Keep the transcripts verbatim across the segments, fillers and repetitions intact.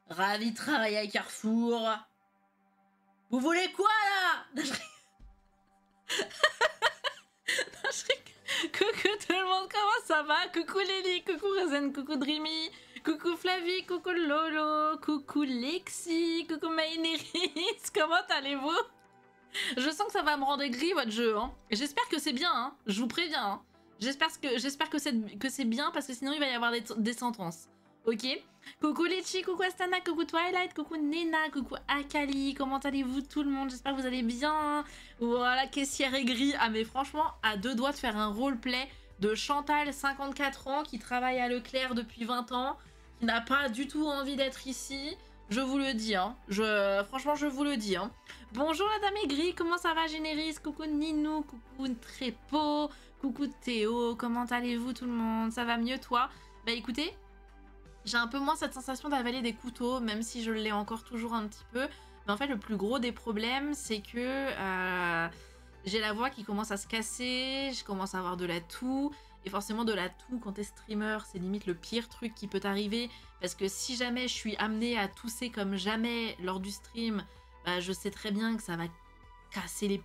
Ravi de travailler à Carrefour. Vous voulez quoi là? Non, je rigole. Coucou tout le monde, comment ça va? Coucou Lily, coucou Rosen, coucou Dreamy, coucou Flavie, coucou Lolo, coucou Lexi, coucou Maineris, comment allez-vous? Je sens que ça va me rendre aigri votre jeu, hein. J'espère que c'est bien, hein. Je vous préviens, hein. J'espère que, j'espère que c'est que c'est bien parce que sinon il va y avoir des, des sentences. Ok? Coucou Litchi, coucou Astana, coucou Twilight, coucou Nena, coucou Akali, comment allez-vous tout le monde? J'espère que vous allez bien. Voilà, caissière aigrie. Ah mais franchement, à deux doigts de faire un roleplay de Chantal, cinquante-quatre ans, qui travaille à Leclerc depuis vingt ans, qui n'a pas du tout envie d'être ici. Je vous le dis, hein. Je... Franchement, je vous le dis, hein. Bonjour la dame aigrie, comment ça va Généris? Coucou Ninou, coucou Trépo, coucou Théo, comment allez-vous tout le monde? Ça va mieux toi? Bah écoutez, j'ai un peu moins cette sensation d'avaler des couteaux, même si je l'ai encore toujours un petit peu. Mais en fait, le plus gros des problèmes, c'est que euh, j'ai la voix qui commence à se casser, je commence à avoir de la toux. Et forcément, de la toux, quand t'es streamer, c'est limite le pire truc qui peut t'arriver. Parce que si jamais je suis amenée à tousser comme jamais lors du stream, bah, je sais très bien que ça va casser les...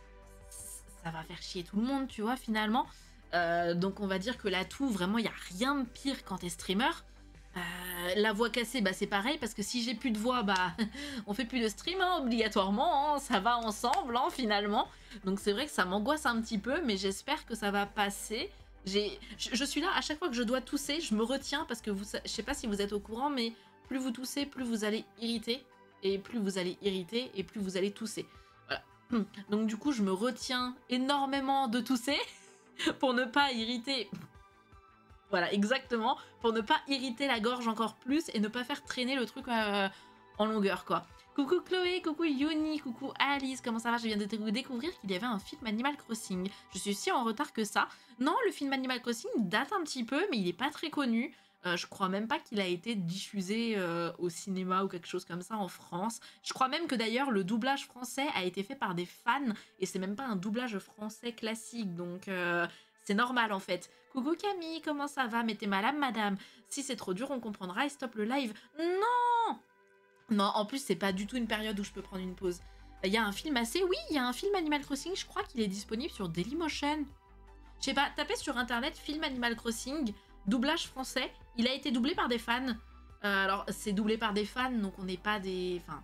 Ça va faire chier tout le monde, tu vois, finalement. Euh, donc on va dire que la toux, vraiment, il n'y a rien de pire quand t'es streamer. Euh, la voix cassée, bah c'est pareil, parce que si j'ai plus de voix, bah on fait plus de stream, hein, obligatoirement, hein, ça va ensemble, hein, finalement. Donc c'est vrai que ça m'angoisse un petit peu, mais j'espère que ça va passer. J'ai, je, je suis là, à chaque fois que je dois tousser, je me retiens, parce que vous, je sais pas si vous êtes au courant, mais plus vous toussez, plus vous allez irriter, et plus vous allez irriter, et plus vous allez tousser. Voilà. Donc du coup, je me retiens énormément de tousser, pour ne pas irriter... Voilà, exactement, pour ne pas irriter la gorge encore plus et ne pas faire traîner le truc euh, en longueur, quoi. Coucou Chloé, coucou Yoni, coucou Alice, comment ça va? Je viens de découvrir qu'il y avait un film Animal Crossing. Je suis si en retard que ça. Non, le film Animal Crossing date un petit peu, mais il n'est pas très connu. Euh, je crois même pas qu'il a été diffusé euh, au cinéma ou quelque chose comme ça en France. Je crois même que d'ailleurs le doublage français a été fait par des fans et c'est même pas un doublage français classique, donc... Euh... C'est normal en fait. Coucou Camille, comment ça va? Mais t'es malade madame. Si c'est trop dur, on comprendra et stop le live. Non! Non, en plus c'est pas du tout une période où je peux prendre une pause. Il y a un film assez... Oui, il y a un film Animal Crossing, je crois qu'il est disponible sur Dailymotion. Je sais pas, tapez sur internet film Animal Crossing, doublage français. Il a été doublé par des fans. Euh, alors c'est doublé par des fans, donc on n'est pas des... Enfin...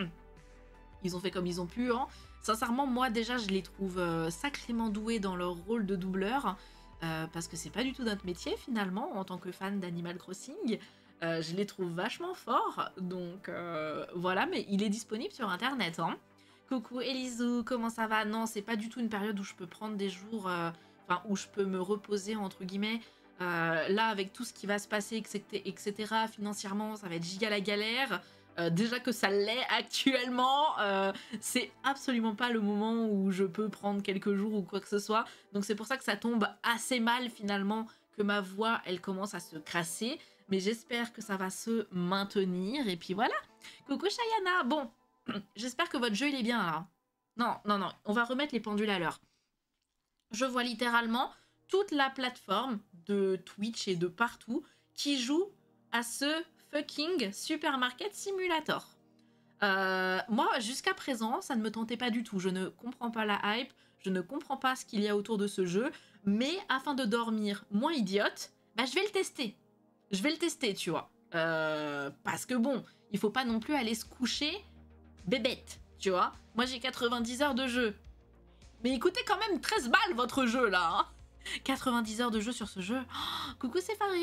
Ils ont fait comme ils ont pu, hein. Sincèrement, moi, déjà, je les trouve euh, sacrément doués dans leur rôle de doubleur, euh, parce que c'est pas du tout notre métier, finalement, en tant que fan d'Animal Crossing. Euh, je les trouve vachement forts, donc euh, voilà, mais il est disponible sur Internet, hein. Coucou Elisou, comment ça va? Non, c'est pas du tout une période où je peux prendre des jours, euh, enfin, où je peux me reposer, entre guillemets. Euh, là, avec tout ce qui va se passer, et cetera, financièrement, ça va être giga la galère. Euh, déjà que ça l'est actuellement, euh, c'est absolument pas le moment où je peux prendre quelques jours ou quoi que ce soit. Donc c'est pour ça que ça tombe assez mal finalement, que ma voix elle commence à se crasser. Mais j'espère que ça va se maintenir. Et puis voilà. Coucou Shayana. Bon, j'espère que votre jeu il est bien là. Non, non, non. On va remettre les pendules à l'heure. Je vois littéralement toute la plateforme de Twitch et de partout qui joue à ce fucking Supermarket Simulator. Euh, moi, jusqu'à présent, ça ne me tentait pas du tout. Je ne comprends pas la hype, je ne comprends pas ce qu'il y a autour de ce jeu, mais afin de dormir moins idiote, bah, je vais le tester. Je vais le tester, tu vois. Euh, parce que bon, il faut pas non plus aller se coucher bébête, tu vois. Moi, j'ai quatre-vingt-dix heures de jeu. Mais écoutez quand même treize balles votre jeu, là, hein. quatre-vingt-dix heures de jeu sur ce jeu. Oh, coucou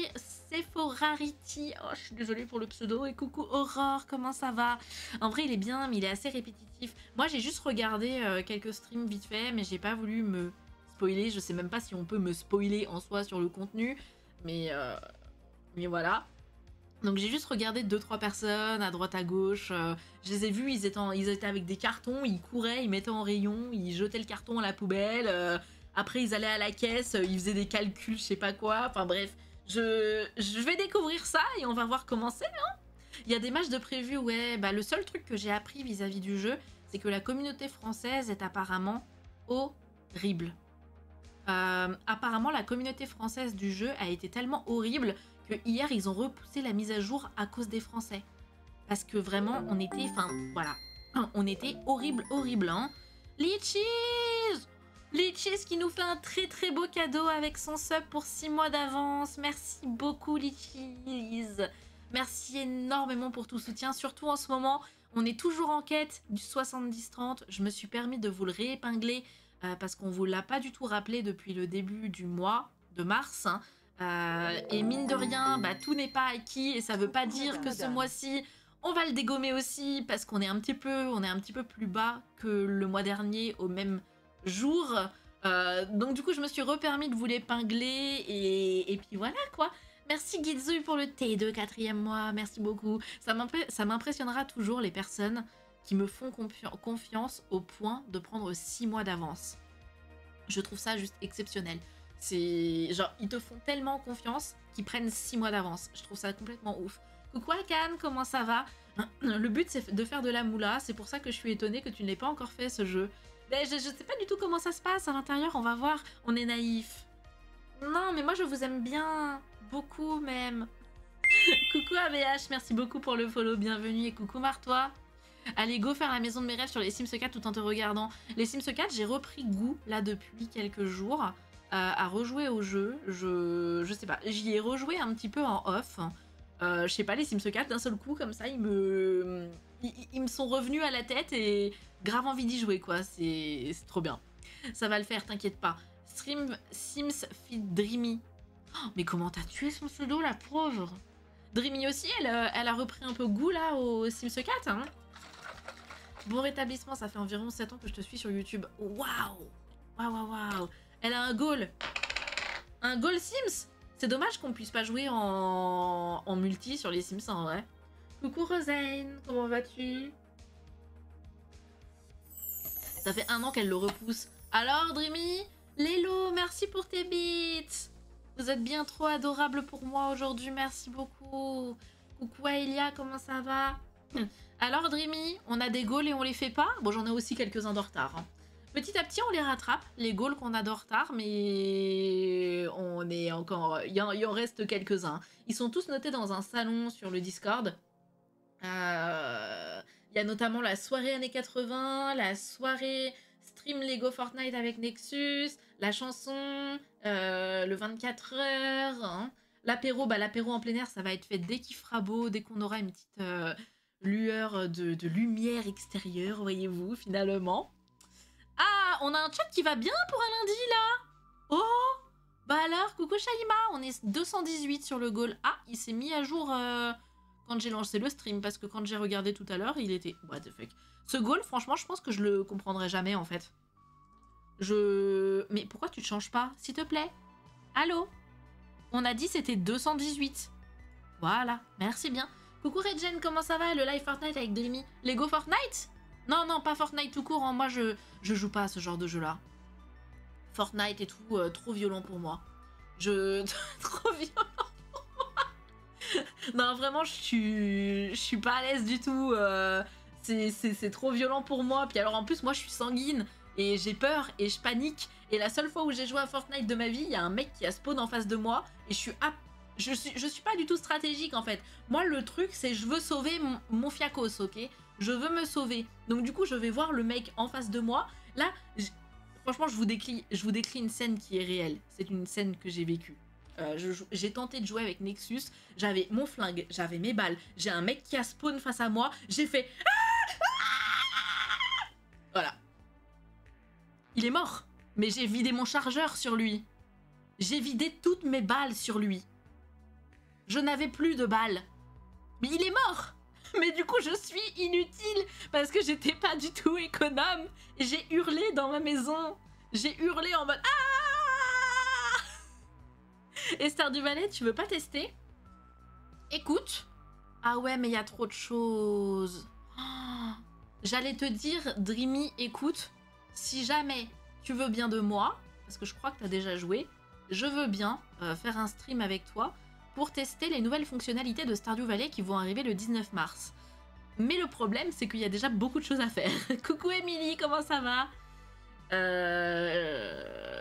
Sephorarity. Oh, je suis désolée pour le pseudo. Et coucou Aurore, comment ça va? En vrai, il est bien, mais il est assez répétitif. Moi, j'ai juste regardé euh, quelques streams vite fait, mais j'ai pas voulu me spoiler. Je sais même pas si on peut me spoiler en soi sur le contenu. Mais, euh, mais voilà. Donc j'ai juste regardé deux trois personnes à droite à gauche. Euh, je les ai vus, ils étaient, en, ils étaient avec des cartons, ils couraient, ils mettaient en rayon, ils jetaient le carton à la poubelle. Euh, Après, ils allaient à la caisse, ils faisaient des calculs, je sais pas quoi. Enfin bref, je, je vais découvrir ça et on va voir comment c'est. Hein. Il y a des matchs de prévu, ouais. Bah, le seul truc que j'ai appris vis-à-vis du jeu, c'est que la communauté française est apparemment horrible. Euh, apparemment, la communauté française du jeu a été tellement horrible que hier, ils ont repoussé la mise à jour à cause des Français. parce que vraiment, on était, enfin, voilà, on était horrible, horrible, hein. Litchis Litchis qui nous fait un très très beau cadeau avec son sub pour six mois d'avance. Merci beaucoup, Litchis. Merci énormément pour tout soutien, surtout en ce moment. On est toujours en quête du soixante-dix trente. Je me suis permis de vous le réépingler euh, parce qu'on ne vous l'a pas du tout rappelé depuis le début du mois de mars. Hein. Euh, et mine de rien, bah, tout n'est pas acquis et ça veut pas dire que ce mois-ci, on va le dégommer aussi parce qu'on est un petit peu, on est un petit peu plus bas que le mois dernier au même jour. Euh, donc du coup, je me suis repermis de vous l'épingler et, et puis voilà quoi. Merci Gizou pour le T deux quatrième mois, merci beaucoup. Ça m'impressionnera toujours les personnes qui me font confi confiance au point de prendre six mois d'avance. Je trouve ça juste exceptionnel. C'est genre, ils te font tellement confiance qu'ils prennent six mois d'avance. Je trouve ça complètement ouf. Coucou Akan, comment ça va? Le but c'est de faire de la moula, c'est pour ça que je suis étonnée que tu ne l'aies pas encore fait ce jeu. Mais je, je sais pas du tout comment ça se passe à l'intérieur, on va voir. On est naïf. Non, mais moi je vous aime bien. Beaucoup même. Coucou A B H, merci beaucoup pour le follow, bienvenue. Et coucou Martois. Allez, go faire la maison de mes rêves sur les Sims quatre tout en te regardant. Les Sims quatre, j'ai repris goût là depuis quelques jours euh, à rejouer au jeu. Je, je sais pas, j'y ai rejoué un petit peu en off. Euh, je sais pas, les Sims quatre, d'un seul coup, comme ça, ils me, ils, ils me sont revenus à la tête et grave envie d'y jouer, quoi. C'est trop bien. Ça va le faire, t'inquiète pas. Stream Sims Feed Dreamy. Oh, mais comment t'as tué son pseudo, la pauvre? Dreamy aussi, elle, elle a repris un peu goût, là, au Sims quatre. Hein. Bon rétablissement, ça fait environ sept ans que je te suis sur YouTube. Waouh! Waouh, waouh, waouh! Elle a un goal. Un goal Sims. C'est dommage qu'on puisse pas jouer en, en multi sur les Sims en vrai. Coucou Rosane, comment vas-tu? Ça fait un an qu'elle le repousse. Alors Dreamy? Lélo, merci pour tes bits. Vous êtes bien trop adorable pour moi aujourd'hui, merci beaucoup. Coucou Aelia, comment ça va? Alors Dreamy, on a des goals et on les fait pas? Bon, j'en ai aussi quelques-uns de retard. Hein. Petit à petit, on les rattrape, les goals qu'on a de retard, mais on est encore... Il y, en, il en reste quelques-uns. Ils sont tous notés dans un salon sur le Discord. Euh... Il y a notamment la soirée années quatre-vingts, la soirée stream Lego Fortnite avec Nexus, la chanson, euh, le vingt-quatre heures, hein. L'apéro, bah, l'apéro en plein air, ça va être fait dès qu'il fera beau, dès qu'on aura une petite euh, lueur de, de lumière extérieure, voyez-vous, finalement. Ah, on a un chat qui va bien pour un lundi, là. Oh, bah alors, coucou Shaima, on est deux cent dix-huit sur le goal. Ah, il s'est mis à jour euh, quand j'ai lancé le stream, parce que quand j'ai regardé tout à l'heure, il était... What the fuck. Ce goal, franchement, je pense que je le comprendrai jamais, en fait. Je... Mais pourquoi tu te changes pas, s'il te plaît? Allô? On a dit c'était deux cent dix-huit. Voilà, merci bien. Coucou Redgen, comment ça va? Le live Fortnite avec Dreamy. Lego Fortnite? Non, non, pas Fortnite tout court. Hein. Moi, je, je joue pas à ce genre de jeu-là. Fortnite et tout, euh, trop violent pour moi. Je... trop violent pour moi. Non, vraiment, je suis... Je suis pas à l'aise du tout. Euh... C'est trop violent pour moi. Puis alors, en plus, moi, je suis sanguine. Et j'ai peur et je panique. Et la seule fois où j'ai joué à Fortnite de ma vie, il y a un mec qui a spawn en face de moi. Et je suis... À... Je suis, je suis pas du tout stratégique, en fait. Moi, le truc, c'est je veux sauver mon, mon fiacos, ok? Je veux me sauver. Donc du coup, je vais voir le mec en face de moi. Là, franchement, je vous, décris, je vous décris une scène qui est réelle. C'est une scène que j'ai vécue. Euh, j'ai tenté de jouer avec Nexus. J'avais mon flingue, j'avais mes balles. J'ai un mec qui a spawn face à moi. J'ai fait... Voilà. Il est mort. Mais j'ai vidé mon chargeur sur lui. J'ai vidé toutes mes balles sur lui. Je n'avais plus de balles. Mais il est mort. Mais du coup, je suis inutile parce que j'étais pas du tout économe. J'ai hurlé dans ma maison. J'ai hurlé en mode ah. Et Stardew Valley, tu veux pas tester? Écoute. Ah ouais, mais il y a trop de choses. Oh. J'allais te dire, Dreamy, écoute, si jamais tu veux bien de moi, parce que je crois que tu as déjà joué, je veux bien euh, faire un stream avec toi pour tester les nouvelles fonctionnalités de Stardew Valley qui vont arriver le dix-neuf mars. Mais le problème, c'est qu'il y a déjà beaucoup de choses à faire. Coucou Émilie, comment ça va? euh...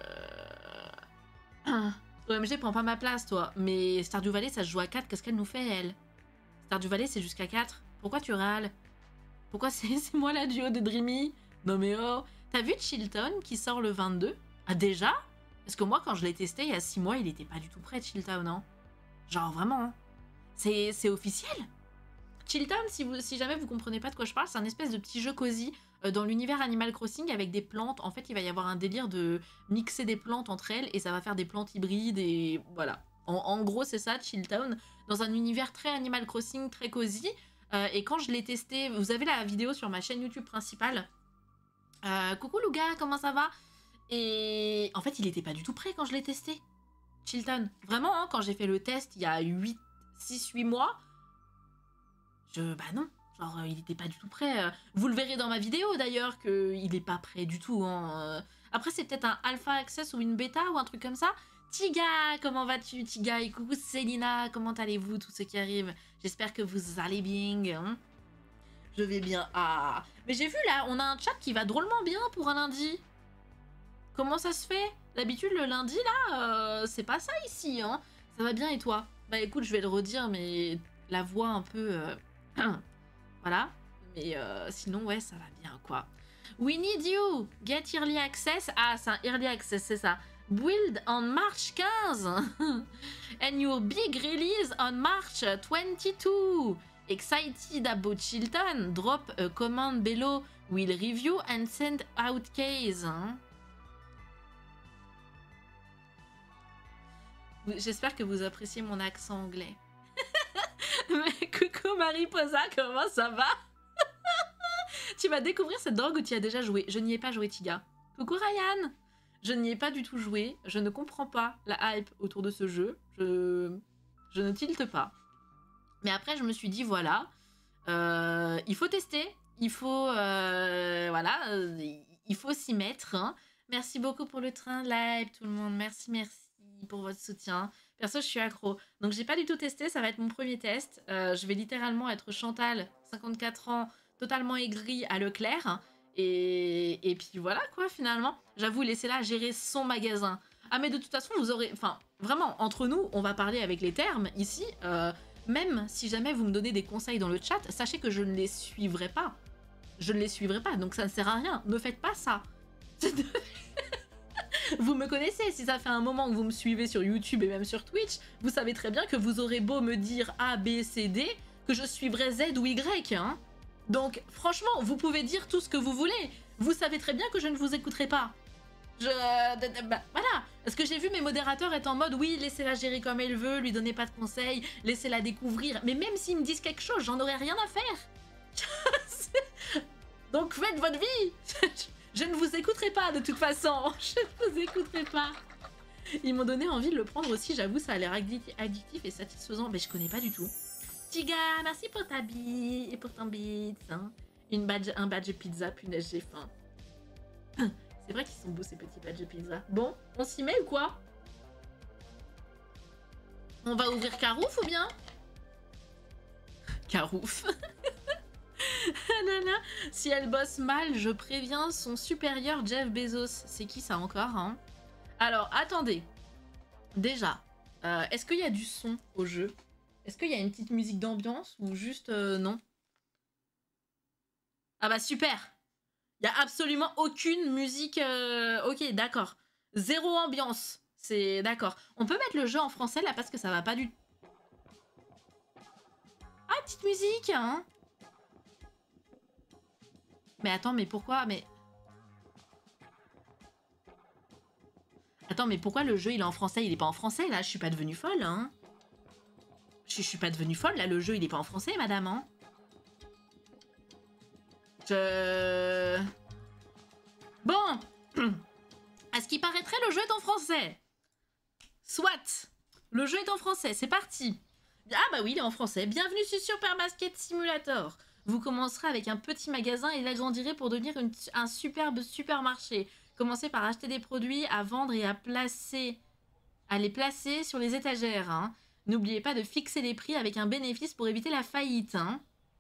O M G, prends pas ma place, toi. Mais Stardew Valley, ça se joue à quatre. Qu'est-ce qu'elle nous fait, elle? Stardew Valley, c'est jusqu'à quatre. Pourquoi tu râles? Pourquoi c'est moi la duo de Dreamy? Non mais oh. T'as vu Chilton qui sort le vingt-deux? Ah déjà? Parce que moi quand je l'ai testé il y a six mois il était pas du tout prêt Chilton, non? Genre vraiment hein. C'est officiel? Chilton, si, vous, si jamais vous comprenez pas de quoi je parle, c'est un espèce de petit jeu cosy euh, dans l'univers Animal Crossing avec des plantes. En fait, il va y avoir un délire de mixer des plantes entre elles et ça va faire des plantes hybrides et voilà. En, en gros, c'est ça, Chilltown, dans un univers très Animal Crossing, très cosy. Euh, et quand je l'ai testé, vous avez la vidéo sur ma chaîne YouTube principale. Euh, coucou Louga, comment ça va? Et en fait, il était pas du tout prêt quand je l'ai testé. Chilton, vraiment, hein, quand j'ai fait le test il y a huit, six, huit mois, je, bah non, genre euh, il était pas du tout prêt. Euh. Vous le verrez dans ma vidéo d'ailleurs qu'il est pas prêt du tout. Hein. Euh. Après c'est peut-être un alpha access ou une bêta ou un truc comme ça. Tiga, comment vas-tu Tiga? Et coucou Célina, comment allez-vous tous ceux qui arrivent? J'espère que vous allez bien. Hein, je vais bien. Ah, mais j'ai vu là, on a un chat qui va drôlement bien pour un lundi. Comment ça se fait? D'habitude le lundi là, euh, c'est pas ça ici. Hein. Ça va bien et toi? Bah écoute, je vais le redire, mais la voix un peu... Euh... voilà, mais euh, sinon ouais ça va bien quoi. We need you, get early access. Ah c'est un early access, c'est ça. Build on March quinze and your big release on March twenty-two. Excited about Chilton? Drop a comment below, we'll review and send out case. J'espère que vous appréciez mon accent anglais. Mais coucou Mariposa, comment ça va? Tu vas découvrir cette drogue où tu as déjà joué. Je n'y ai pas joué, Tiga. Coucou Ryan. Je n'y ai pas du tout joué. Je ne comprends pas la hype autour de ce jeu. Je, je ne tilte pas. Mais après, je me suis dit, voilà, euh, il faut tester. Il faut, euh, voilà, euh, il faut s'y mettre. Hein. Merci beaucoup pour le train live, tout le monde. Merci, merci pour votre soutien. Perso, je suis accro. Donc, j'ai pas du tout testé. Ça va être mon premier test. Euh, je vais littéralement être Chantal, cinquante-quatre ans, totalement aigrie à Leclerc. Et, et puis voilà, quoi, finalement. J'avoue, laissez-la gérer son magasin. Ah, mais de toute façon, vous aurez... Enfin, vraiment, entre nous, on va parler avec les termes ici. Euh, même si jamais vous me donnez des conseils dans le chat, sachez que je ne les suivrai pas. Je ne les suivrai pas, donc ça ne sert à rien. Ne faites pas ça. Vous me connaissez, si ça fait un moment que vous me suivez sur YouTube et même sur Twitch, vous savez très bien que vous aurez beau me dire A, B, C, D, que je suivrai Z ou Y, hein. Donc, franchement, vous pouvez dire tout ce que vous voulez. Vous savez très bien que je ne vous écouterai pas. Je... Bah, voilà. Parce que j'ai vu mes modérateurs être en mode, oui, laissez-la gérer comme elle veut, lui donnez pas de conseils, laissez-la découvrir. Mais même s'ils me disent quelque chose, j'en aurais rien à faire. Donc, faites votre vie. Je ne vous écouterai pas de toute façon. Je ne vous écouterai pas. Ils m'ont donné envie de le prendre aussi. J'avoue, ça a l'air addictif et satisfaisant. Mais je connais pas du tout. Tiga, merci pour ta bite et pour ton bite. Hein. Une badge, un badge pizza, punaise, j'ai faim. C'est vrai qu'ils sont beaux ces petits badges pizza. Bon, on s'y met ou quoi? On va ouvrir Carouf ou bien? Carouf. Nana, si elle bosse mal, je préviens son supérieur Jeff Bezos. C'est qui ça encore hein? Alors, attendez. Déjà, euh, est-ce qu'il y a du son au jeu? Est-ce qu'il y a une petite musique d'ambiance ou juste euh, non? Ah bah super. Il n'y a absolument aucune musique... Euh... Ok, d'accord. Zéro ambiance. C'est d'accord. On peut mettre le jeu en français là parce que ça va pas du... Ah, petite musique hein. Mais attends, mais pourquoi? Mais... Attends, mais pourquoi le jeu il est en français? Il est pas en français là, je suis pas devenue folle hein. Je, je suis pas devenue folle là, le jeu il est pas en français madame hein. Je... Bon. À ce qui paraîtrait, le jeu est en français. Soit. Le jeu est en français, c'est parti. Ah bah oui, il est en français. Bienvenue sur Super Basket Simulator. Vous commencerez avec un petit magasin et l'agrandirez pour devenir une, un superbe supermarché. Commencez par acheter des produits à vendre et à placer, à les placer sur les étagères. Hein. N'oubliez pas de fixer les prix avec un bénéfice pour éviter la faillite. Hein.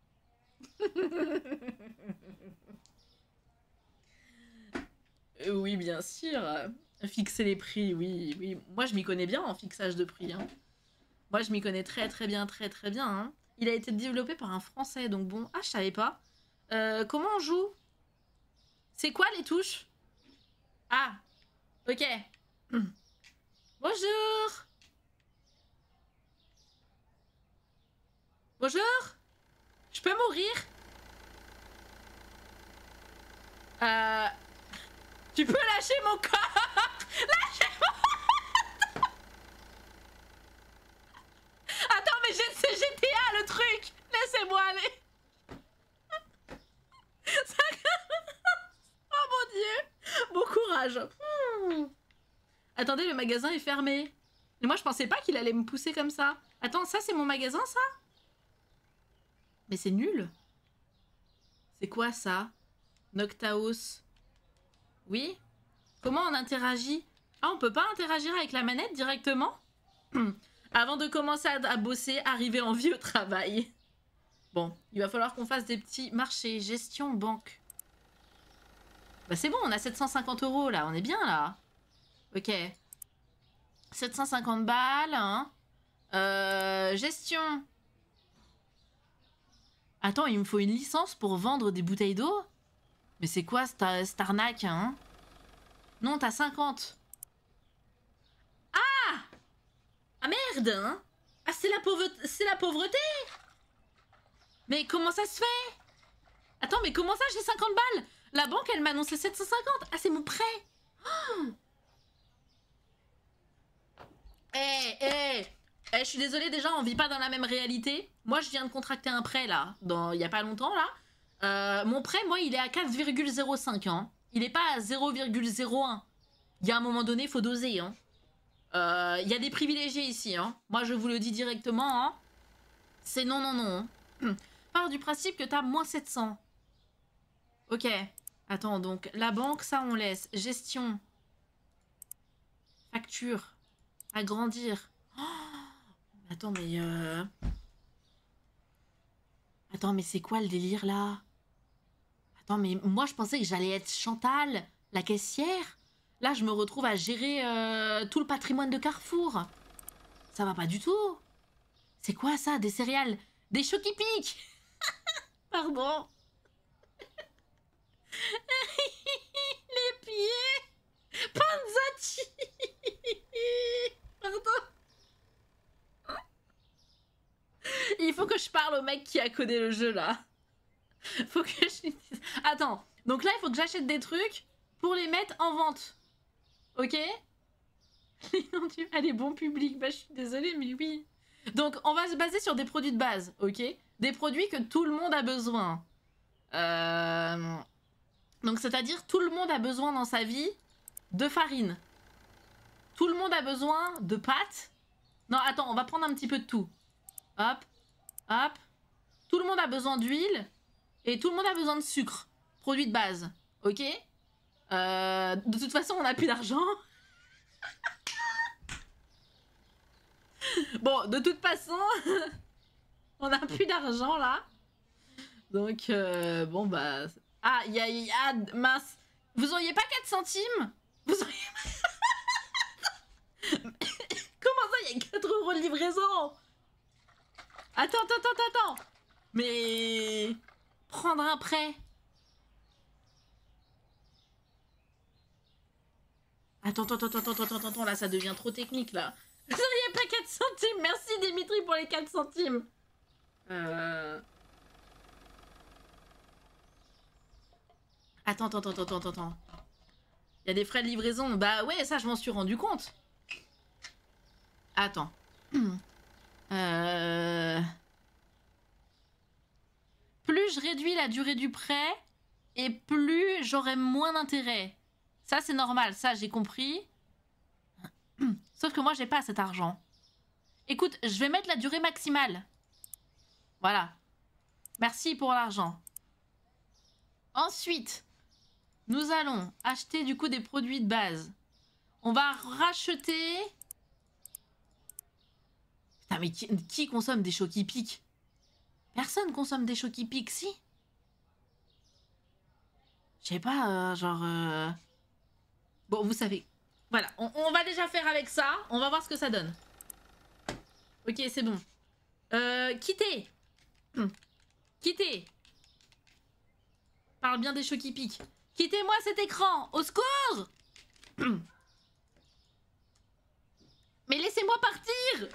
Oui, bien sûr. Fixer les prix, oui, oui. Moi, je m'y connais bien en fixage de prix. Hein. Moi, je m'y connais très, très bien, très, très bien. Hein. Il a été développé par un Français, donc bon. Ah, je savais pas. Euh, comment on joue? C'est quoi les touches? Ah, ok. Bonjour. Bonjour. Je peux mourir? Euh... Tu peux lâcher mon corps? Lâchez-moi. Attends, mais c'est G T A le truc. Laissez-moi aller. Ça... Oh mon dieu. Bon courage. Hmm. Attendez, le magasin est fermé. Et moi, je pensais pas qu'il allait me pousser comme ça. Attends, ça, c'est mon magasin, ça? Mais c'est nul. C'est quoi, ça? Noctaos. Oui? Comment on interagit? Ah, on peut pas interagir avec la manette directement? Avant de commencer à, à bosser, arriver en vie au travail. Bon, il va falloir qu'on fasse des petits marchés. Gestion, banque. Bah c'est bon, on a sept cent cinquante euros, là. On est bien, là. Ok. sept cent cinquante balles, hein. Euh, gestion. Attends, il me faut une licence pour vendre des bouteilles d'eau? Mais c'est quoi cette, cette arnaque, hein? Non, t'as cinquante. Ah! Ah merde, hein? Ah, c'est la pauvreté, c'est la pauvreté? Mais comment ça se fait? Attends, mais comment ça j'ai cinquante balles? La banque, elle m'a annoncé sept cent cinquante. Ah, c'est mon prêt. Oh. Eh, eh, eh, je suis désolée, déjà, on vit pas dans la même réalité. Moi, je viens de contracter un prêt, là, dans, il y a pas longtemps, là. Euh, mon prêt, moi, il est à quatre virgule zéro cinq, hein. Il est pas à zéro virgule zéro un. Il y a un moment donné, il faut doser, hein. Euh, il y a des privilégiés ici, hein. Moi, je vous le dis directement, hein. C'est non, non, non. Hein. Part du principe que t'as moins sept cents. Ok. Attends, donc, la banque, ça, on laisse. Gestion. Facture. Agrandir. Oh, attends, mais... Euh... Attends, mais c'est quoi le délire, là? Attends, mais moi, je pensais que j'allais être Chantal, la caissière. Là, je me retrouve à gérer euh, tout le patrimoine de Carrefour. Ça va pas du tout. C'est quoi, ça? Des céréales? Des chocs-pics. Pardon. Les pieds. Panzati. Pardon. Il faut que je parle au mec qui a codé le jeu, là. Faut que je... Attends. Donc là, il faut que j'achète des trucs pour les mettre en vente. Ok? Allez, bon public. Bah, je suis désolée, mais oui. Donc, on va se baser sur des produits de base, ok? Des produits que tout le monde a besoin. Euh... Donc, c'est-à-dire, tout le monde a besoin dans sa vie de farine. Tout le monde a besoin de pâtes. Non, attends, on va prendre un petit peu de tout. Hop, hop. Tout le monde a besoin d'huile. Et tout le monde a besoin de sucre. Produit de base, ok? euh... De toute façon, on n'a plus d'argent. Bon, de toute façon, on n'a plus d'argent, là. Donc, euh, bon, bah... Ah, il y a... Y a... Mince. Vous auriez pas quatre centimes? Vous auriez... Comment ça, il y a quatre euros de livraison? Attends, attends, attends, attends. Mais... Prendre un prêt. Attends, attends, attends, attends, attends, attends, là, ça devient trop technique, là. Vous auriez pas quatre centimes? Merci, Dimitri, pour les quatre centimes. Euh... Attends, attends, attends, attends, attends. Il y a des frais de livraison. Bah ouais, ça, je m'en suis rendu compte. Attends. Euh... Plus je réduis la durée du prêt, et plus j'aurai moins d'intérêt. Ça, c'est normal. Ça, j'ai compris. Sauf que moi, j'ai pas cet argent. Écoute, je vais mettre la durée maximale. Voilà. Merci pour l'argent. Ensuite, nous allons acheter du coup des produits de base. On va racheter... Putain, mais qui, qui consomme des chocs-pics? Personne consomme des chocs-pics, si? Je sais pas, euh, genre... Euh... Bon, vous savez... Voilà, on, on va déjà faire avec ça. On va voir ce que ça donne. Ok, c'est bon. Euh, quitter. Quittez. Parle bien des cheveux qui piquent. Quittez-moi cet écran. Au secours. Mais laissez-moi partir.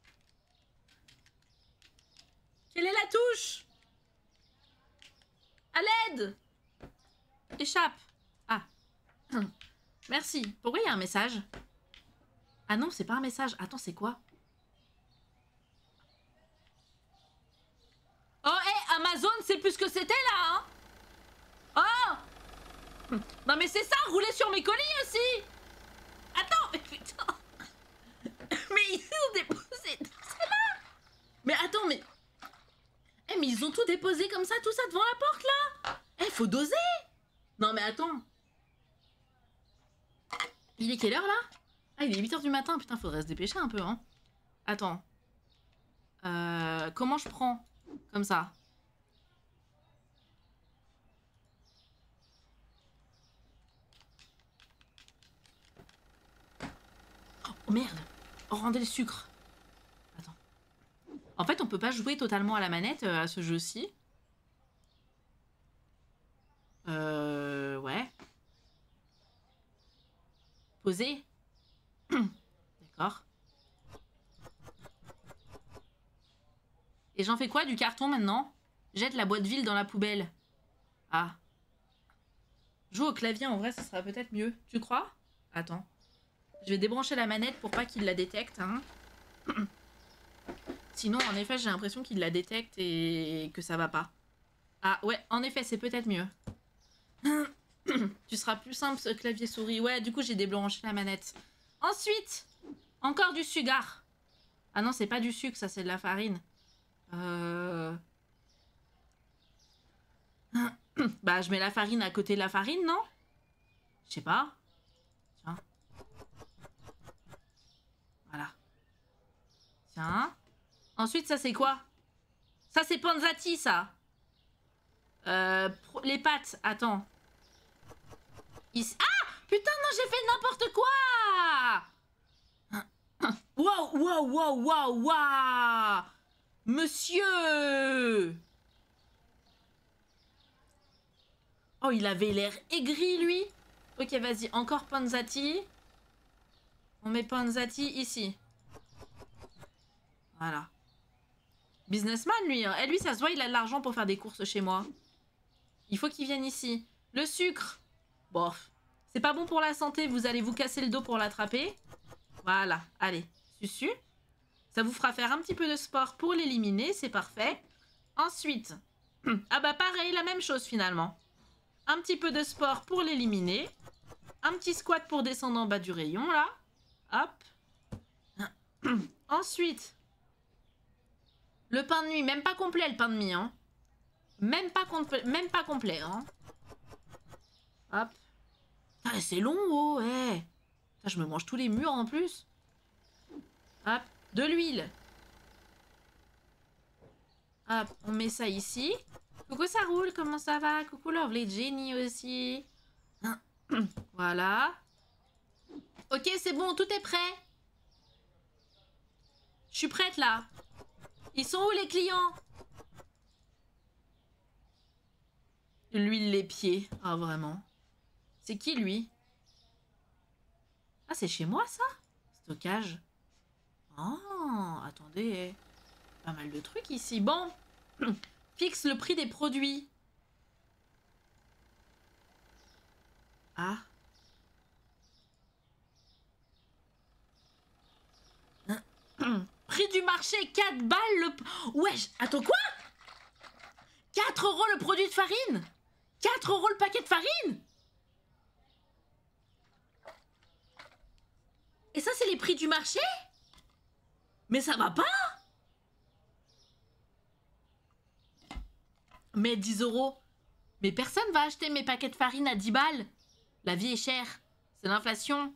Quelle est la touche? À l'aide. Échappe. Ah. Merci. Pourquoi il y a un message? Ah non, c'est pas un message. Attends, c'est quoi? Oh, hé, hey, Amazon, c'est plus ce que c'était là, hein? Oh. Non mais c'est ça, rouler sur mes colis aussi. Attends, mais putain. Mais ils ont déposé tout ça là. Mais attends, mais... Eh, hey, mais ils ont tout déposé comme ça, tout ça devant la porte là. Eh, hey, faut doser. Non mais attends. Il est quelle heure là? Ah, il est huit heures du matin, putain, faudrait se dépêcher un peu, hein. Attends. Euh, comment je prends? Comme ça. Oh merde. Oh, rendez le sucre. Attends. En fait, on peut pas jouer totalement à la manette euh, à ce jeu-ci. Euh... Ouais. Poser. D'accord. Et j'en fais quoi du carton maintenant? Jette la boîte vide dans la poubelle. Ah. Joue au clavier, en vrai, ça sera peut-être mieux. Tu crois? Attends. Je vais débrancher la manette pour pas qu'il la détecte. Hein. Sinon, en effet, j'ai l'impression qu'il la détecte et que ça va pas. Ah ouais, en effet, c'est peut-être mieux. Tu seras plus simple, ce clavier souris. Ouais, du coup, j'ai débranché la manette. Ensuite, encore du sugar. Ah non, c'est pas du sucre, ça, c'est de la farine. Euh... Bah, je mets la farine à côté de la farine, non? Je sais pas. Tiens. Voilà. Tiens. Ensuite, ça, c'est quoi? Ça, c'est panzati, ça. Euh, les pâtes, attends. Ici. Ah! Putain, non, j'ai fait n'importe quoi! Waouh, waouh, waouh, waouh, waouh! Monsieur! Oh, il avait l'air aigri, lui. Ok, vas-y, encore panzati. On met panzati ici. Voilà. Businessman, lui. Hein. Et lui, ça se voit, il a de l'argent pour faire des courses chez moi. Il faut qu'il vienne ici. Le sucre. Bon, c'est pas bon pour la santé. Vous allez vous casser le dos pour l'attraper. Voilà, allez, susu. Ça vous fera faire un petit peu de sport pour l'éliminer, c'est parfait. Ensuite, ah bah pareil, la même chose finalement. Un petit peu de sport pour l'éliminer. Un petit squat pour descendre en bas du rayon, là. Hop. Ensuite, le pain de nuit, même pas complet le pain de nuit, hein. Même pas, même pas complet, hein. Hop. Ah, c'est long, oh, ouais. Putain, je me mange tous les murs en plus. Hop. De l'huile. Hop, on met ça ici. Coucou, ça roule, comment ça va? Coucou, Lovely Jenny aussi. Voilà. Ok, c'est bon, tout est prêt. Je suis prête, là. Ils sont où, les clients? L'huile les pieds. Ah, vraiment. C'est qui, lui? Ah, c'est chez moi, ça? Stockage. Oh, attendez. Pas mal de trucs ici. Bon. Fixe le prix des produits. Ah. Prix du marché, quatre balles le... Wesh, attends quoi? quatre euros le produit de farine? quatre euros le paquet de farine? Et ça, c'est les prix du marché? Mais ça va pas? Mais dix euros. Mais personne va acheter mes paquets de farine à dix balles. La vie est chère. C'est l'inflation.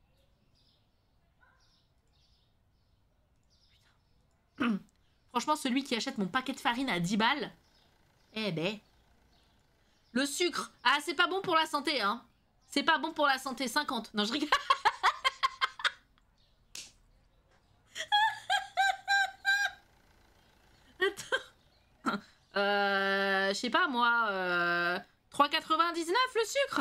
Franchement, celui qui achète mon paquet de farine à dix balles... Eh ben... Le sucre. Ah, c'est pas bon pour la santé, hein. C'est pas bon pour la santé. cinquante. Non, je rigole. Attends. Euh, je sais pas moi, euh, trois quatre-vingt-dix-neuf le sucre.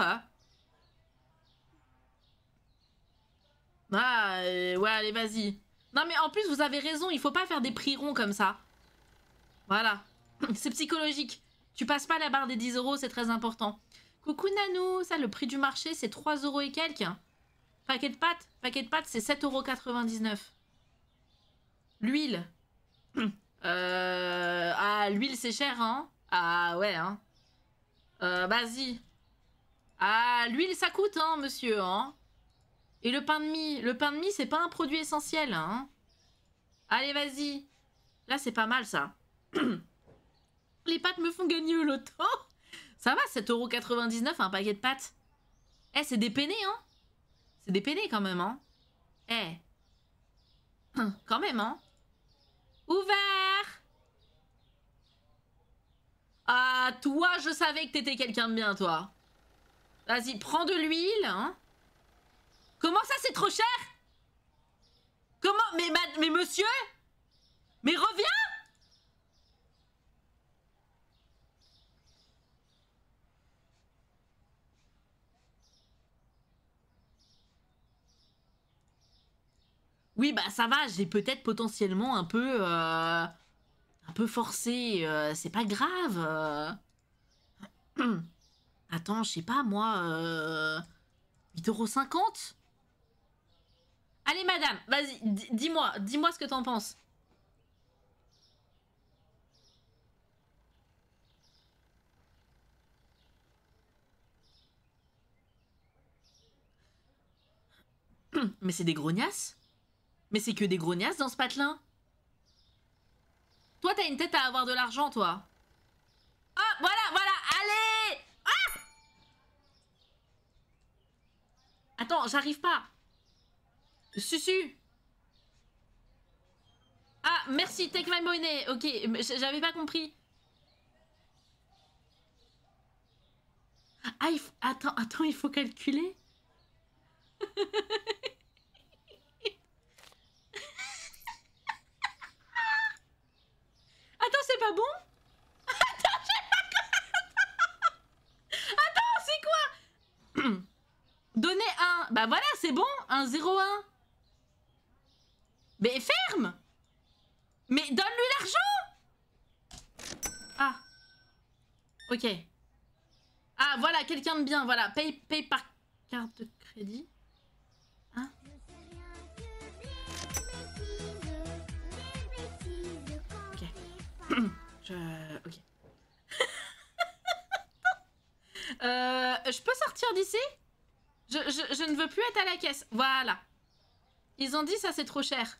Ah, euh, ouais, allez, vas-y. Non, mais en plus, vous avez raison, il faut pas faire des prix ronds comme ça. Voilà. C'est psychologique. Tu passes pas la barre des dix euros, c'est très important. Coucou Nanou, ça, le prix du marché, c'est trois euros et quelques. Paquet de pâtes, paquet de pâtes, c'est sept euros quatre-vingt-dix-neuf. L'huile. Euh... Ah, l'huile, c'est cher, hein. Ah, ouais, hein. Euh, vas-y. Ah, l'huile, ça coûte, hein, monsieur, hein. Et le pain de mie. Le pain de mie, c'est pas un produit essentiel, hein. Allez, vas-y. Là, c'est pas mal, ça. Les pâtes me font gagner au loto. Ça va, sept euros quatre-vingt-dix-neuf, un paquet de pâtes. Eh, c'est dépenné, hein. C'est dépenné, quand même, hein. Eh. Quand même, hein. Ouvert. Ah, toi, je savais que t'étais quelqu'un de bien, toi. Vas-y, prends de l'huile, hein. Comment ça, c'est trop cher? Comment? Mais, ma... mais monsieur? Mais reviens! Oui, bah ça va, j'ai peut-être potentiellement un peu... Euh, un peu forcé, euh, c'est pas grave. euh. Attends, je sais pas, moi... Euh, huit euros cinquante. Allez, madame, vas-y, dis-moi, dis-moi ce que t'en penses. Mais c'est des grognasses? Mais c'est que des grognasses dans ce patelin? Toi, t'as une tête à avoir de l'argent, toi. Ah, voilà, voilà, allez! Ah! Attends, j'arrive pas. Susu. Ah, merci, take my money. Ok, j'avais pas compris. Ah, il faut... attends, attends, il faut calculer. Attends, c'est pas bon? Attends, j'ai pas... Attends, c'est quoi? Donner un... Bah voilà, c'est bon, un zéro un. Mais ferme. Mais donne-lui l'argent. Ah. Ok. Ah, voilà, quelqu'un de bien, voilà. Paye, paye par carte de crédit. Hein? Ok. Je... Ok. euh, je peux sortir d'ici? je, je, je ne veux plus être à la caisse. Voilà. Ils ont dit ça, c'est trop cher.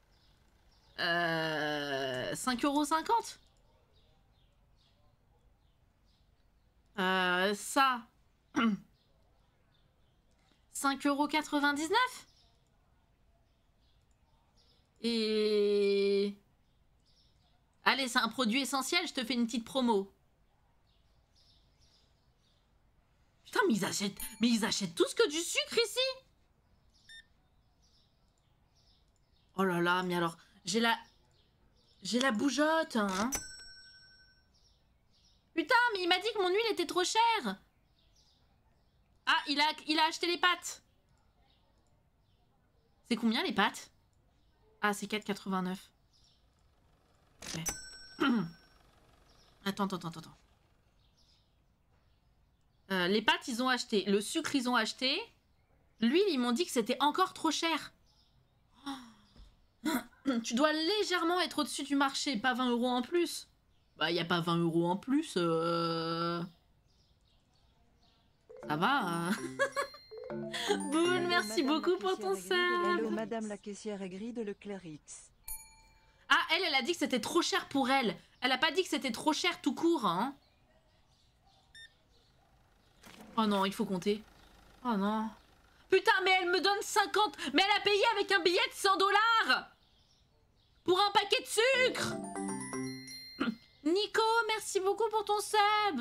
Euh, cinq euros cinquante. Euh, ça. cinq euros quatre-vingt-dix-neuf. Et... Allez, c'est un produit essentiel, je te fais une petite promo. Putain, mais ils achètent, mais ils achètent tous que du sucre ici. Oh là là, mais alors, j'ai la... J'ai la bougeotte, hein. Putain, mais il m'a dit que mon huile était trop chère. Ah, il a, il a acheté les pâtes. C'est combien les pâtes? Ah, c'est quatre quatre-vingt-neuf. Okay. Attends, attends, attends, attends. Euh, les pâtes, ils ont acheté. Le sucre, ils ont acheté. L'huile, ils m'ont dit que c'était encore trop cher. Oh. Tu dois légèrement être au-dessus du marché, pas vingt euros en plus. Bah, il n'y a pas vingt euros en plus. Euh... Ça va. Hein. Boule, merci Madame beaucoup pour ton sub. Hello, Madame la caissière aigrie de Leclerc X. Ah, elle, elle a dit que c'était trop cher pour elle. Elle a pas dit que c'était trop cher tout court, hein. Oh non, il faut compter. Oh non. Putain, mais elle me donne cinquante... Mais elle a payé avec un billet de cent dollars pour un paquet de sucre. Nico, merci beaucoup pour ton sub.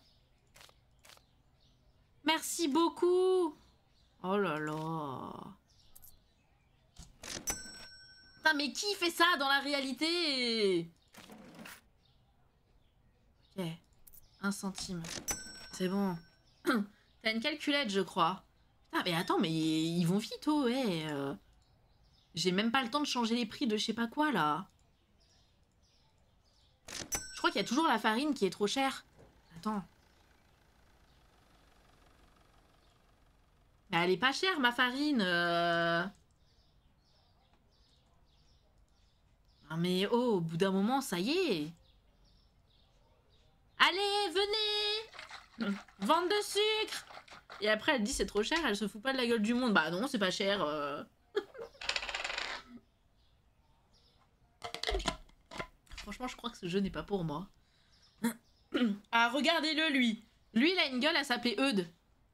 Merci beaucoup. Oh là là. Putain, mais qui fait ça dans la réalité? Ok. Un centime. C'est bon. T'as une calculette, je crois. Putain, mais attends, mais ils vont vite, oh, ouais. Euh... J'ai même pas le temps de changer les prix de je sais pas quoi, là. Je crois qu'il y a toujours la farine qui est trop chère. Attends. Mais elle est pas chère, ma farine. Euh... Ah mais oh, au bout d'un moment, ça y est. Allez, venez. Vente de sucre. Et après, elle dit c'est trop cher, elle se fout pas de la gueule du monde. Bah non, c'est pas cher. Euh... Franchement, je crois que ce jeu n'est pas pour moi. Ah, regardez-le, lui. Lui, il a une gueule à s'appeler Eudes.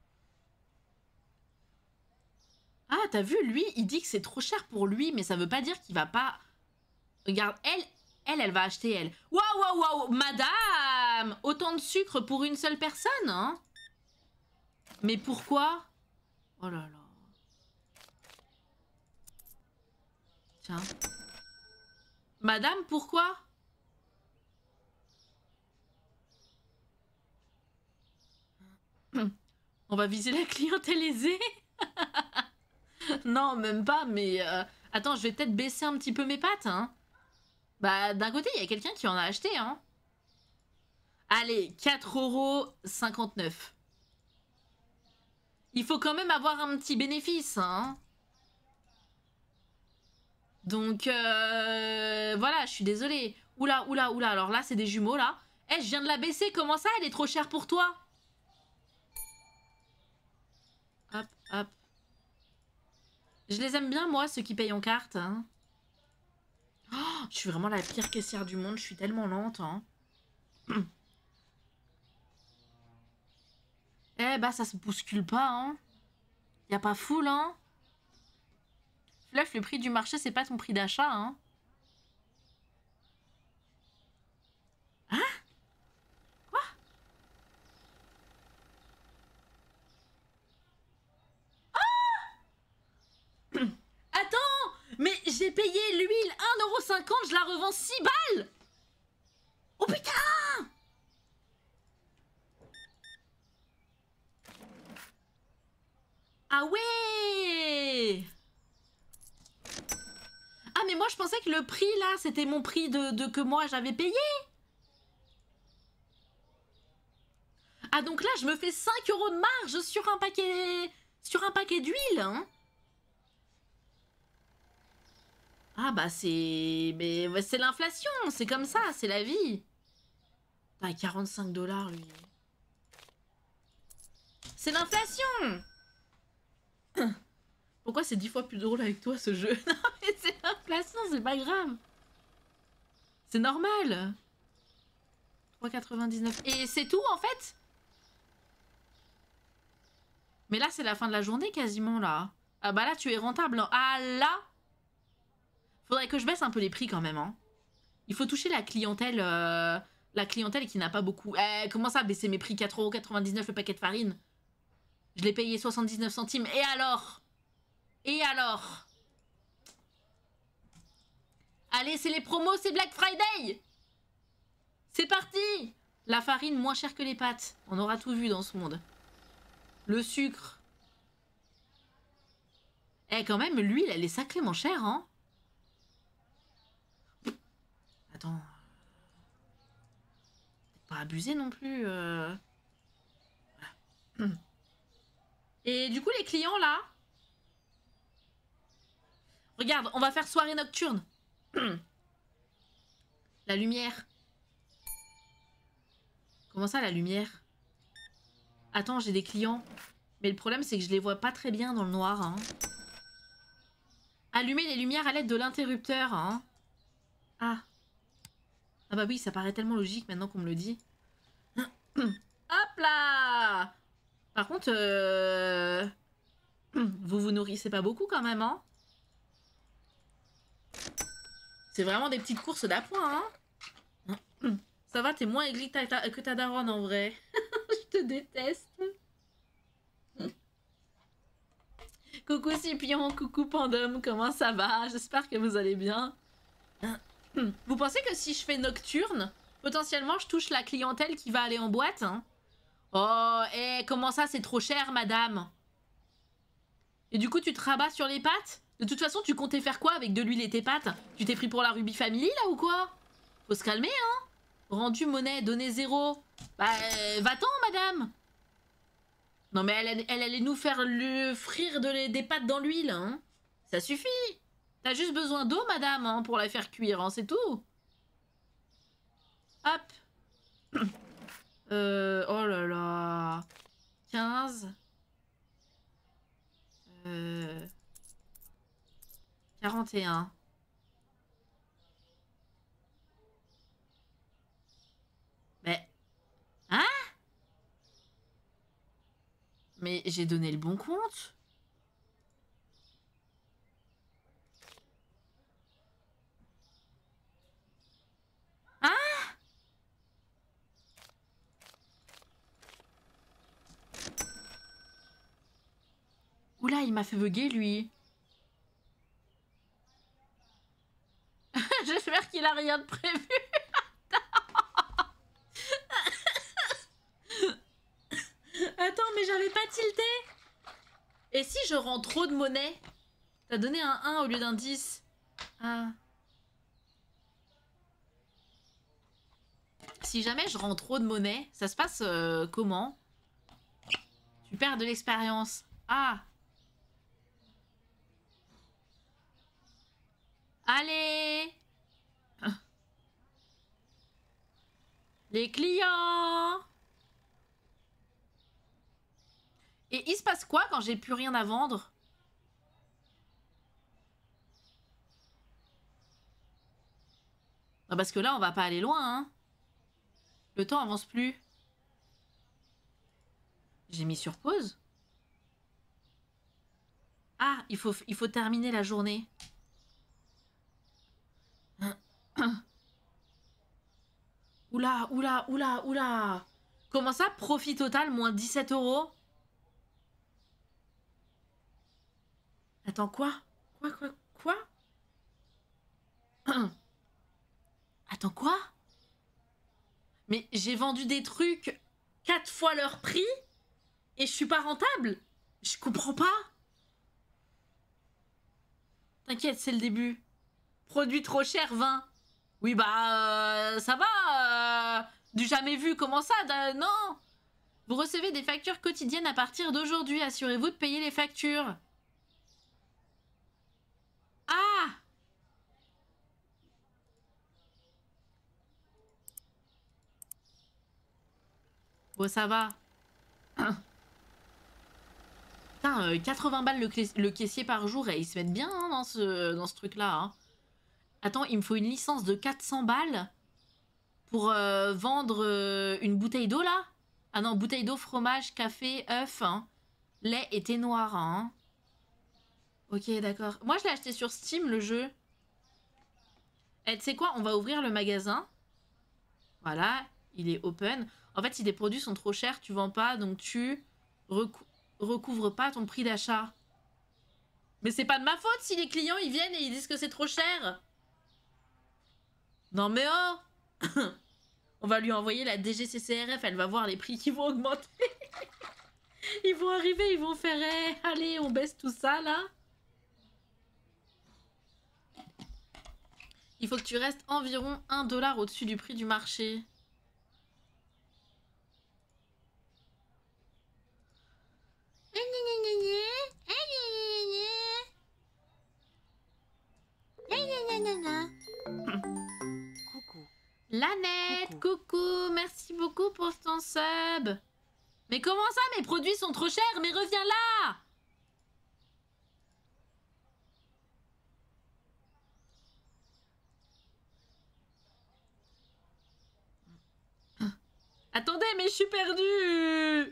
Ah, t'as vu, lui, il dit que c'est trop cher pour lui, mais ça veut pas dire qu'il va pas... Regarde, elle, elle, elle va acheter, elle. Waouh, waouh, waouh, madame! Autant de sucre pour une seule personne, hein? Mais pourquoi? Oh là là. Tiens. Madame, pourquoi? On va viser la clientèle aisée? Non, même pas, mais... Euh... Attends, je vais peut-être baisser un petit peu mes pattes, hein. Bah, d'un côté, il y a quelqu'un qui en a acheté, hein. Allez, quatre euros cinquante-neuf. Il faut quand même avoir un petit bénéfice, hein. Donc, euh... voilà, je suis désolée. Oula, oula, oula. Alors là, c'est des jumeaux, là. Eh, je viens de la baisser. Comment ça, elle est trop chère pour toi? Hop, hop. Je les aime bien, moi, ceux qui payent en carte. Hein. Oh, je suis vraiment la pire caissière du monde. Je suis tellement lente. Hein. Eh bah, ça se bouscule pas. Hein. Y a pas foule, hein. Fluff, le prix du marché, c'est pas ton prix d'achat. Hein. Hein? Quoi? Oh! Attends! Mais j'ai payé l'huile un euro cinquante, je la revends six balles! Oh putain! Ah ouais! Ah mais moi je pensais que le prix là, c'était mon prix de, de que moi j'avais payé! Ah donc là je me fais cinq euros de marge sur un paquet... Sur un paquet d'huile, hein? Ah bah c'est... Mais c'est l'inflation, c'est comme ça, c'est la vie. Ah, quarante-cinq dollars lui. C'est l'inflation. Pourquoi c'est dix fois plus drôle avec toi ce jeu? Non mais c'est l'inflation, c'est pas grave. C'est normal. trois quatre-vingt-dix-neuf. Et c'est tout en fait? Mais là c'est la fin de la journée quasiment là. Ah bah là tu es rentable. Ah là... Faudrait que je baisse un peu les prix quand même. Hein. Il faut toucher la clientèle euh, la clientèle qui n'a pas beaucoup. Eh, comment ça baisser mes prix? Quatre euros quatre-vingt-dix-neuf le paquet de farine. Je l'ai payé soixante-dix-neuf centimes. Et alors? Et alors? Allez, c'est les promos, c'est Black Friday. C'est parti. La farine moins chère que les pâtes. On aura tout vu dans ce monde. Le sucre. Eh, quand même, l'huile, elle est sacrément chère, hein. Attends. Pas abusé non plus. Euh... Voilà. Et du coup, les clients, là... Regarde, on va faire soirée nocturne. La lumière. Comment ça, la lumière? Attends, j'ai des clients. Mais le problème, c'est que je les vois pas très bien dans le noir. Hein. Allumer les lumières à l'aide de l'interrupteur. Hein. Ah. Ah bah oui, ça paraît tellement logique maintenant qu'on me le dit. Hop là! Par contre, euh... vous vous nourrissez pas beaucoup quand même, hein? C'est vraiment des petites courses d'appoint, hein? Ça va, t'es moins aigri que ta, que ta daronne en vrai. Je te déteste. Coucou Scipion, coucou Pandum, comment ça va? J'espère que vous allez bien. Vous pensez que si je fais nocturne, Potentiellement, je touche la clientèle qui va aller en boîte. Hein. Oh, eh, comment ça, c'est trop cher, madame? Et du coup, tu te rabats sur les pâtes? De toute façon, tu comptais faire quoi avec de l'huile et tes pâtes? Tu t'es pris pour la Ruby Family, là, ou quoi? Faut se calmer, hein? Rendu monnaie, donné zéro. Bah, euh, va-t'en, madame. Non, mais elle, elle allait nous faire le frire de, des pâtes dans l'huile, hein? Ça suffit. T'as juste besoin d'eau, madame, hein, pour la faire cuire, hein, c'est tout. Hop. Euh, oh là là. quinze. Euh, quarante et un. Mais... Hein? Mais j'ai donné le bon compte. Hein? Oula, il m'a fait bugger, lui. J'espère qu'il a rien de prévu. Attends, mais j'avais pas tilté. Et si je rends trop de monnaie? T'as donné un un au lieu d'un dix. Ah. Si jamais je rends trop de monnaie, ça se passe euh, comment? Tu perds de l'expérience. Ah. Allez. Les clients. Et il se passe quoi quand j'ai plus rien à vendre? Non, parce que là, on va pas aller loin, hein. Le temps avance plus. J'ai mis sur pause. Ah, il faut, il faut terminer la journée. Oula, oula, oula, oula. Comment ça, profit total, moins dix-sept euros? Attends, quoi? Quoi, quoi, quoi? Attends, quoi? Mais j'ai vendu des trucs quatre fois leur prix et je suis pas rentable? Je comprends pas. T'inquiète, c'est le début. Produit trop cher, vingt. Oui, bah, euh, ça va. Euh, du jamais vu, comment ça? Non. Vous recevez des factures quotidiennes à partir d'aujourd'hui. Assurez-vous de payer les factures. Ah! Bon, ça va. Putain, euh, quatre-vingts balles le, le caissier par jour, et ils se mettent bien hein, dans ce, dans ce truc-là. Hein. Attends, il me faut une licence de quatre cents balles pour euh, vendre euh, une bouteille d'eau, là? Ah non, bouteille d'eau, fromage, café, œuf, hein. Lait et thé noir. Hein. Ok, d'accord. Moi, je l'ai acheté sur Steam, le jeu. Et tu sais quoi? On va ouvrir le magasin. Voilà, il est open. En fait, si des produits sont trop chers, tu vends pas, donc tu recou recouvres pas ton prix d'achat. Mais c'est pas de ma faute si les clients ils viennent et ils disent que c'est trop cher. Non mais oh. On va lui envoyer la D G C C R F, elle va voir les prix qui vont augmenter. Ils vont arriver, ils vont faire hey, allez, on baisse tout ça là. Il faut que tu restes environ un dollar au-dessus du prix du marché. Coucou. Lanette, coucou. coucou, merci beaucoup pour ton sub. Mais comment ça, mes produits sont trop chers? Mais reviens là. Attendez, mais je suis perdue.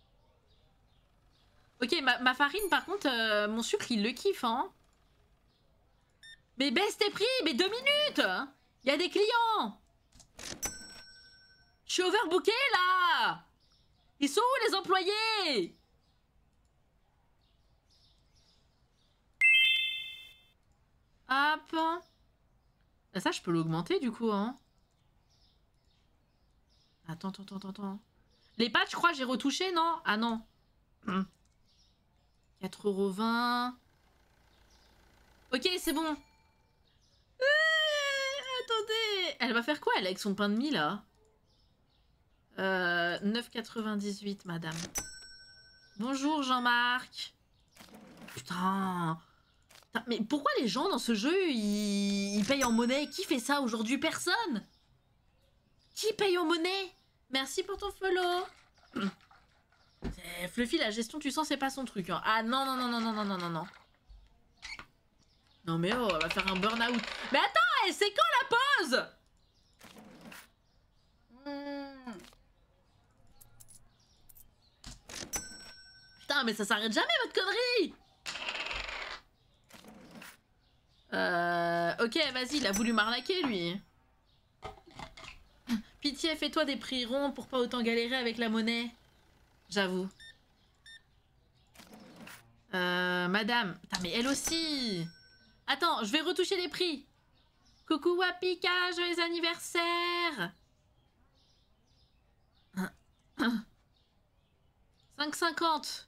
Ok, ma, ma farine, par contre, euh, mon sucre, il le kiffe, hein. Mais baisse tes prix, mais deux minutes. Il y a des clients. Je suis overbooké, là. Ils sont où, les employés? Hop. Ça, je peux l'augmenter, du coup, hein. Attends, attends, attends, attends. Les patchs, je crois, j'ai retouché, non? Ah non. Hum. quatre euros vingt. Ok, c'est bon. Euh, attendez. Elle va faire quoi, elle, avec son pain de mie, là? euh, neuf quatre-vingt-dix-huit, madame. Bonjour, Jean-Marc. Putain. Putain. Mais pourquoi les gens, dans ce jeu, ils... ils payent en monnaie? Qui fait ça aujourd'hui? Personne. Qui paye en monnaie? Merci pour ton follow. Fluffy, la gestion, tu sens, c'est pas son truc. Hein. Ah non, non, non, non, non, non, non, non, non. Non mais oh, elle va faire un burn-out. Mais attends, c'est quand la pause? mmh. Putain, mais ça s'arrête jamais, votre connerie. Euh... Ok, vas-y, il a voulu m'arnaquer, lui. Pitié, fais-toi des prix ronds pour pas autant galérer avec la monnaie. J'avoue. Euh, madame. Putain, mais elle aussi. Attends, je vais retoucher les prix. Coucou Wapika, joyeux anniversaire. cinq cinquante.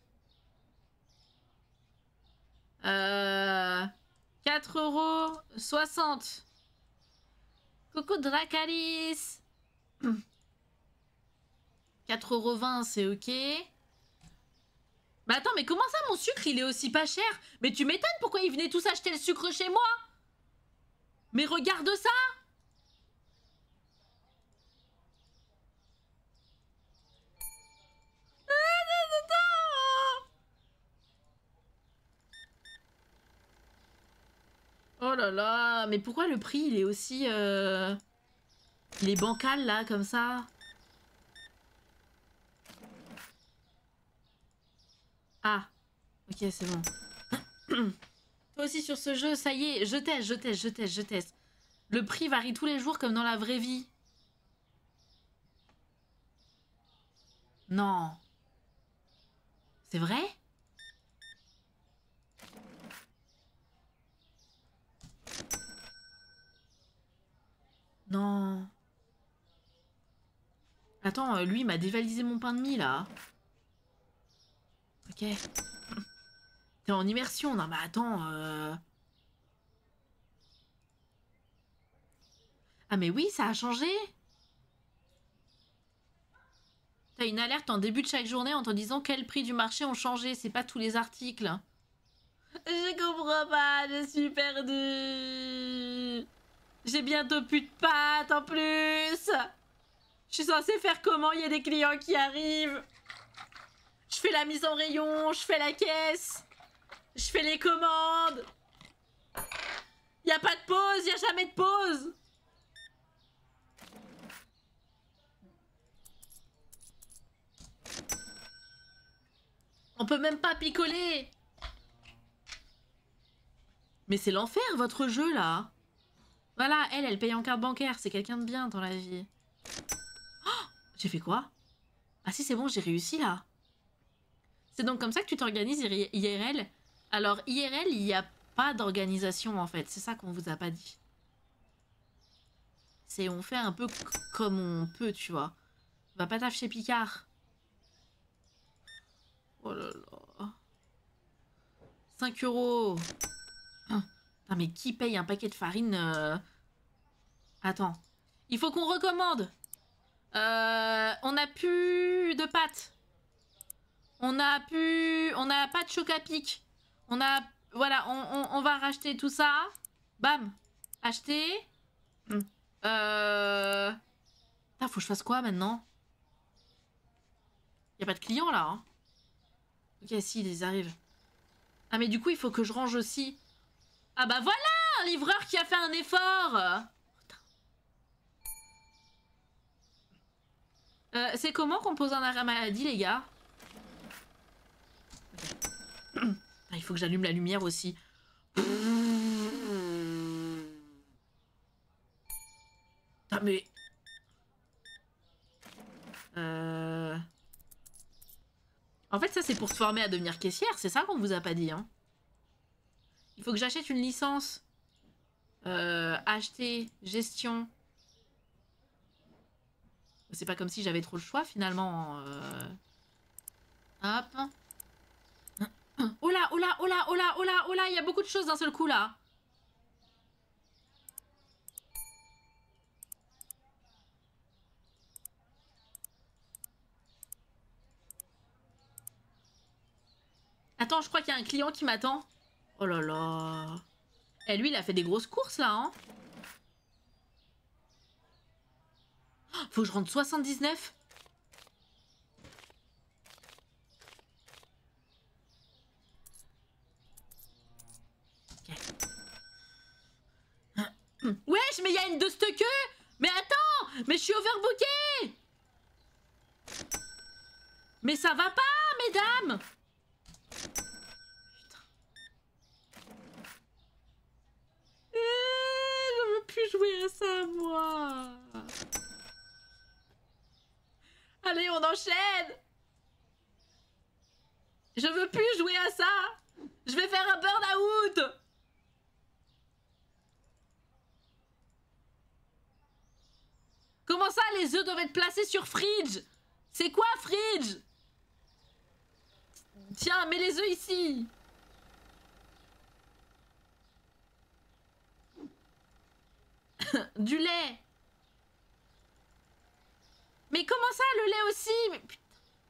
Euh, quatre euros soixante. Coucou Dracalis. quatre euros vingt, c'est ok. Mais attends, mais comment ça, mon sucre, il est aussi pas cher? Mais tu m'étonnes pourquoi ils venaient tous acheter le sucre chez moi? Mais regarde ça! Oh là là, mais pourquoi le prix, il est aussi... Euh... Il est bancal, là, comme ça? Ah, ok, c'est bon. Toi aussi sur ce jeu, ça y est, je teste, je teste, je teste, je teste. Le prix varie tous les jours comme dans la vraie vie. Non. C'est vrai? Non. Attends, lui, il m'a dévalisé mon pain de mie, là. Ok. T'es en immersion, non mais attends... Euh... Ah mais oui, ça a changé. T'as une alerte en début de chaque journée en te disant quel prix du marché ont changé. C'est pas tous les articles. Je comprends pas, je suis perdue. J'ai bientôt plus de pâtes en plus. Je suis censée faire comment? Il y a des clients qui arrivent. Je fais la mise en rayon, je fais la caisse. Je fais les commandes. Il y a pas de pause, il y a jamais de pause. On peut même pas picoler. Mais c'est l'enfer, votre jeu, là. Voilà, elle, elle paye en carte bancaire. C'est quelqu'un de bien dans la vie. Oh, j'ai fait quoi? Ah si, c'est bon, j'ai réussi, là. C'est donc comme ça que tu t'organises I R L. Alors, I R L, il n'y a pas d'organisation, en fait. C'est ça qu'on vous a pas dit. C'est on fait un peu comme on peut, tu vois. On va pas taf chez Picard. Oh là là. cinq euros. Ah, mais qui paye un paquet de farine euh... Attends. Il faut qu'on recommande. Euh, on a plus de pâtes. On a plus... On a pas de choc à pic. On a... Voilà, on, on, on va racheter tout ça. Bam. Acheter. Mm. Euh... Ah, faut que je fasse quoi maintenant? Y a pas de clients là. Hein. Ok, si, ils arrivent. Ah, mais du coup, il faut que je range aussi. Ah bah voilà, un livreur qui a fait un effort. Euh, c'est comment qu'on pose un arrêt maladie, les gars? Okay. Ah, il faut que j'allume la lumière aussi. Ah mais... Euh... En fait, ça, c'est pour te former à devenir caissière. C'est ça qu'on vous a pas dit, hein. Il faut que j'achète une licence. Euh, acheter, gestion. C'est pas comme si j'avais trop le choix finalement. Euh... Hop. Oh là, oh là, oh là, oh là, oh là, oh là, il y a beaucoup de choses d'un seul coup là. Attends, je crois qu'il y a un client qui m'attend. Oh là là. Et lui, il a fait des grosses courses là, hein. Faut que je rentre soixante-dix-neuf. Okay. Wesh, mais il y a une de cette queue. Mais attends, mais je suis overbooké. Mais ça va pas, mesdames. Putain. Euh, je veux plus jouer à ça, moi. Allez, on enchaîne. Je veux plus jouer à ça. Je vais faire un burn-out. Comment ça, les œufs doivent être placés sur fridge? C'est quoi, fridge? Tiens, mets les œufs ici. Du lait. Mais comment ça, le lait aussi? Mais putain.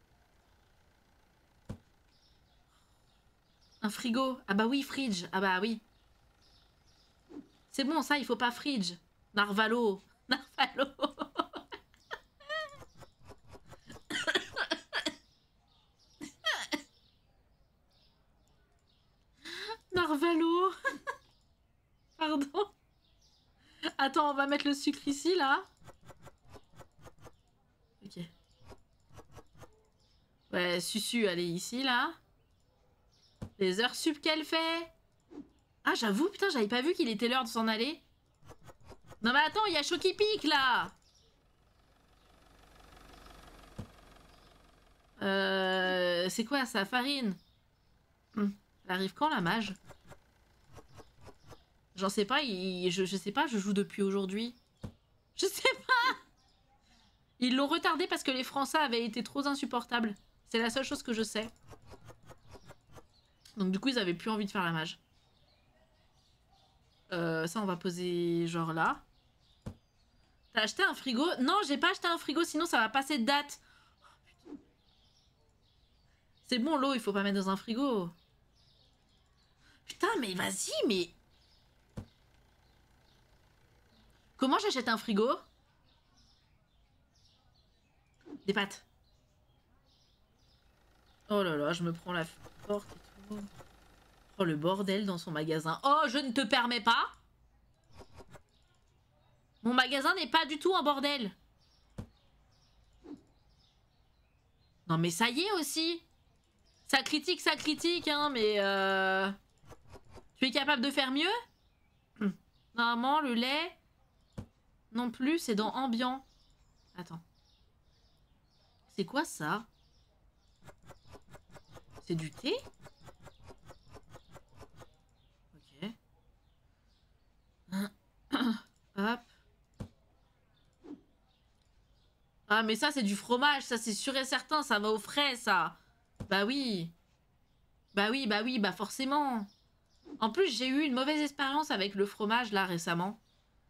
Un frigo. Ah bah oui, fridge. Ah bah oui. C'est bon, ça, il faut pas fridge. Narvalo. Narvalo. Narvalo. Pardon. Attends, on va mettre le sucre ici, là. Ok. Ouais, Susu, allez, ici, là. Les heures sup qu'elle fait. Ah, j'avoue, putain, j'avais pas vu qu'il était l'heure de s'en aller. Non, mais attends, il y a Choc qui pique, là. Euh... C'est quoi, ça, farine? hum. Elle arrive quand, la mage? J'en sais pas, il... je, je sais pas, je joue depuis aujourd'hui. Je sais pas. Ils l'ont retardé parce que les Français avaient été trop insupportables. C'est la seule chose que je sais. Donc du coup, ils avaient plus envie de faire la mage. Euh, ça, on va poser genre là. T'as acheté un frigo? Non, j'ai pas acheté un frigo, sinon ça va passer de date. C'est bon, l'eau, il faut pas mettre dans un frigo. Putain, mais vas-y, mais... Comment j'achète un frigo? Des pâtes. Oh là là, je me prends la porte et tout. Oh, le bordel dans son magasin. Oh, je ne te permets pas. Mon magasin n'est pas du tout un bordel. Non, mais ça y est aussi. Ça critique, ça critique, hein, mais... Euh... Tu es capable de faire mieux? hum. Normalement, le lait... Non plus, c'est dans ambiant. Attends. C'est quoi ça? C'est du thé? Ok. Hop. Ah, mais ça, c'est du fromage. Ça, c'est sûr et certain. Ça va au frais, ça. Bah oui. Bah oui, bah oui, bah forcément. En plus, j'ai eu une mauvaise expérience avec le fromage, là, récemment.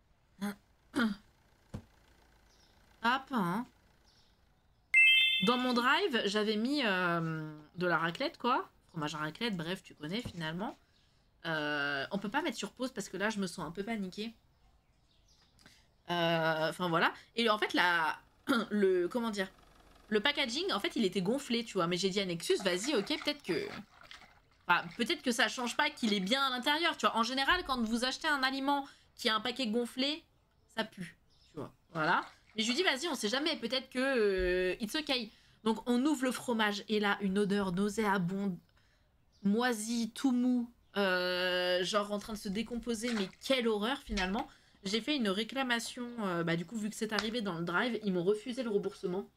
Hop, hein. Dans mon drive, j'avais mis euh, de la raclette, quoi. Fromage à raclette, bref, tu connais, finalement. Euh, on peut pas mettre sur pause parce que là, je me sens un peu paniquée. Euh, enfin, voilà. Et en fait, la... le... Comment dire? Le packaging, en fait, il était gonflé, tu vois. Mais j'ai dit à Nexus, vas-y, ok, peut-être que... Enfin, peut-être que ça change pas qu'il est bien à l'intérieur, tu vois. En général, quand vous achetez un aliment qui a un paquet gonflé, ça pue, tu vois. Voilà. Mais je lui dis, vas-y, on sait jamais, peut-être que euh, it's okay. Donc, on ouvre le fromage et là, une odeur nauséabonde, moisie, tout mou, euh, genre en train de se décomposer, mais quelle horreur finalement. J'ai fait une réclamation, euh, bah du coup, vu que c'est arrivé dans le drive, ils m'ont refusé le remboursement.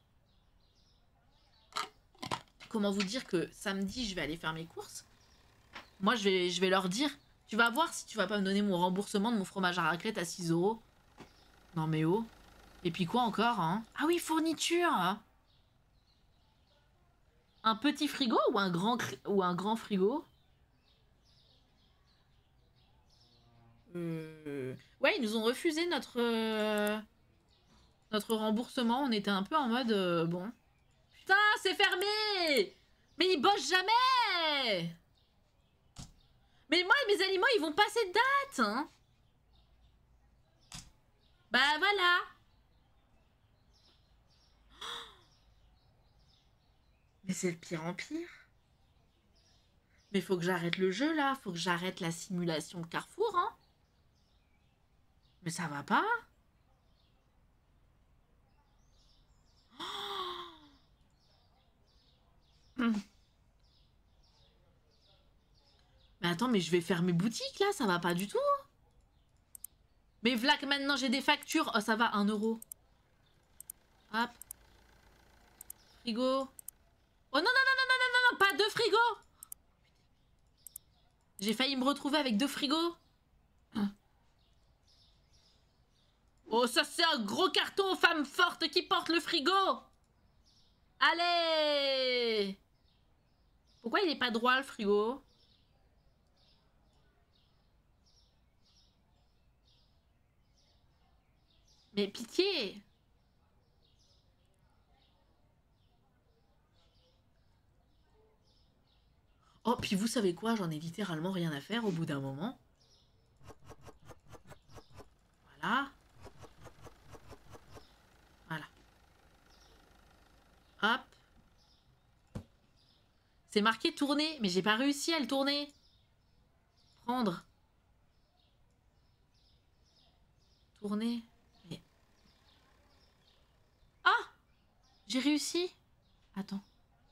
Comment vous dire que samedi, je vais aller faire mes courses? Moi, je vais, je vais leur dire, tu vas voir si tu vas pas me donner mon remboursement de mon fromage à raclette à six euros. Non mais oh. Et puis quoi encore, hein? Ah oui, fourniture. Un petit frigo ou un grand, ou un grand frigo? euh... Ouais, ils nous ont refusé notre... Euh... notre remboursement. On était un peu en mode... Euh, bon. Putain, c'est fermé! Mais ils bossent jamais! Mais moi, mes aliments, ils vont passer de date, hein? Bah voilà! Mais c'est le pire en pire. Mais faut que j'arrête le jeu, là. Faut que j'arrête la simulation de Carrefour, hein? Mais ça va pas? Hum. Mais attends, mais je vais faire mes boutiques, là. Ça va pas du tout. Mais voilà que maintenant, j'ai des factures. Oh, ça va, un euro. Hop. Frigo. Oh non, non, non, non, non, non, non, pas deux frigos. J'ai failli me retrouver avec deux frigos. Oh, ça c'est un gros carton aux femmes fortes qui portent le frigo. Allez. Pourquoi il est pas droit le frigo? Mais pitié. Oh, puis vous savez quoi? J'en ai littéralement rien à faire au bout d'un moment. Voilà. Voilà. Hop. C'est marqué tourner, mais j'ai pas réussi à le tourner. Prendre. Tourner. Mais... Ah! J'ai réussi. Attends.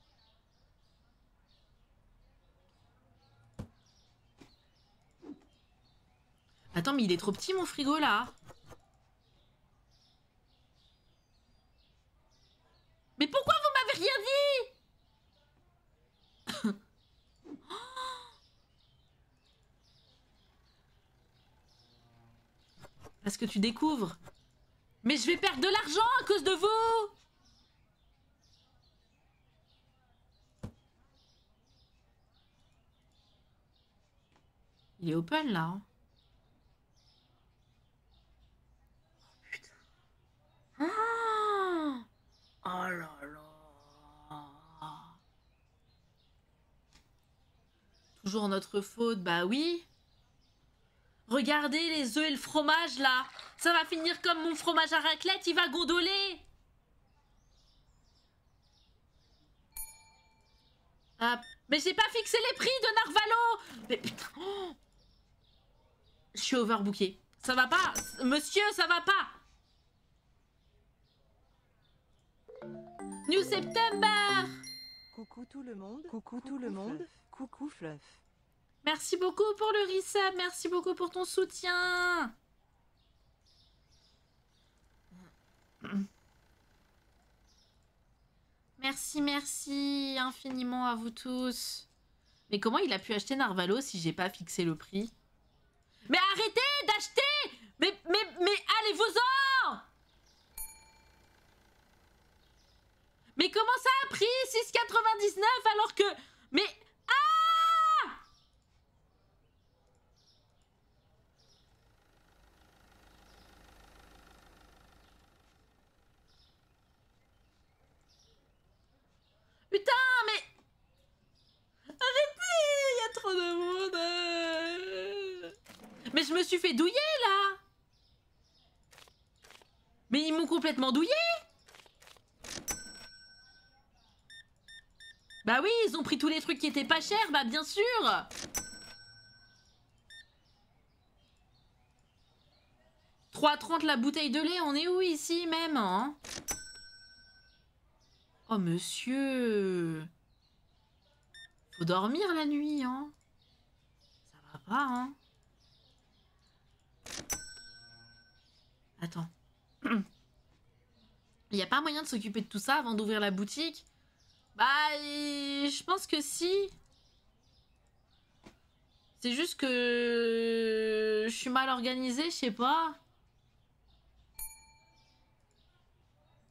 Attends, mais il est trop petit mon frigo là. Mais pourquoi vous m'avez rien dit? Parce que tu découvres. Mais je vais perdre de l'argent à cause de vous. Il est open là. Hein. Putain. Ah oh là là. Toujours notre faute, bah oui. Regardez les œufs et le fromage là. Ça va finir comme mon fromage à raclette, il va gondoler. Ah, mais j'ai pas fixé les prix de Narvalo. Mais putain. Oh. Je suis overbooké. Ça va pas. Monsieur, ça va pas. New September. Coucou tout le monde. Coucou tout le monde. Coucou Fluff. Merci beaucoup pour le resub. Merci beaucoup pour ton soutien. Merci, merci infiniment à vous tous. Mais comment il a pu acheter Narvalo si j'ai pas fixé le prix? Mais arrêtez d'acheter! Mais, mais, mais allez-vous-en! Mais comment ça a pris six quatre-vingt-dix-neuf alors que... Mais... Ah! Putain, mais... Arrêtez! Il y a trop de monde! Mais je me suis fait douiller, là! Mais ils m'ont complètement douillé! Bah oui, ils ont pris tous les trucs qui étaient pas chers, bah bien sûr! trois trente la bouteille de lait, on est où ici même, hein? Oh monsieur! Faut dormir la nuit, hein? Ça va pas, hein? Attends. Il n'y a pas moyen de s'occuper de tout ça avant d'ouvrir la boutique? Bah, je pense que si. C'est juste que je suis mal organisée, je sais pas.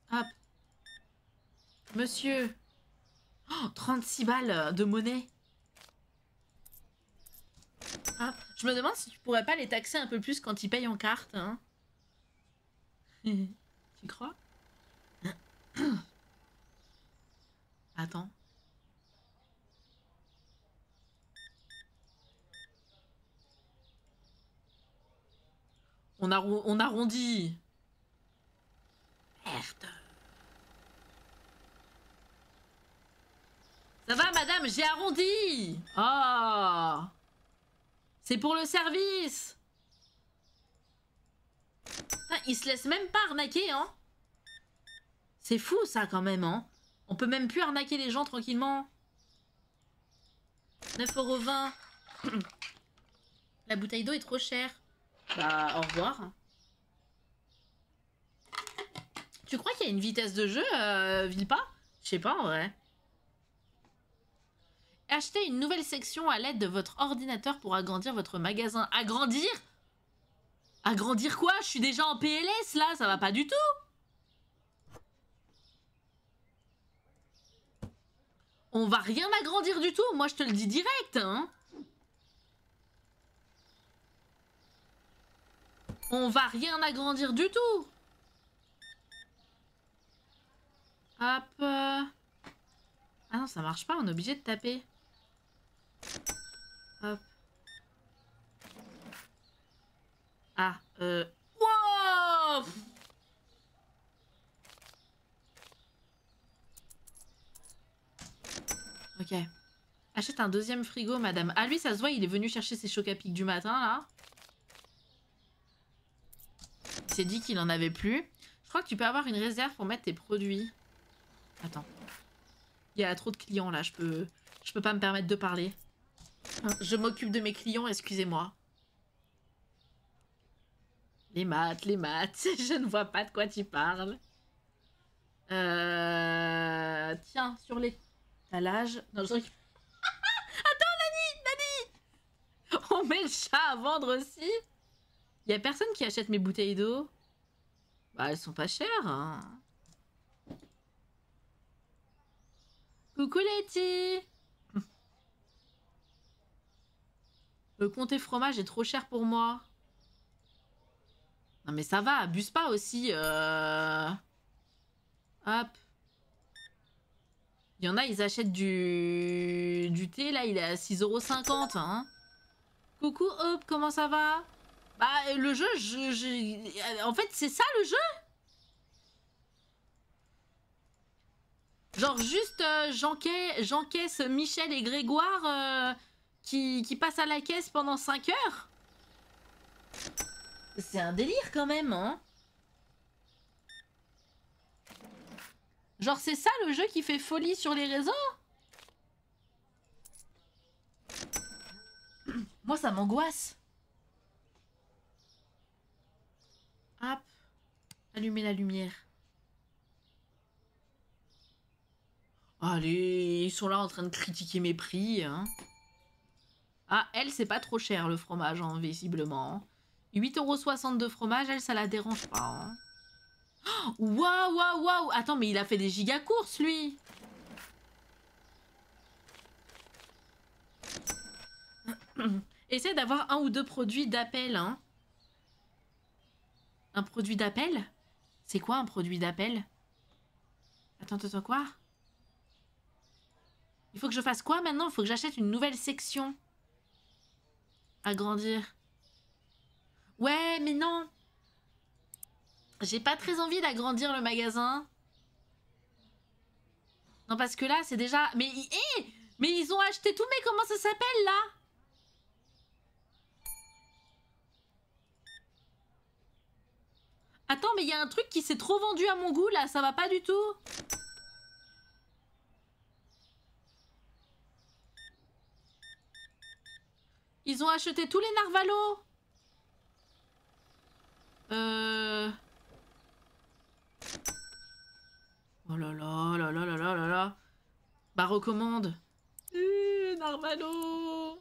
Hop. Monsieur. Oh, trente-six balles de monnaie. Hop. Je me demande si tu pourrais pas les taxer un peu plus quand ils payent en carte. Hein. Tu crois? Attends. On, arro on arrondit. Merde. Ça va, madame, j'ai arrondi. Oh. C'est pour le service. Putain, il se laisse même pas arnaquer, hein. C'est fou, ça, quand même, hein. On peut même plus arnaquer les gens tranquillement. neuf euros vingt. La bouteille d'eau est trop chère. Bah, au revoir. Tu crois qu'il y a une vitesse de jeu, euh, Vilpa? Je sais pas, en vrai. Achetez une nouvelle section à l'aide de votre ordinateur pour agrandir votre magasin. Agrandir? Agrandir quoi? Je suis déjà en P L S, là. Ça va pas du tout. On va rien agrandir du tout. Moi, je te le dis direct, hein. On va rien agrandir du tout. Hop. Euh... Ah non, ça marche pas. On est obligé de taper. Hop. Ah, euh... Wow! Ok. Achète un deuxième frigo, madame. Ah, lui, ça se voit, il est venu chercher ses chocs à pic du matin, là. Il s'est dit qu'il en avait plus. Je crois que tu peux avoir une réserve pour mettre tes produits. Attends. Il y a trop de clients, là. Je peux, je peux pas me permettre de parler. Je m'occupe de mes clients, excusez-moi. Les maths, les maths. Je ne vois pas de quoi tu parles. Euh... Tiens, sur l'étalage... Non, je... Attends, Nani, Nani. On met le chat à vendre aussi. Il y a personne qui achète mes bouteilles d'eau. Bah, elles sont pas chères. Hein. Coucou, Letty. Le comté fromage est trop cher pour moi. Non mais ça va, abuse pas aussi. Euh... Hop. Il y en a, ils achètent du, du thé, là, il est à six euros cinquante. Hein. Coucou Hop, comment ça va? Bah le jeu, je, je... en fait c'est ça le jeu. Genre juste euh, j'encaisse Michel et Grégoire euh, qui, qui passent à la caisse pendant cinq heures. C'est un délire quand même, hein. Genre c'est ça le jeu qui fait folie sur les réseaux. Moi ça m'angoisse. Hop. Allumer la lumière. Allez, ils sont là en train de critiquer mes prix. Hein. Ah, elle, c'est pas trop cher le fromage, hein, visiblement. huit euros soixante de fromage, elle, ça la dérange pas. Hein. Waouh, waouh, waouh. Attends, mais il a fait des giga courses, lui. Essaie d'avoir un ou deux produits d'appel. Hein. Un produit d'appel? C'est quoi un produit d'appel? Attends, attends, quoi? Il faut que je fasse quoi maintenant? Il faut que j'achète une nouvelle section. Agrandir. Ouais, mais non. J'ai pas très envie d'agrandir le magasin. Non, parce que là, c'est déjà... Mais, hey mais ils ont acheté tout, mais comment ça s'appelle, là? Attends, mais il y a un truc qui s'est trop vendu à mon goût, là. Ça va pas du tout. Ils ont acheté tous les narvalos. Euh... Oh là là, là là là là là là. Bah recommande. Euh, narvalo.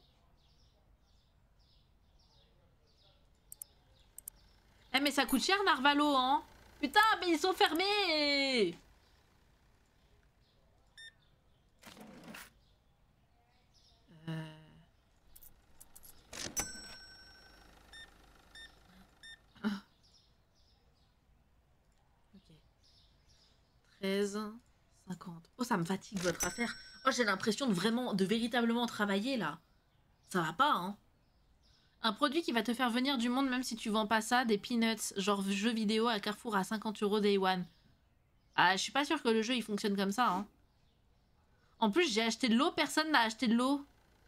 Eh mais ça coûte cher narvalo, hein. Putain, mais ils sont fermés. Euh... Ah. Ok. treize, cinquante. Oh, ça me fatigue votre affaire. Oh, j'ai l'impression de vraiment, de véritablement travailler là. Ça va pas, hein. Un produit qui va te faire venir du monde même si tu vends pas ça, des peanuts, genre jeu vidéo à Carrefour à cinquante euros day one. Ah, je suis pas sûre que le jeu il fonctionne comme ça, hein. En plus, j'ai acheté de l'eau, personne n'a acheté de l'eau.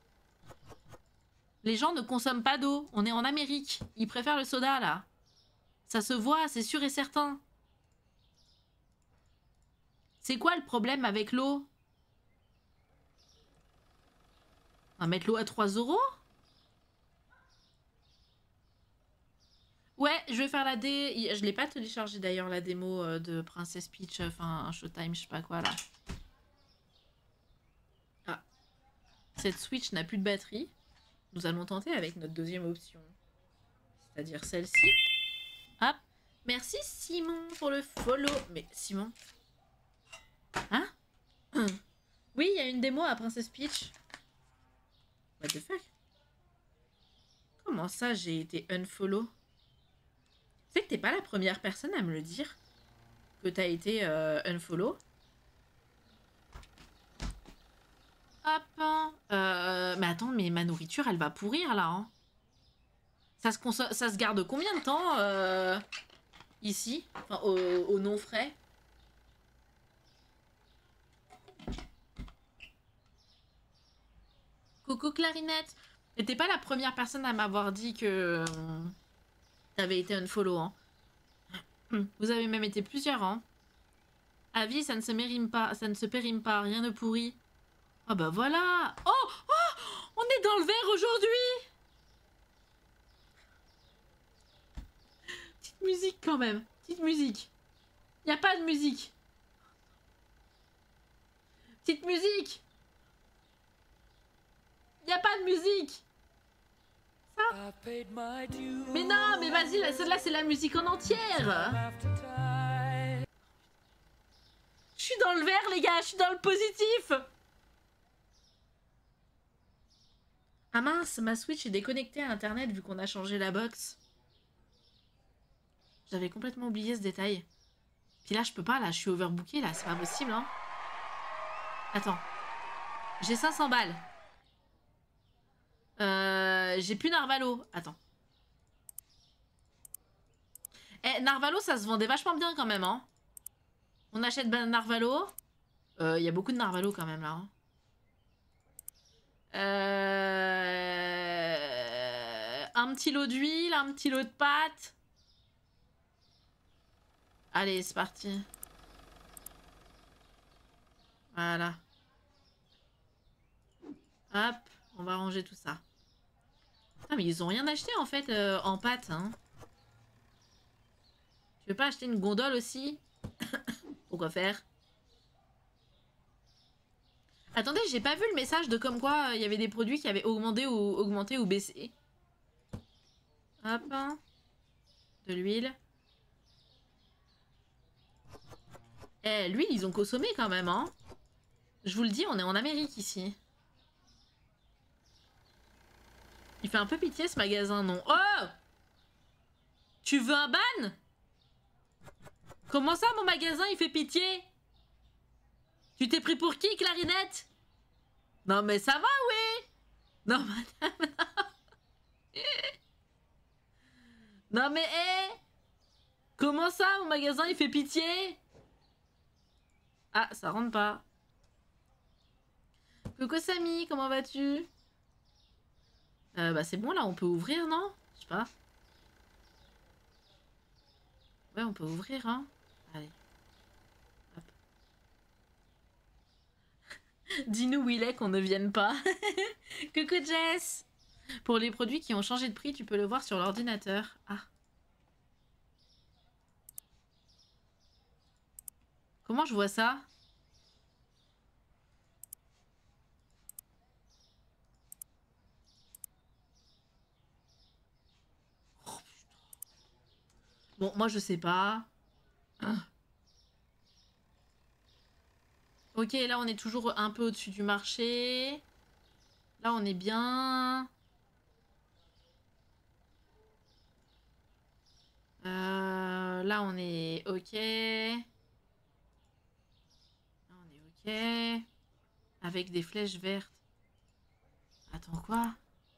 Les gens ne consomment pas d'eau. On est en Amérique. Ils préfèrent le soda, là. Ça se voit, c'est sûr et certain. C'est quoi le problème avec l'eau? On va mettre l'eau à trois euros? Ouais, je vais faire la dé... Je l'ai pas téléchargé d'ailleurs, la démo euh, de Princess Peach, enfin un Showtime, je sais pas quoi, là. Ah. Cette Switch n'a plus de batterie. Nous allons tenter avec notre deuxième option. C'est-à-dire celle-ci. Hop. Merci Simon pour le follow. Mais Simon... Hein? Oui, il y a une démo à Princess Peach. What the fuck? Comment ça, j'ai été unfollow? C'est que t'es pas la première personne à me le dire. Que t'as été euh, unfollow. Hop. Euh, mais attends, mais ma nourriture, elle va pourrir là. Hein. Ça, se ça se garde combien de temps euh, ici? Enfin, au, au non frais? Coucou Clarinette. Et t'es pas la première personne à m'avoir dit que euh, t'avais été unfollow. Hein. Vous avez même été plusieurs. Hein. Avis, ça ne se mérime pas, ça ne se périme pas, rien ne pourrit. Ah bah voilà. Oh, oh, on est dans le vert aujourd'hui. Petite musique quand même. Petite musique. Y a pas de musique. Petite musique. Y a pas de musique. Ça. Mais non, mais vas-y, celle-là c'est la musique en entière. Je suis dans le vert les gars, je suis dans le positif. Ah mince, ma Switch est déconnectée à internet vu qu'on a changé la box. J'avais complètement oublié ce détail. Puis là je peux pas, là je suis overbooké là, c'est pas possible hein. Attends. J'ai cinq cents balles. Euh, j'ai plus Narvalo. Attends. Eh, Narvalo, ça se vendait vachement bien quand même, hein. On achète Narvalo. Il euh, y a beaucoup de Narvalo quand même, là. Hein. Euh... Un petit lot d'huile, un petit lot de pâtes. Allez, c'est parti. Voilà. Hop, on va ranger tout ça. Putain, mais ils ont rien acheté en fait euh, en pâtes. Hein. Tu veux pas acheter une gondole aussi? Pourquoi faire? Attendez, j'ai pas vu le message de comme quoi il euh, y avait des produits qui avaient augmenté ou, augmenté ou baissé. Hop. De l'huile. Eh, l'huile, ils ont consommé quand même, hein. Je vous le dis, on est en Amérique ici. Il fait un peu pitié ce magasin, non? Oh! Tu veux un ban? Comment ça, mon magasin, il fait pitié? Tu t'es pris pour qui, Clarinette? Non, mais ça va, oui. Non, madame, non. Non, mais, hé hey. Comment ça, mon magasin, il fait pitié? Ah, ça rentre pas. Coucou, Samy, comment vas-tu? Euh, bah, c'est bon, là, on peut ouvrir, non? Je sais pas. Ouais, on peut ouvrir, hein. Allez. Dis-nous où il est qu'on ne vienne pas. Coucou Jess. Pour les produits qui ont changé de prix, tu peux le voir sur l'ordinateur. Ah. Comment je vois ça? Oh, bon, moi je sais pas. Ah. Ok, là on est toujours un peu au-dessus du marché. Là on est bien. Euh, là on est ok. Là on est ok. Avec des flèches vertes. Attends quoi?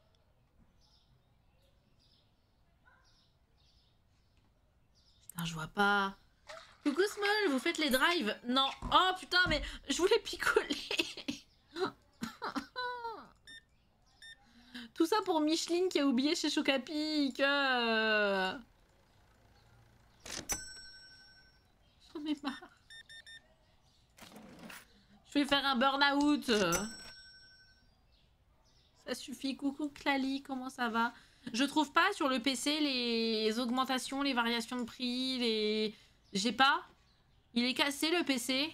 Putain, je vois pas. Coucou Small, vous faites les drives? Non. Oh putain, mais je voulais picoler. Tout ça pour Micheline qui a oublié chez Chocapi que... J'en ai marre. Je vais faire un burn-out. Ça suffit. Coucou Clali, comment ça va? Je trouve pas sur le P C les augmentations, les variations de prix, les... J'ai pas. Il est cassé le P C.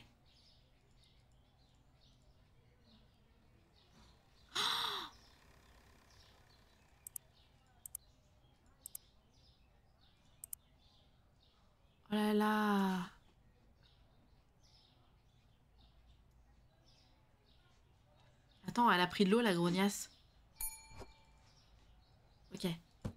Oh là là. Attends, elle a pris de l'eau la grognasse. Ok.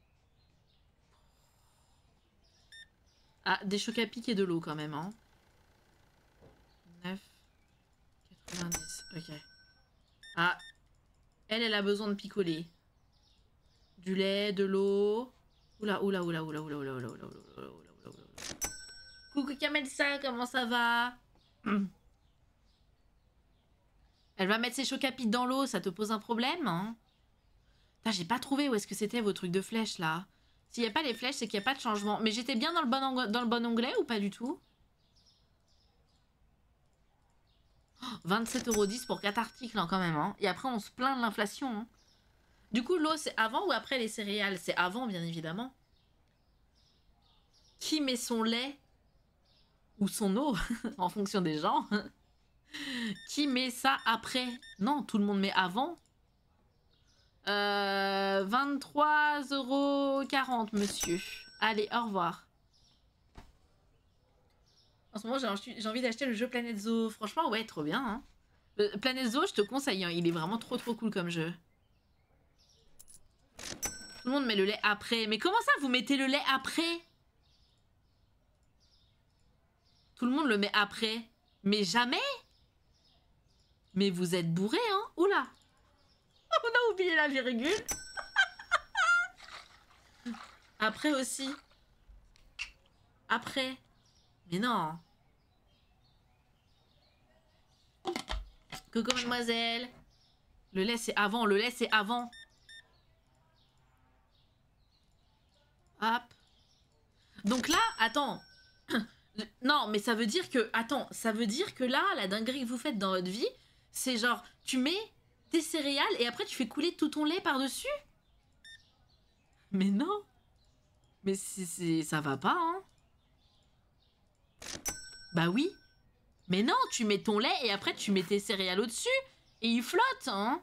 Ah, des chocapics et de l'eau quand même, hein. neuf, quatre-vingt-dix, ok. Ah, elle, elle a besoin de picoler. Du lait, de l'eau. Oula, oula, oula, oula, oula, oula, oula, oula, oula, oula, oula, oula. Coucou Kamelsa, comment ça va? Elle va mettre ses chocapics dans l'eau, ça te pose un problème, hein? J'ai pas trouvé où est-ce que c'était vos trucs de flèches, là. S'il n'y a pas les flèches, c'est qu'il n'y a pas de changement. Mais j'étais bien dans le, bon dans le bon onglet ou pas du tout? Oh, vingt-sept euros dix pour quatre articles, hein, quand même. Hein. Et après, on se plaint de l'inflation. Hein. Du coup, l'eau, c'est avant ou après les céréales? C'est avant, bien évidemment. Qui met son lait ou son eau, en fonction des gens? Qui met ça après? Non, tout le monde met avant. Euh, vingt-trois euros quarante, monsieur. Allez, au revoir. En ce moment, j'ai envie d'acheter le jeu Planet Zoo. Franchement, ouais, trop bien. Hein. Le Planet Zoo, je te conseille. Hein. Il est vraiment trop trop cool comme jeu. Tout le monde met le lait après. Mais comment ça, vous mettez le lait après? Tout le monde le met après. Mais jamais. Mais vous êtes bourré, hein? Oula. On a oublié la virgule. Après aussi. Après. Mais non. Coucou mademoiselle. Le lait c'est avant, le lait c'est avant. Hop. Donc là, attends. Non, mais ça veut dire que... Attends, ça veut dire que là, la dinguerie que vous faites dans votre vie, c'est genre, tu mets tes céréales et après tu fais couler tout ton lait par-dessus? Mais non. Mais c'est... ça va pas, hein. Bah oui. Mais non, tu mets ton lait et après tu mets tes céréales au-dessus. Et ils flottent, hein.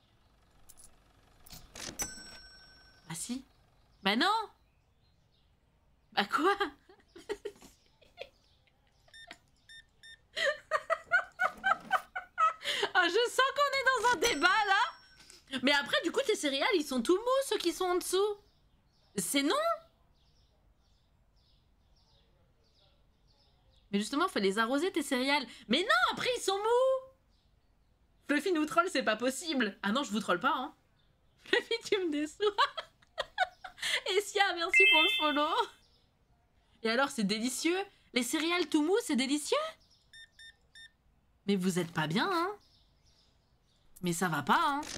Bah si. Bah non. Bah quoi? Oh, je sens qu'on est dans un débat, là. Mais après, du coup, tes céréales, ils sont tout mous, ceux qui sont en dessous. C'est non. Mais justement, il faut les arroser, tes céréales. Mais non, après, ils sont mous. Fluffy nous troll, c'est pas possible. Ah non, je vous troll pas, hein. Fluffy, tu me déçois. Et Sia, merci pour le follow. Et alors, c'est délicieux. Les céréales tout mous, c'est délicieux. Mais vous êtes pas bien, hein. Mais ça va pas, hein.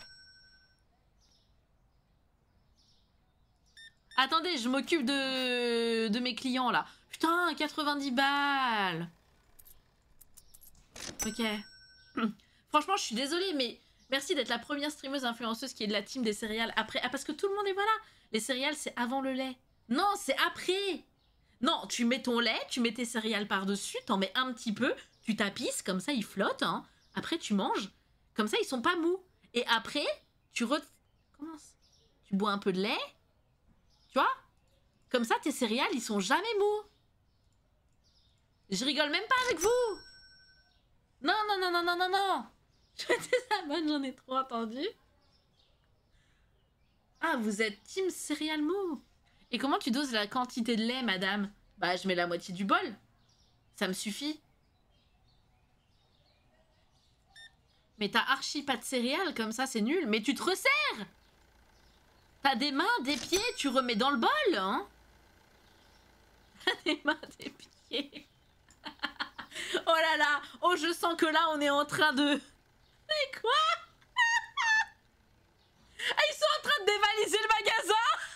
Attendez, je m'occupe de... de mes clients, là. Putain, quatre-vingt-dix balles. Ok. Franchement, je suis désolée, mais merci d'être la première streameuse influenceuse qui est de la team des céréales après. Ah, parce que tout le monde est voilà. Les céréales, c'est avant le lait. Non, c'est après. Non, tu mets ton lait, tu mets tes céréales par-dessus, t'en mets un petit peu, tu tapisses, comme ça ils flottent. Hein. Après, tu manges. Comme ça, ils sont pas mous. Et après, tu re... Comment ça? Tu bois un peu de lait. Tu vois? Comme ça, tes céréales, ils sont jamais mous. Je rigole même pas avec vous. Non, non, non, non, non, non, non. Je me désabonne, j'en ai trop entendu. Ah, vous êtes team céréales mou. Et comment tu doses la quantité de lait, madame? Bah, je mets la moitié du bol. Ça me suffit. Mais t'as archi pas de céréales, comme ça, c'est nul. Mais tu te resserres. T'as des mains, des pieds, tu remets dans le bol, hein. T'as des mains, des pieds. Oh là là. Oh, je sens que là, on est en train de... Mais quoi? Ah, ils sont en train de dévaliser le magasin.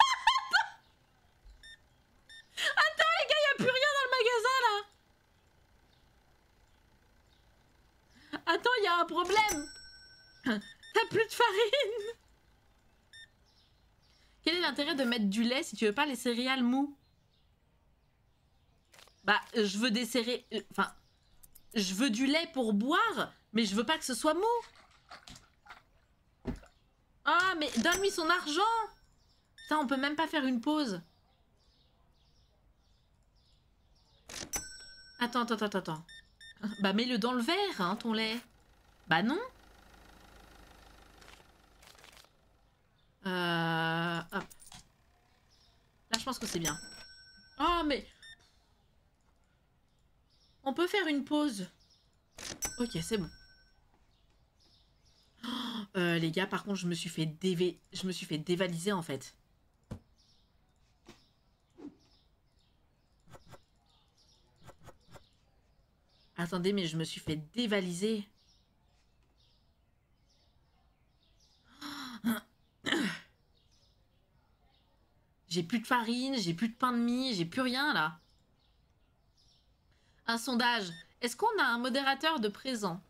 Attends les gars, il n'y a plus rien dans le magasin là. Attends, il y a un problème. T'as plus de farine. Quel est l'intérêt de mettre du lait si tu veux pas les céréales mous? Bah, je veux des céréales... Enfin, je veux du lait pour boire, mais je veux pas que ce soit mou. Ah, mais donne-lui son argent. Putain, on peut même pas faire une pause. Attends, attends, attends, attends. Bah, mets-le dans le verre, hein, ton lait. Bah non. Euh... Hop. Là, je pense que c'est bien. Oh, mais... On peut faire une pause. Ok, c'est bon. Oh, euh, les gars, par contre, je me suis fait dévé... Je me suis fait dévaliser, en fait. Attendez, mais je me suis fait dévaliser. J'ai plus de farine, j'ai plus de pain de mie, j'ai plus rien, là. Un sondage. Est-ce qu'on a un modérateur de présent?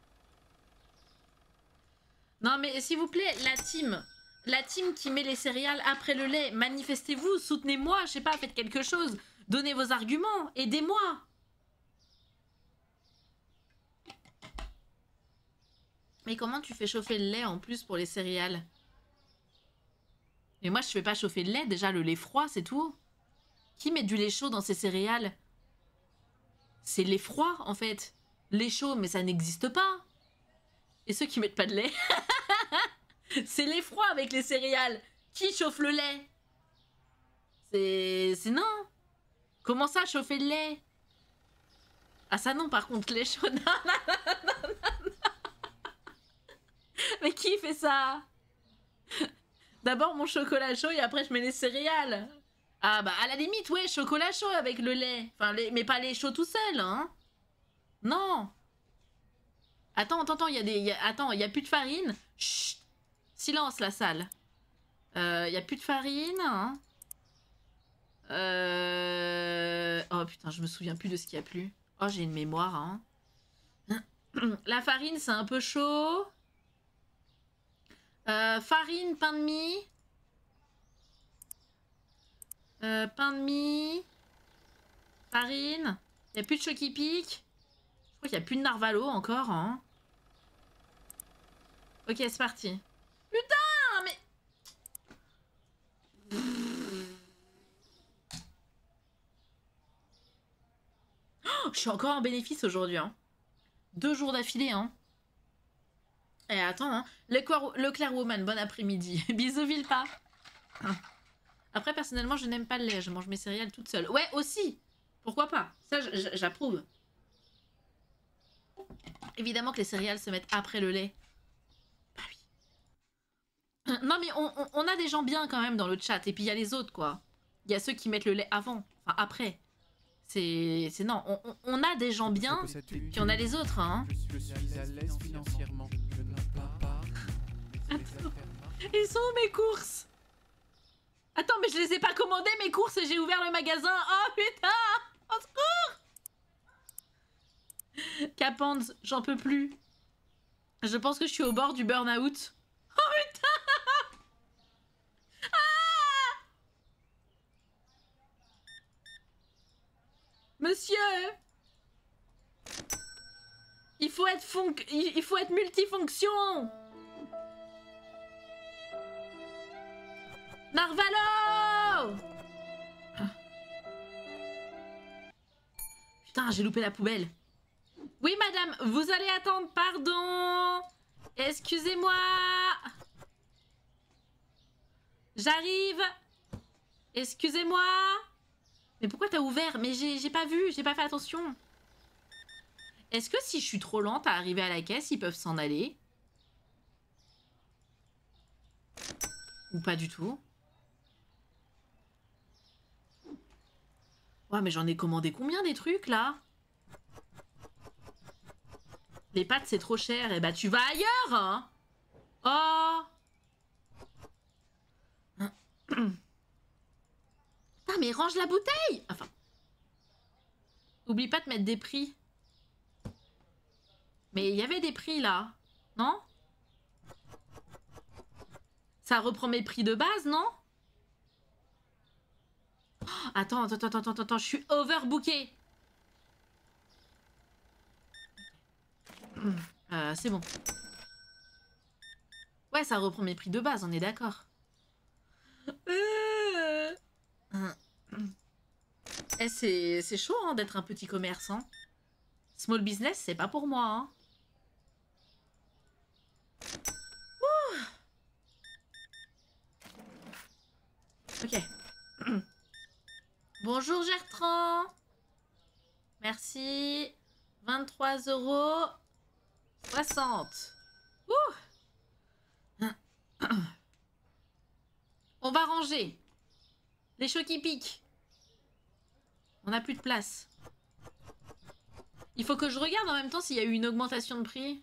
Non, mais s'il vous plaît, la team... La team qui met les céréales après le lait, manifestez-vous, soutenez-moi, je sais pas, faites quelque chose. Donnez vos arguments, aidez-moi. Mais comment tu fais chauffer le lait en plus pour les céréales? Mais moi, je fais pas chauffer le lait, déjà le lait froid, c'est tout. Qui met du lait chaud dans ses céréales? C'est lait froid, en fait. Lait chaud, mais ça n'existe pas. Et ceux qui mettent pas de lait? C'est lait froid avec les céréales. Qui chauffe le lait? C'est... C'est non. Comment ça, chauffer le lait? Ah ça non, par contre, lait chaud... Non, non, non, non, non, non. Mais qui fait ça? D'abord mon chocolat chaud et après je mets les céréales. Ah bah à la limite, ouais, chocolat chaud avec le lait. Enfin, les... mais pas lait chaud tout seul, hein. Non. Attends, attends, attends, il y a des... Y a... Attends, il y a plus de farine. Chut. Silence, la salle. Il euh, y a plus de farine, hein. Euh... Oh putain, je me souviens plus de ce qu'il y a plus. Oh, j'ai une mémoire, hein. La farine, c'est un peu chaud. Euh, farine, pain de mie. Euh, pain de mie. Farine. Il n'y a plus de choc qui pique. Je crois qu'il n'y a plus de narvalo encore, hein. Ok, c'est parti. Putain, mais... Oh, je suis encore en bénéfice aujourd'hui, hein. Deux jours d'affilée, hein. Et attends, hein. Leclerc Woman, bon après-midi. Bisous, Vilpa. Après, personnellement, je n'aime pas le lait. Je mange mes céréales toute seule. Ouais, aussi. Pourquoi pas? Ça, j'approuve. Évidemment que les céréales se mettent après le lait. Bah oui. Non, mais on, on, on a des gens bien quand même dans le chat. Et puis, il y a les autres, quoi. Il y a ceux qui mettent le lait avant. Enfin, après. C'est... C'est non. On, on, on a des gens bien. Puis on a les autres, hein. Je suis à l'aise financièrement. Je ne plains pas. Attends. Ils sont où mes courses? Attends, mais je les ai pas commandées, mes courses, et j'ai ouvert le magasin. Oh putain! Au secours! Capans, j'en peux plus. Je pense que je suis au bord du burn-out. Oh putain! Ah! Monsieur! Il faut être fon... Il faut être multifonction! Narvalo! Putain, j'ai loupé la poubelle. Oui, madame, vous allez attendre, pardon. Excusez-moi. J'arrive. Excusez-moi. Mais pourquoi t'as ouvert? Mais j'ai pas vu, j'ai pas fait attention. Est-ce que si je suis trop lente à arriver à la caisse, ils peuvent s'en aller? Ou pas du tout? Ouais, mais j'en ai commandé combien des trucs, là? Les pâtes, c'est trop cher. Et bah, tu vas ailleurs, hein? Oh! Putain, mais range la bouteille! Enfin... Oublie pas de mettre des prix. Mais il y avait des prix, là. Non? Ça reprend mes prix de base, non? Oh, attends, attends, attends, attends, attends, je suis overbooké. Euh, c'est bon. Ouais, ça reprend mes prix de base, on est d'accord. Euh... Eh, c'est c'est chaud hein, d'être un petit commerçant. Small business, c'est pas pour moi. Hein. Ouh. Ok. Bonjour Gertran. Merci. vingt-trois euros soixante. Ouh. On va ranger. Les chocs qui piquent. On n'a plus de place. Il faut que je regarde en même temps s'il y a eu une augmentation de prix.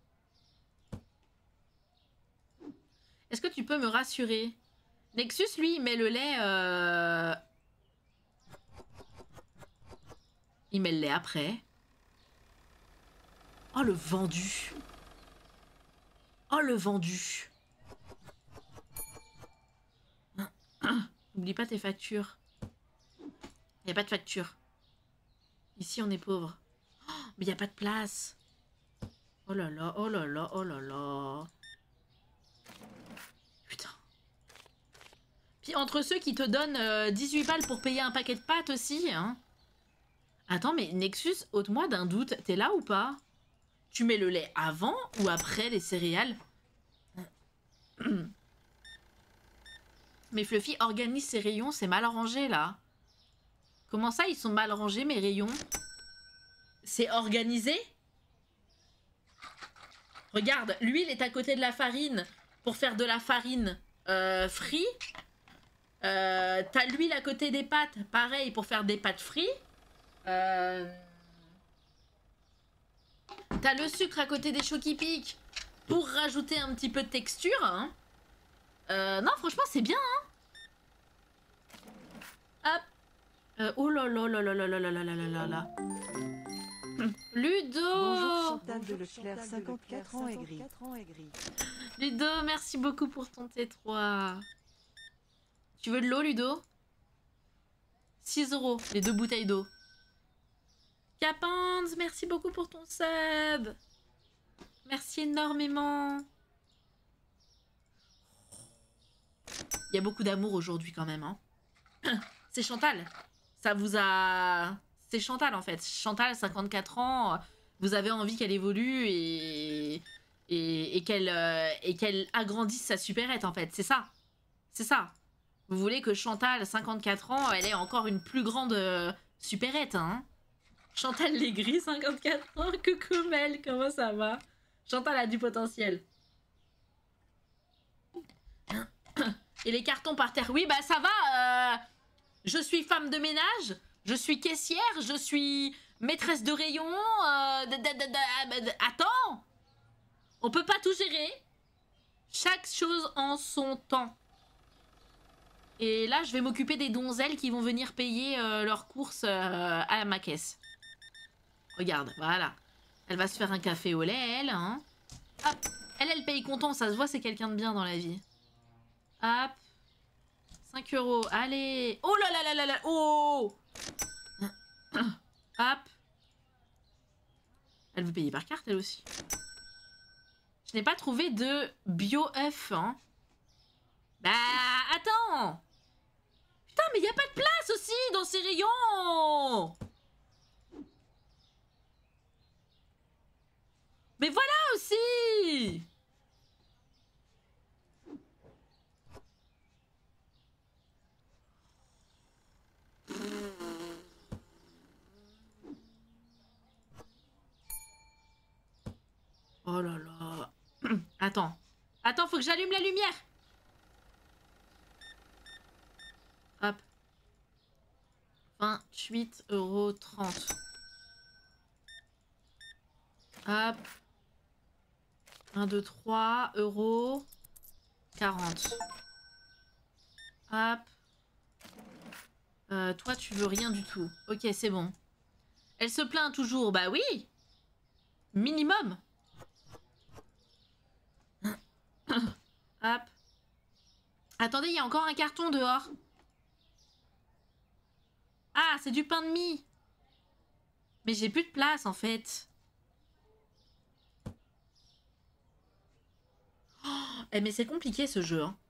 Est-ce que tu peux me rassurer? Nexus, lui, il met le lait... Euh... Il met le lait après. Oh, le vendu. Oh, le vendu. N'oublie pas tes factures. Il n'y a pas de facture. Ici, on est pauvre. Oh, mais il n'y a pas de place. Oh là là, oh là là, oh là là. Putain. Puis entre ceux qui te donnent euh, dix-huit balles pour payer un paquet de pâtes aussi, hein. Attends, mais Nexus, ôte-moi d'un doute. T'es là ou pas? Tu mets le lait avant ou après les céréales? Mais Fluffy organise ses rayons, c'est mal rangé là. Comment ça, ils sont mal rangés mes rayons? C'est organisé? Regarde, l'huile est à côté de la farine pour faire de la farine euh, frite. Euh, T'as l'huile à côté des pâtes, pareil, pour faire des pâtes frites. Euh... T'as le sucre à côté des chocs qui piquent pour rajouter un petit peu de texture. Hein. Euh, non, franchement, c'est bien. Hein. Hop. Euh, oh là là là là là là là là là là là. Ludo. Bonjour Chantal de Leclerc, cinquante-quatre ans aigri. Ludo, merci beaucoup pour ton T trois. Tu veux de l'eau, Ludo? six euros, les deux bouteilles d'eau. Capans, merci beaucoup pour ton sub. Merci énormément. Il y a beaucoup d'amour aujourd'hui quand même. Hein. C'est Chantal. Ça vous a... C'est Chantal en fait. Chantal, cinquante-quatre ans, vous avez envie qu'elle évolue et, et, et qu'elle euh, et qu'elle agrandisse sa supérette en fait. C'est ça. C'est ça. Vous voulez que Chantal, cinquante-quatre ans, elle ait encore une plus grande euh, supérette, hein. Chantal Légris, cinquante-quatre ans. Coucou Mel, comment ça va? Chantal a du potentiel. Et les cartons par terre. Oui, bah ça va. Euh, je suis femme de ménage. Je suis caissière. Je suis maîtresse de rayon. Euh, d -d -d -d Attends. On peut pas tout gérer. Chaque chose en son temps. Et là, je vais m'occuper des donzelles qui vont venir payer euh, leurs courses euh, à ma caisse. Regarde, voilà. Elle va se faire un café au lait, elle. Hein. Hop. Elle, elle paye content. Ça se voit, c'est quelqu'un de bien dans la vie. Hop. cinq euros. Allez. Oh là là là là là. Oh. Hop. Elle veut payer par carte, elle aussi. Je n'ai pas trouvé de bio-œuf. Hein. Bah, attends. Putain, mais il n'y a pas de place aussi dans ces rayons. Oh là là. Attends. Attends, faut que j'allume la lumière. Hop. vingt-huit euros trente. Hop. un, deux, trois euros quarante. Hop. Euh, toi, tu veux rien du tout. Ok, c'est bon. Elle se plaint toujours. Bah oui. Minimum. Hop. Attendez, il y a encore un carton dehors. Ah, c'est du pain de mie. Mais j'ai plus de place, en fait. Oh, eh, mais c'est compliqué, ce jeu. Hein.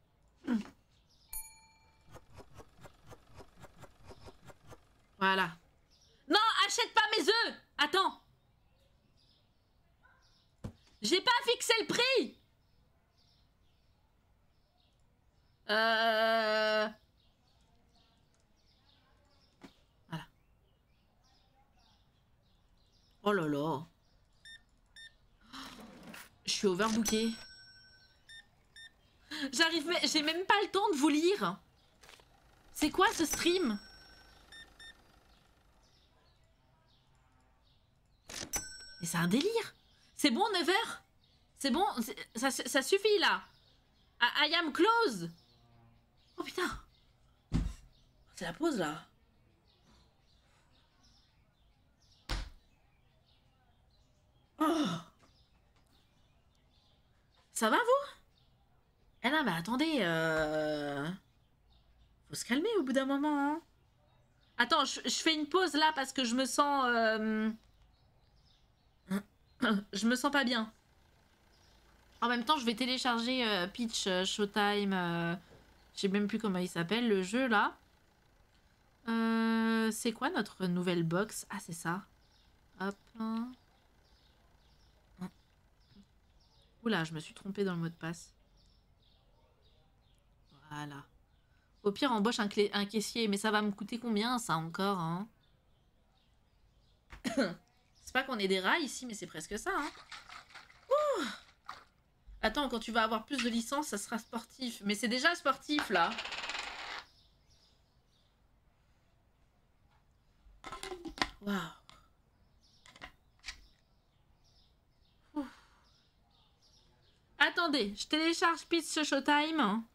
Voilà. Non, achète pas mes œufs. Attends. J'ai pas fixé le prix. Euh... Voilà. Oh là là. Je suis overbookée. J'arrive, j'ai même pas le temps de vous lire. C'est quoi ce stream? Mais c'est un délire. C'est bon, neuf heures? C'est bon, ça, ça suffit là. I, I am close. Oh putain. C'est la pause là. Oh. Ça va vous? Eh non mais attendez, euh... faut se calmer au bout d'un moment. Hein. Attends, je, je fais une pause là parce que je me sens... Euh... je me sens pas bien. En même temps, je vais télécharger euh, Peach euh, Showtime. Euh... Je sais même plus comment il s'appelle, le jeu là. Euh... C'est quoi notre nouvelle box? Ah, c'est ça. Hop. Oula, je me suis trompée dans le mot de passe. Voilà. Au pire, embauche un, clé... un caissier. Mais ça va me coûter combien, ça, encore, hein? C'est pas qu'on est des rats ici, mais c'est presque ça, hein. Ouh. Attends, quand tu vas avoir plus de licence, ça sera sportif. Mais c'est déjà sportif, là. Waouh. Ouh. Attendez, je télécharge Peach Showtime.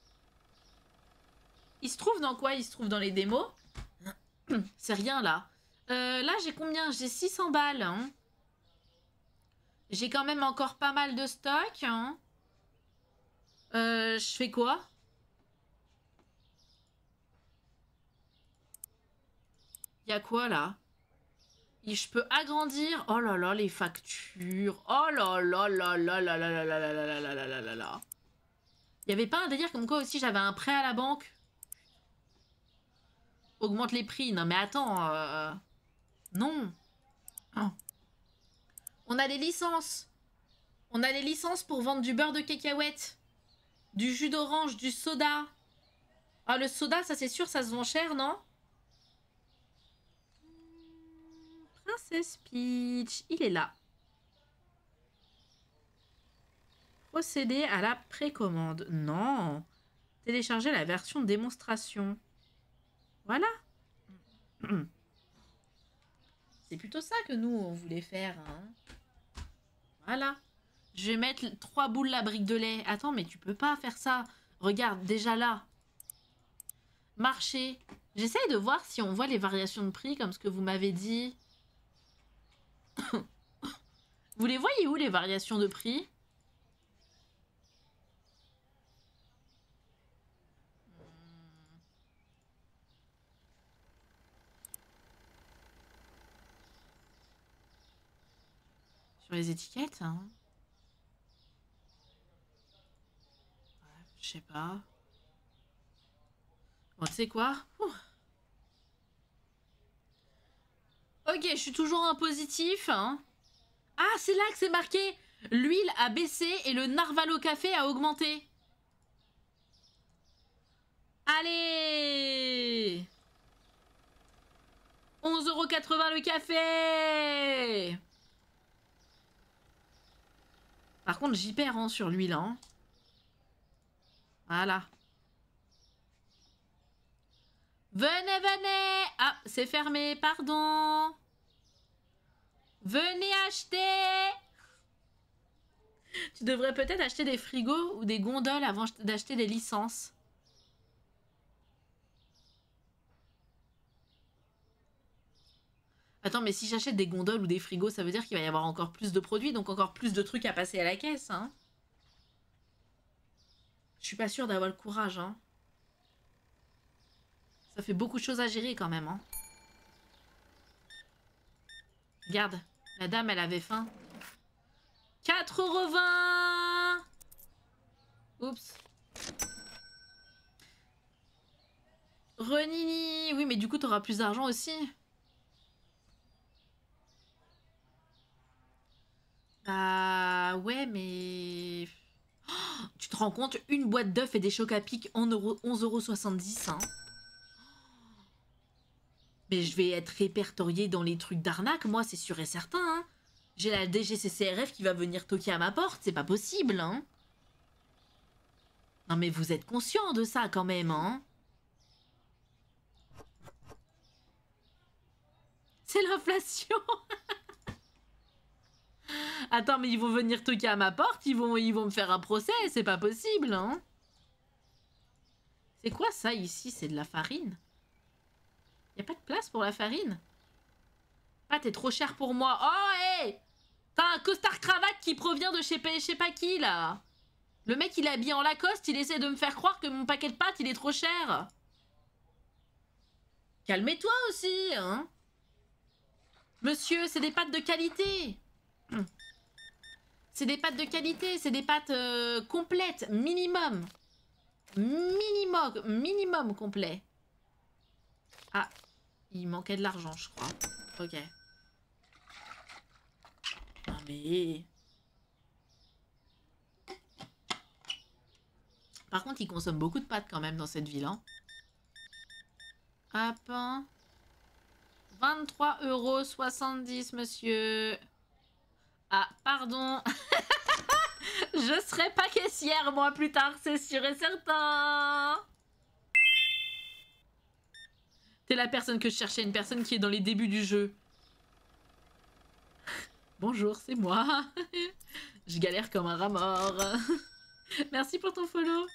Il se trouve dans quoi? Il se trouve dans les démos. C'est rien, là. Euh, là, j'ai combien? J'ai six cents balles. Hein. J'ai quand même encore pas mal de stock. Hein. Euh, je fais quoi? Il y a quoi, là? Et je peux agrandir. Oh là là, les factures. Oh là là là là là là là là là là là là là là là. Il n'y avait pas un délire comme quoi aussi j'avais un prêt à la banque? Augmente les prix. Non mais attends. Euh... Non. Oh. On a des licences. On a des licences pour vendre du beurre de cacahuète. Du jus d'orange, du soda. Ah, le soda, ça c'est sûr, ça se vend cher, non? Princesse Peach, il est là. Procéder à la précommande. Non. Télécharger la version démonstration. Voilà. C'est plutôt ça que nous, on voulait faire. Hein. Voilà. Je vais mettre trois boules la brique de lait. Attends, mais tu peux pas faire ça. Regarde, déjà là. Marché. J'essaye de voir si on voit les variations de prix, comme ce que vous m'avez dit. Vous les voyez où, les variations de prix? Sur les étiquettes, hein. Ouais, je sais pas. Bon, tu sais quoi? Ouh. Ok, je suis toujours en positif. Hein. Ah, c'est là que c'est marqué. L'huile a baissé et le narval au café a augmenté. Allez! onze euros quatre-vingts le café! Par contre, j'y perds hein, sur l'huile. Hein. Voilà. Venez, venez. Ah, c'est fermé, pardon. Venez acheter. Tu devrais peut-être acheter des frigos ou des gondoles avant d'acheter des licences. Attends, mais si j'achète des gondoles ou des frigos, ça veut dire qu'il va y avoir encore plus de produits, donc encore plus de trucs à passer à la caisse, hein. Je suis pas sûre d'avoir le courage, hein. Ça fait beaucoup de choses à gérer quand même, hein. Regarde, la dame, elle avait faim. quatre euros vingt. Oups. Renini. Oui, mais du coup, t'auras plus d'argent aussi. Bah ouais, mais... Oh, tu te rends compte, une boîte d'œufs et des chocs à pic en euros, onze euros soixante-dix. Hein. Mais je vais être répertoriée dans les trucs d'arnaque, moi, c'est sûr et certain. Hein. J'ai la D G C C R F qui va venir toquer à ma porte, c'est pas possible. Hein. Non mais vous êtes conscient de ça quand même, hein. C'est l'inflation. Attends, mais ils vont venir toquer à ma porte, ils vont, ils vont me faire un procès, c'est pas possible, hein. C'est quoi ça ici? C'est de la farine? Y a pas de place pour la farine? Ah, t'es trop cher pour moi. Oh, hé hey, t'as un costard cravate qui provient de chez je sais pas qui, là. Le mec, il est habillé en Lacoste, il essaie de me faire croire que mon paquet de pâtes, il est trop cher. Calmez-toi aussi, hein. Monsieur, c'est des pâtes de qualité. C'est des pâtes de qualité, c'est des pâtes euh, complètes, minimum. Minimum, minimum complet. Ah, il manquait de l'argent, je crois. Ok. Non mais... Par contre, il consomme beaucoup de pâtes quand même dans cette ville. Hein. Hop. vingt-trois euros soixante-dix, monsieur. Ah, pardon. Je serai pas caissière, moi, plus tard, c'est sûr et certain. T'es la personne que je cherchais, une personne qui est dans les débuts du jeu. Bonjour, c'est moi. Je galère comme un rat mort. Merci pour ton follow.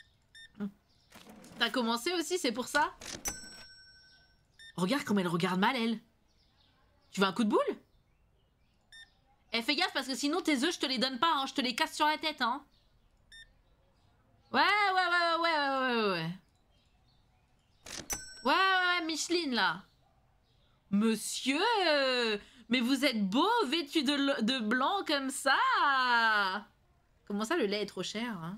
T'as commencé aussi, c'est pour ça? Regarde comme elle regarde mal, elle. Tu veux un coup de boule? Eh, fais gaffe parce que sinon tes œufs, je te les donne pas, hein. Je te les casse sur la tête, hein. Ouais, ouais, ouais, ouais, ouais, ouais, ouais, ouais. Ouais, ouais, ouais, Micheline, là. Monsieur, mais vous êtes beau, vêtu de, de blanc comme ça. Comment ça, le lait est trop cher, hein?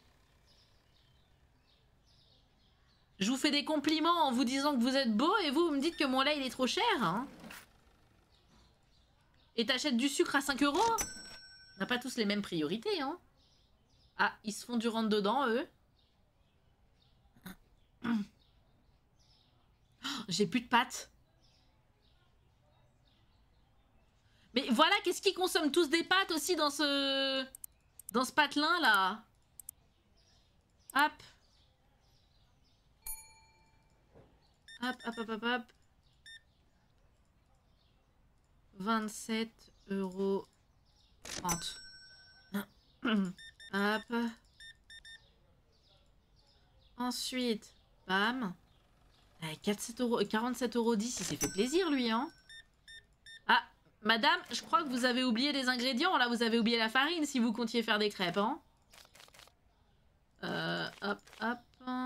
Je vous fais des compliments en vous disant que vous êtes beau et vous, vous me dites que mon lait, il est trop cher, hein? Et t'achètes du sucre à cinq euros? On n'a pas tous les mêmes priorités, hein? Ah, ils se font du rentre dedans, eux. Oh, j'ai plus de pâtes. Mais voilà, qu'est-ce qu'ils consomment tous des pâtes aussi dans ce... Dans ce patelin, là? Hop. Hop, hop, hop, hop, hop. vingt-sept euros trente. Hop. Ensuite, bam. quarante-sept euros, quarante-sept euros dix, il s'est fait plaisir, lui, hein. Ah, madame, je crois que vous avez oublié les ingrédients. Là, vous avez oublié la farine si vous comptiez faire des crêpes, hein. Euh, hop, hop.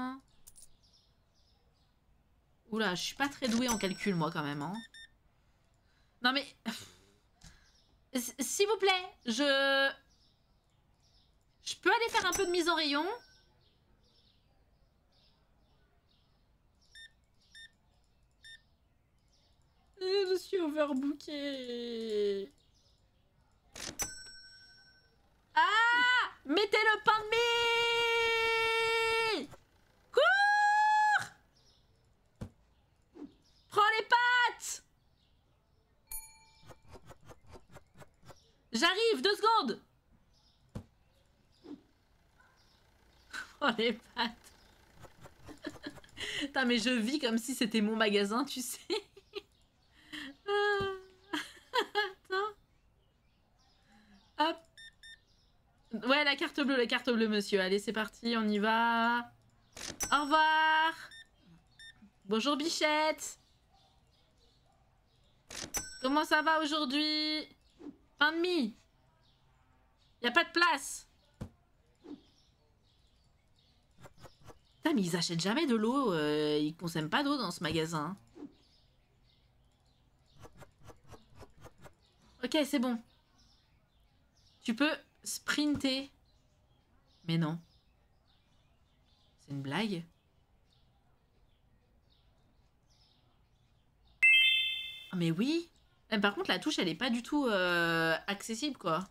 Oula, je suis pas très douée en calcul, moi, quand même, hein. Non, mais... S'il vous plaît, je... Je peux aller faire un peu de mise en rayon? Je suis overbookée. Ah! Mettez le pain de mie! Cours! Prends les pâtes! J'arrive, deux secondes! Oh les pattes. Putain, mais je vis comme si c'était mon magasin, tu sais. Attends. Hop. Ouais, la carte bleue, la carte bleue, monsieur. Allez, c'est parti, on y va. Au revoir. Bonjour, Bichette. Comment ça va aujourd'hui? Pain de mie. Y a pas de place. Putain, mais ils achètent jamais de l'eau. Euh, ils consomment pas d'eau dans ce magasin. Ok, c'est bon. Tu peux sprinter. Mais non. C'est une blague. Mais oui. Mais par contre, la touche, elle est pas du tout euh, accessible, quoi.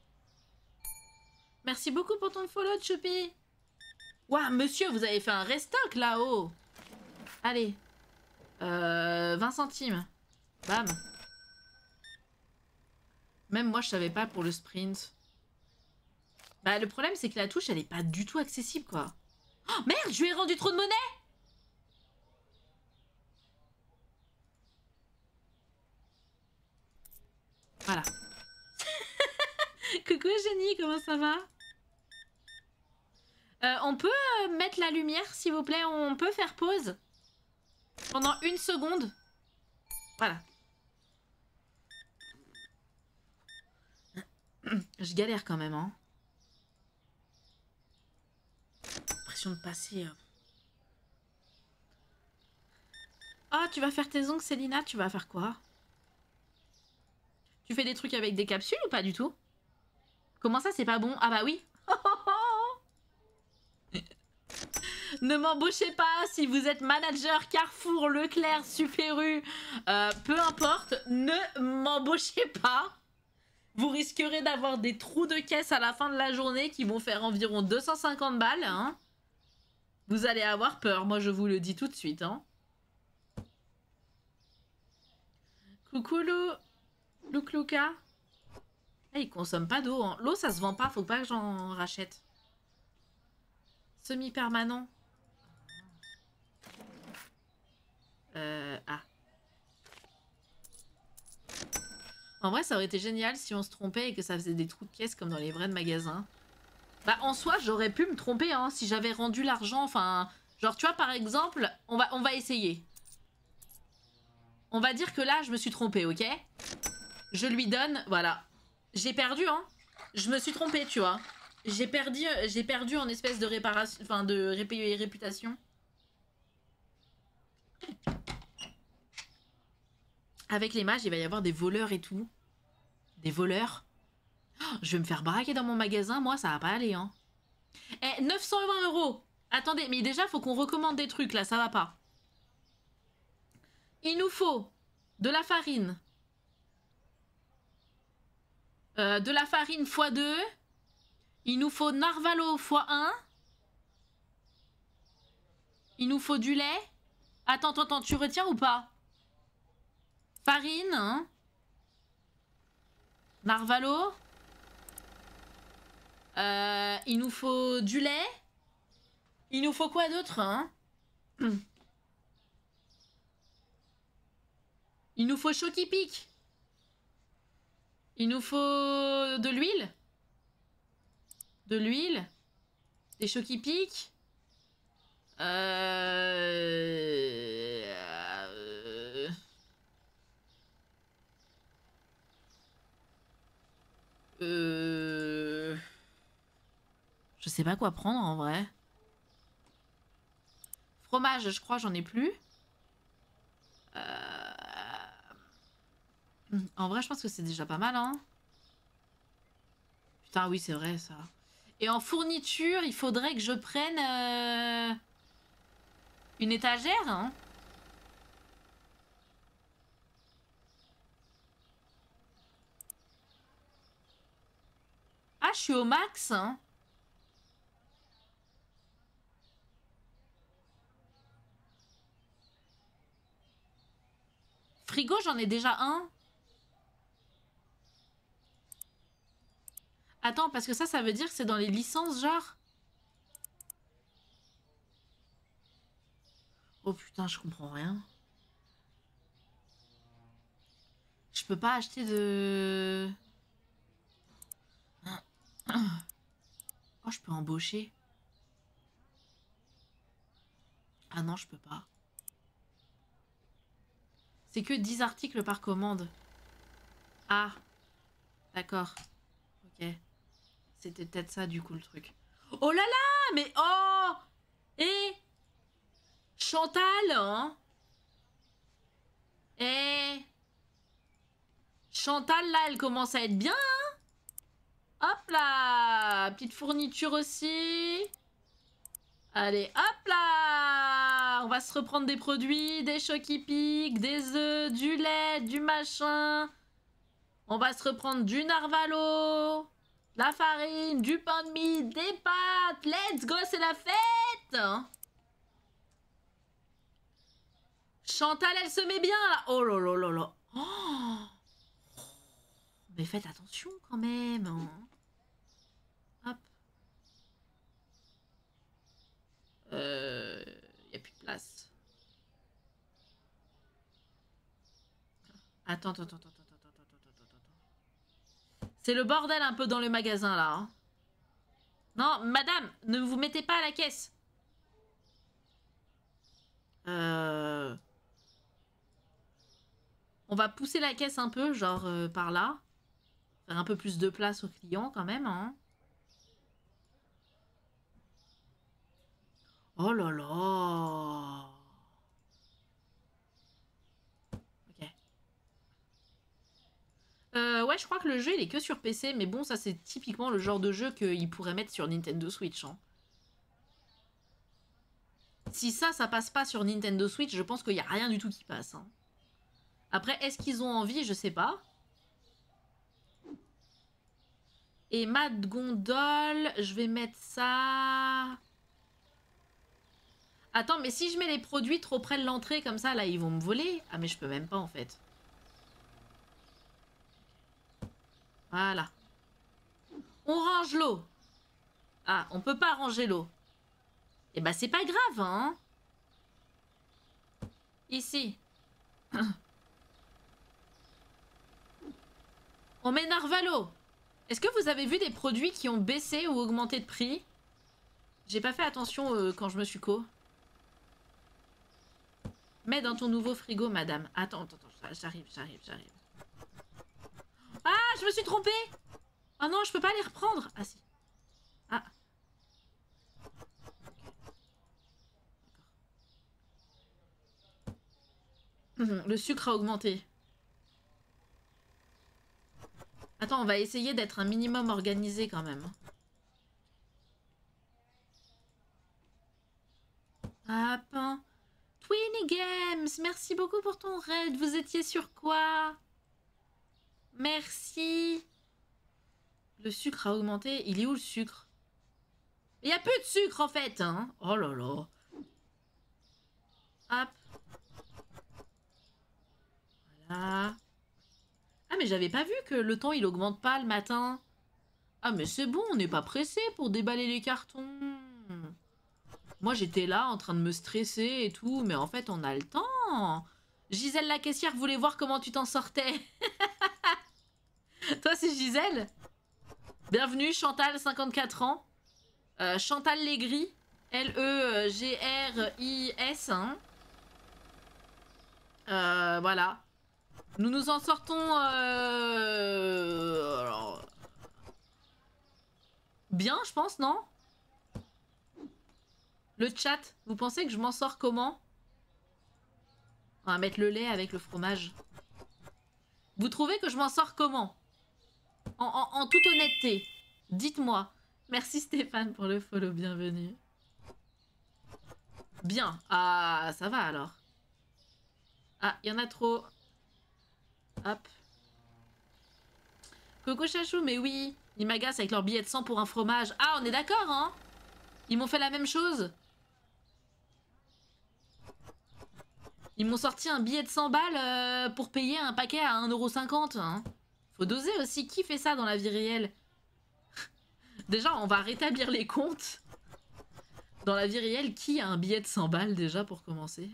Merci beaucoup pour ton follow, Choupi. Waouh, monsieur, vous avez fait un restock là-haut. Allez. Euh, vingt centimes. Bam. Même moi, je savais pas pour le sprint. Bah, le problème, c'est que la touche, elle est pas du tout accessible, quoi. Oh, merde, je lui ai rendu trop de monnaie. Voilà. Coucou, Jenny, comment ça va? euh, On peut euh, mettre la lumière, s'il vous plaît? On peut faire pause pendant une seconde. Voilà. Je galère quand même, hein. Pression de passer. Euh... Oh, tu vas faire tes ongles, Célina? Tu vas faire quoi? Tu fais des trucs avec des capsules ou pas du tout? Comment ça, c'est pas bon? Ah bah oui. Ne m'embauchez pas si vous êtes manager Carrefour, Leclerc, Super U, euh, peu importe, ne m'embauchez pas. Vous risquerez d'avoir des trous de caisse à la fin de la journée qui vont faire environ deux cent cinquante balles. Hein. Vous allez avoir peur, moi je vous le dis tout de suite. Hein. Coucou Lou, Louk Louka. Hey, il consomme pas d'eau. Hein. L'eau ça se vend pas, faut pas que j'en rachète. Semi-permanent. Euh, ah. En vrai, ça aurait été génial si on se trompait et que ça faisait des trous de caisse comme dans les vrais magasins. Bah, en soi, j'aurais pu me tromper, hein, si j'avais rendu l'argent, enfin... Genre, tu vois, par exemple, on va, on va essayer. On va dire que là, je me suis trompée, ok? Je lui donne, voilà. J'ai perdu, hein. Je me suis trompée, tu vois. J'ai perdu, j'ai perdu en espèce de réparation, enfin, de ré réputation. Avec les mages, il va y avoir des voleurs et tout. Des voleurs. Oh, je vais me faire braquer dans mon magasin. Moi, ça va pas aller, hein. Eh, neuf cent vingt euros. Attendez, mais déjà, faut qu'on recommande des trucs, là. Ça va pas. Il nous faut de la farine. Euh, de la farine fois deux. Il nous faut narvalo fois un. Il nous faut du lait. Attends, attends, attends. Tu retiens ou pas? Farine, hein. Narvalo. Euh, il nous faut du lait. Il nous faut quoi d'autre, hein? Il nous faut chaud qui pique. Il nous faut de l'huile. De l'huile. Des chocs qui piquent. Euh... Euh... euh... Je sais pas quoi prendre en vrai. Fromage, je crois, j'en ai plus. Euh... En vrai, je pense que c'est déjà pas mal, hein. Putain, oui, c'est vrai, ça. Et en fourniture, il faudrait que je prenne euh, une étagère. Hein. Ah, je suis au max. Hein. Frigo, j'en ai déjà un. Attends, parce que ça, ça veut dire que c'est dans les licences, genre. Oh putain, je comprends rien. Je peux pas acheter de... Oh, je peux embaucher. Ah non, je peux pas. C'est que dix articles par commande. Ah. D'accord. Ok. C'était peut-être ça, du coup, le truc. Oh là là, mais oh. Et Chantal, hein. Et Chantal, là, elle commence à être bien, hein. Hop là. Petite fourniture aussi. Allez, hop là. On va se reprendre des produits, des chocs qui piquent, des œufs, du lait, du machin. On va se reprendre du narvalo, la farine, du pain de mie, des pâtes. Let's go, c'est la fête. Chantal, elle se met bien là. Oh là là là là. Oh. Mais faites attention quand même. Hop. Euh... Il n'y a plus de place. Attends, attends, attends, attends, attends, attends, attends, attends. C'est le bordel un peu dans le magasin là. Hein. Non, madame, ne vous mettez pas à la caisse. Euh... On va pousser la caisse un peu, genre euh, par là. Faire un peu plus de place aux clients quand même. Hein. Oh là là. Ok. Euh, ouais, je crois que le jeu, il est que sur P C. Mais bon, ça, c'est typiquement le genre de jeu qu'il pourrait mettre sur Nintendo Switch. Hein. Si ça, ça passe pas sur Nintendo Switch, je pense qu'il n'y a rien du tout qui passe. Hein. Après, est-ce qu'ils ont envie? Je sais pas. Et Mad Gondole, je vais mettre ça... Attends, mais si je mets les produits trop près de l'entrée, comme ça, là, ils vont me voler. Ah, mais je peux même pas, en fait. Voilà. On range l'eau. Ah, on peut pas ranger l'eau. Eh ben, c'est pas grave, hein. Ici. On met Narvalo. Est-ce que vous avez vu des produits qui ont baissé ou augmenté de prix? J'ai pas fait attention euh, quand je me suis co. Mets dans ton nouveau frigo, madame. Attends, attends, attends, j'arrive, j'arrive, j'arrive. Ah, je me suis trompée. Ah non, je peux pas les reprendre. Ah si. Ah. Le sucre a augmenté. Attends, on va essayer d'être un minimum organisé quand même. Hop. Twinny Games, merci beaucoup pour ton raid. Vous étiez sur quoi? Merci. Le sucre a augmenté. Il est où le sucre? Il n'y a plus de sucre en fait. Hein. Oh là là. Hop. Voilà. Ah mais j'avais pas vu que le temps il augmente pas le matin. Ah mais c'est bon, on n'est pas pressé pour déballer les cartons. Moi j'étais là en train de me stresser et tout, mais en fait on a le temps. Gisèle la caissière voulait voir comment tu t'en sortais. Toi c'est Gisèle? Bienvenue Chantal, cinquante-quatre ans. Euh, Chantal Légris. L E G R I S. Hein. Euh, voilà. Nous nous en sortons... Euh... Alors... Bien, je pense, non? Le chat, vous pensez que je m'en sors comment? On va mettre le lait avec le fromage. Vous trouvez que je m'en sors comment? en, en, en toute honnêteté, dites-moi. Merci Stéphane pour le follow, bienvenue. Bien. Ah, ça va alors. Ah, il y en a trop. Hop. Coco Chachou, mais oui. Ils m'agacent avec leur billet de cent pour un fromage. Ah, on est d'accord, hein? Ils m'ont fait la même chose. Ils m'ont sorti un billet de cent balles euh, pour payer un paquet à un euro cinquante. Hein. Faut doser aussi. Qui fait ça dans la vie réelle? Déjà, on va rétablir les comptes. Dans la vie réelle, qui a un billet de cent balles déjà pour commencer?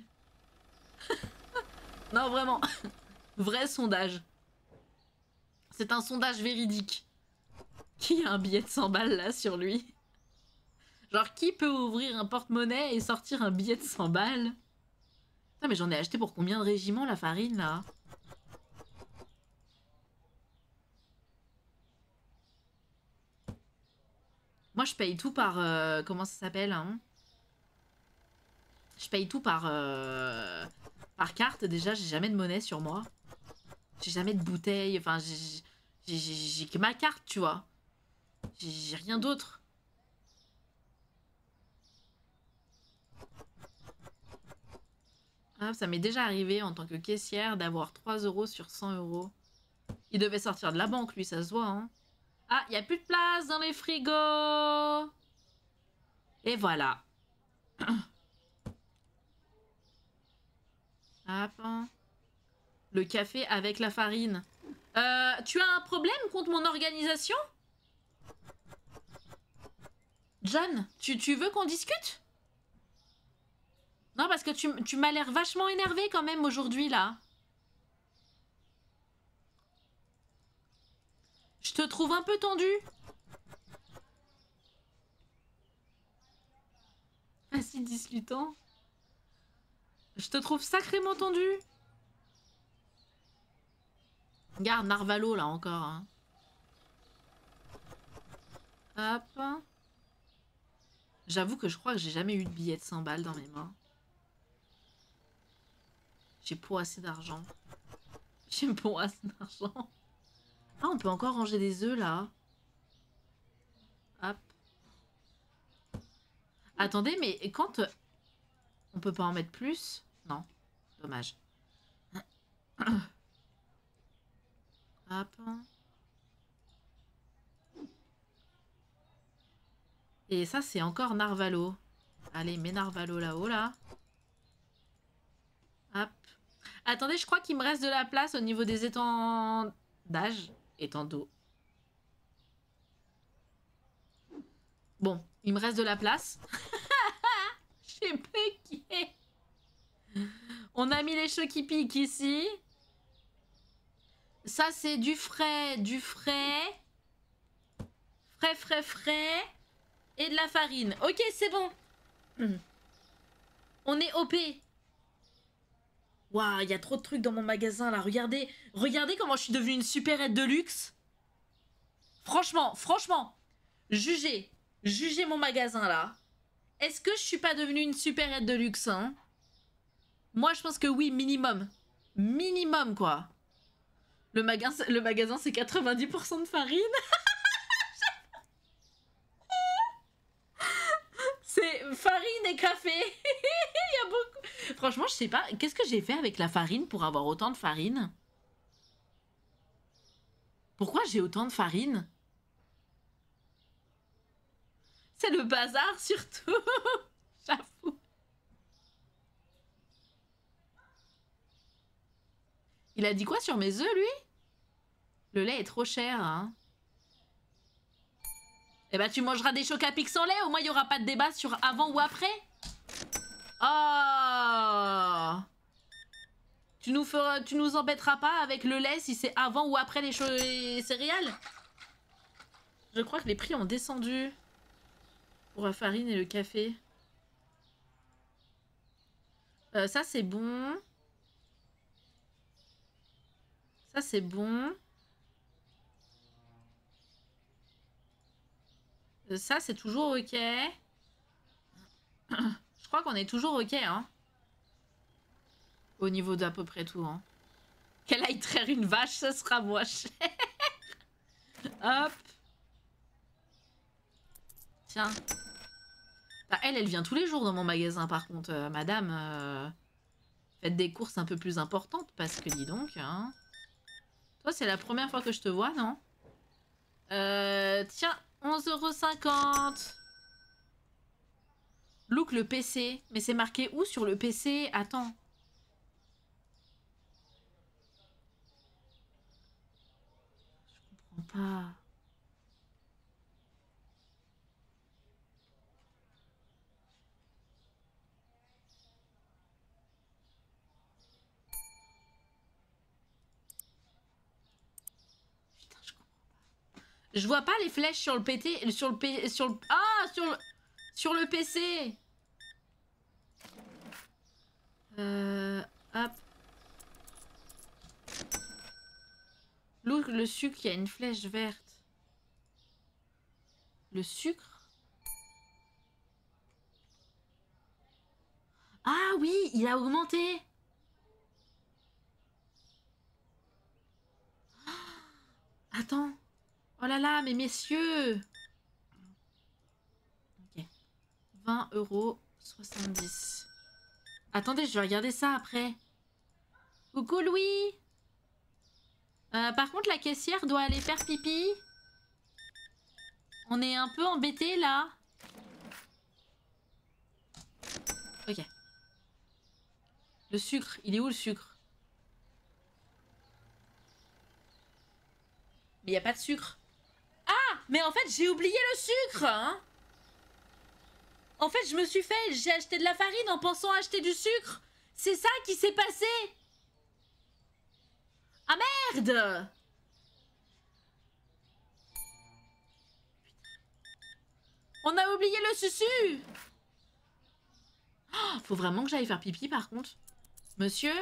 Non, vraiment. Vrai sondage. C'est un sondage véridique. Qui a un billet de cent balles là sur lui? Genre, qui peut ouvrir un porte-monnaie et sortir un billet de cent balles? Putain, mais j'en ai acheté pour combien de régiments la farine là? Moi, je paye tout par... Euh, comment ça s'appelle hein? Je paye tout par... Euh, par carte. Déjà, j'ai jamais de monnaie sur moi. J'ai jamais de bouteille. Enfin, j'ai que ma carte, tu vois. J'ai rien d'autre. Ah, ça m'est déjà arrivé en tant que caissière d'avoir trois euros sur cent euros. Il devait sortir de la banque, lui, ça se voit. Hein. Ah, il n'y a plus de place dans les frigos. Et voilà. Hop. Le café avec la farine. Euh, tu as un problème contre mon organisation? John, tu, tu veux qu'on discute? Non, parce que tu, tu m'as l'air vachement énervé quand même aujourd'hui, là. Je te trouve un peu tendu. Acide dislutant. Je te trouve sacrément tendu. Regarde, Narvalo, là, encore. Hein. Hop. J'avoue que je crois que j'ai jamais eu de billet de cent balles dans mes mains. J'ai pas assez d'argent. J'ai pas assez d'argent. Ah, on peut encore ranger des œufs, là. Hop. Attendez, mais quand... On peut pas en mettre plus? Non. Dommage. Hop. Et ça, c'est encore Narvalo. Allez, mets Narvalo là-haut, là. Hop. Attendez, je crois qu'il me reste de la place au niveau des étendages. Étend d'eau. Bon, il me reste de la place. J'ai péqué. On a mis les cheveux qui piquent ici. Ça, c'est du frais, du frais. Frais, frais, frais. Et de la farine. Ok, c'est bon. On est O P. Waouh, il y a trop de trucs dans mon magasin là. Regardez, regardez comment je suis devenue une supérette de luxe. Franchement, franchement, jugez, jugez mon magasin là. Est-ce que je suis pas devenue une supérette de luxe hein? Moi, je pense que oui, minimum. Minimum, quoi. Le magasin, le magasin c'est quatre-vingt-dix pour cent de farine. C'est farine et café. Il y a beaucoup. Franchement, je sais pas. Qu'est-ce que j'ai fait avec la farine pour avoir autant de farine? Pourquoi j'ai autant de farine? C'est le bazar, surtout. J'avoue. Il a dit quoi sur mes œufs, lui? Le lait est trop cher, hein. Eh ben, tu mangeras des chocs à pic sans lait. Au moins, il n'y aura pas de débat sur avant ou après. Oh! Tu nous feras, tu nous embêteras pas avec le lait si c'est avant ou après les, les céréales? Je crois que les prix ont descendu pour la farine et le café. Euh, ça, c'est bon. Ça, c'est bon. Ça, c'est toujours ok. Je crois qu'on est toujours ok, hein. Au niveau d'à peu près tout, hein. Qu'elle aille traire une vache, ça sera moins cher. Hop. Tiens. Bah, elle, elle vient tous les jours dans mon magasin, par contre. Euh, madame, euh, faites des courses un peu plus importantes, parce que dis donc, hein. Toi, c'est la première fois que je te vois, non? Euh, tiens, onze euros cinquante. Look, le P C. Mais c'est marqué où sur le P C? Attends. Je comprends pas. Je vois pas les flèches sur le P T, sur le P, sur le, ah, sur le, sur le P C. Euh, hop. Look, le sucre, il y a une flèche verte. Le sucre? Ah oui, il a augmenté. Attends. Oh là là, mais messieurs. Ok. vingt euros soixante-dix. Attendez, je vais regarder ça après. Coucou Louis. Euh, par contre, la caissière doit aller faire pipi. On est un peu embêtés là. Ok. Le sucre, il est où le sucre? Mais il n'y a pas de sucre. Ah, mais en fait, j'ai oublié le sucre, hein. En fait, je me suis fait... J'ai acheté de la farine en pensant acheter du sucre. C'est ça qui s'est passé. Ah merde. On a oublié le susu. Oh, faut vraiment que j'aille faire pipi par contre. Monsieur?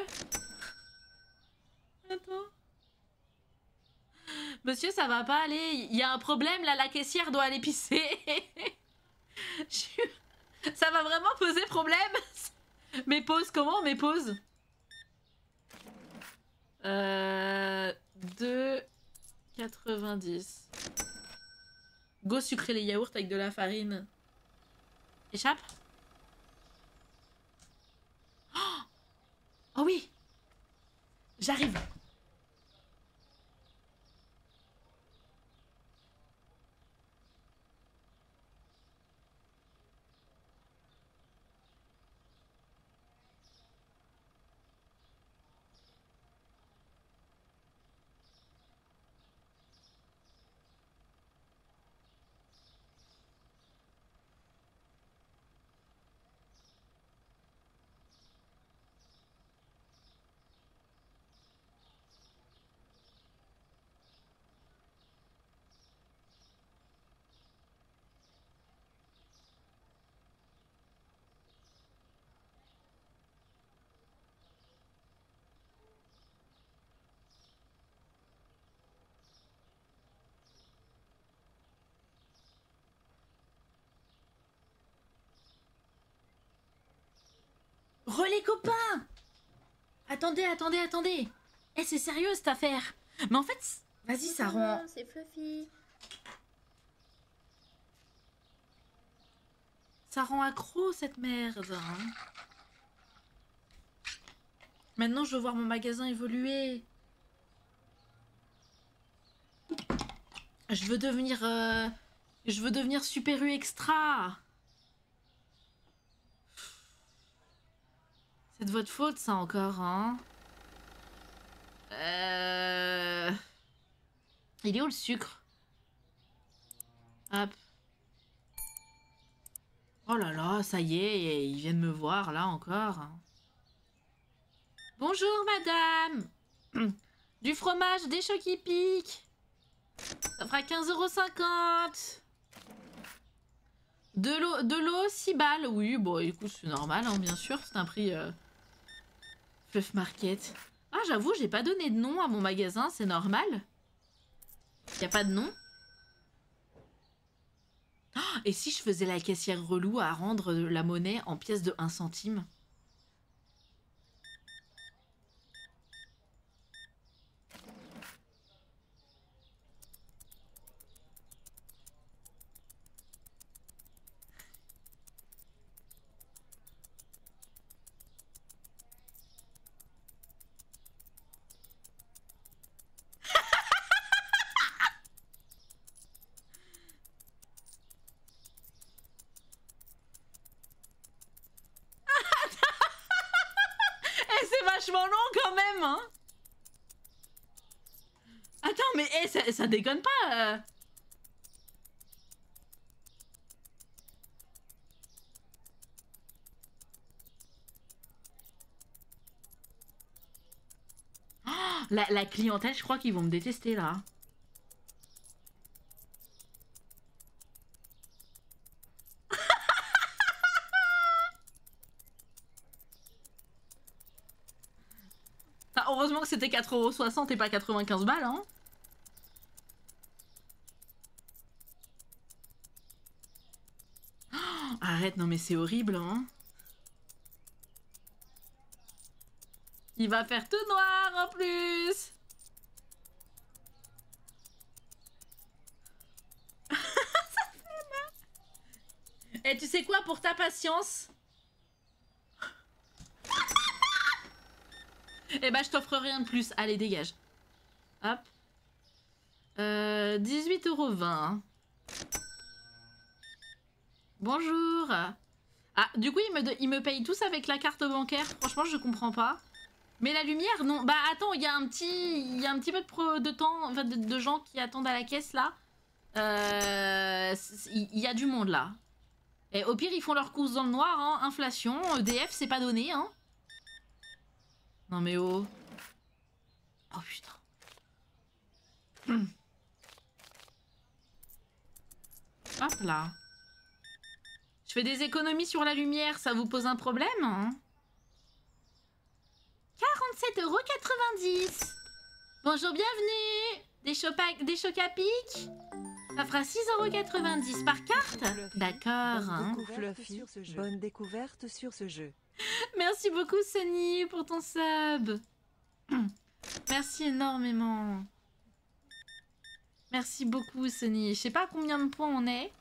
Attends. Monsieur, ça va pas aller. Il y a un problème là, la caissière doit aller pisser. Ça va vraiment poser problème. Mes pauses, comment mes pauses? Euh... deux quatre-vingt-dix. Go sucrer les yaourts avec de la farine. Échappe. Oh, oh oui. J'arrive. Re les copains. Attendez, attendez, attendez. Eh, c'est sérieux cette affaire. Mais en fait, vas-y, ça rend... C'est Fluffy. Ça rend accro cette merde. Hein. Maintenant, je veux voir mon magasin évoluer. Je veux devenir... Euh... Je veux devenir Super U Extra. C'est de votre faute, ça, encore, hein. Euh... Il est où, le sucre? Hop. Oh là là, ça y est, ils viennent me voir, là, encore. Bonjour, madame. Du fromage, des chocs qui piquent. Ça fera quinze euros cinquante. De l'eau, de l'eau, six balles. Oui, bon, écoute, c'est normal, hein, bien sûr. C'est un prix... Euh... Fluff Market. Ah, j'avoue, j'ai pas donné de nom à mon magasin, c'est normal. Y a pas de nom. Oh, et si je faisais la caissière relou à rendre la monnaie en pièces de un centime? Vachement long quand même, hein. Attends, mais hey, ça, ça déconne pas. Euh... Oh, la, la clientèle, je crois qu'ils vont me détester là. que c'était quatre euros soixante et pas quatre-vingt-quinze balles, hein. Oh, arrête, non mais c'est horrible, hein. Il va faire tout noir en plus. Et tu sais quoi, pour ta patience, eh ben je t'offre rien de plus. Allez, dégage. Hop. Euh, dix-huit euros vingt. Bonjour. Ah, du coup, ils me, ils me payent tous avec la carte bancaire. Franchement, je comprends pas. Mais la lumière, non. Bah attends, il y a un petit, il y a un petit peu de, pro, de temps, enfin de, de gens qui attendent à la caisse là. Euh, il y a du monde là. Et au pire, ils font leurs courses dans le noir, hein. Inflation, E D F, c'est pas donné, hein. Non mais oh. Oh putain. Hum. Hop là. Je fais des économies sur la lumière, ça vous pose un problème, hein? quarante-sept euros quatre-vingt-dix. Bonjour, bienvenue. Des chocs des chocs à pic. Ça fera six euros quatre-vingt-dix par carte. D'accord. Hein. Fluffy, bonne découverte sur ce jeu. Merci beaucoup, Sunny, pour ton sub. Merci énormément. Merci beaucoup, Sunny. Je sais pas combien de points on est.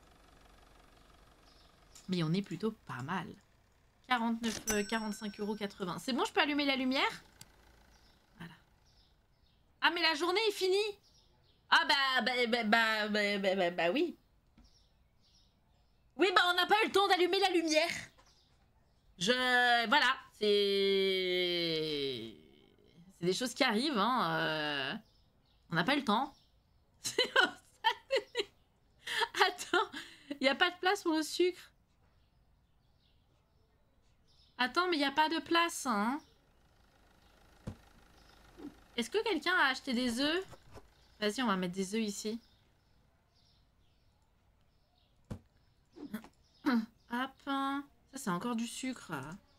Mais on est plutôt pas mal. quarante-neuf, quarante-cinq euros quatre-vingts. C'est bon, je peux allumer la lumière? Voilà. Ah, mais la journée est finie. Ah bah bah bah bah bah bah, bah, bah oui. Oui, bah on n'a pas eu le temps d'allumer la lumière. Je... Voilà. C'est... C'est des choses qui arrivent, hein. Euh... On n'a pas eu le temps. Attends. Il n'y a pas de place pour le sucre. Attends, mais il n'y a pas de place, hein. Est-ce que quelqu'un a acheté des œufs? Vas-y, on va mettre des œufs ici. Hop. Ça, c'est encore du sucre.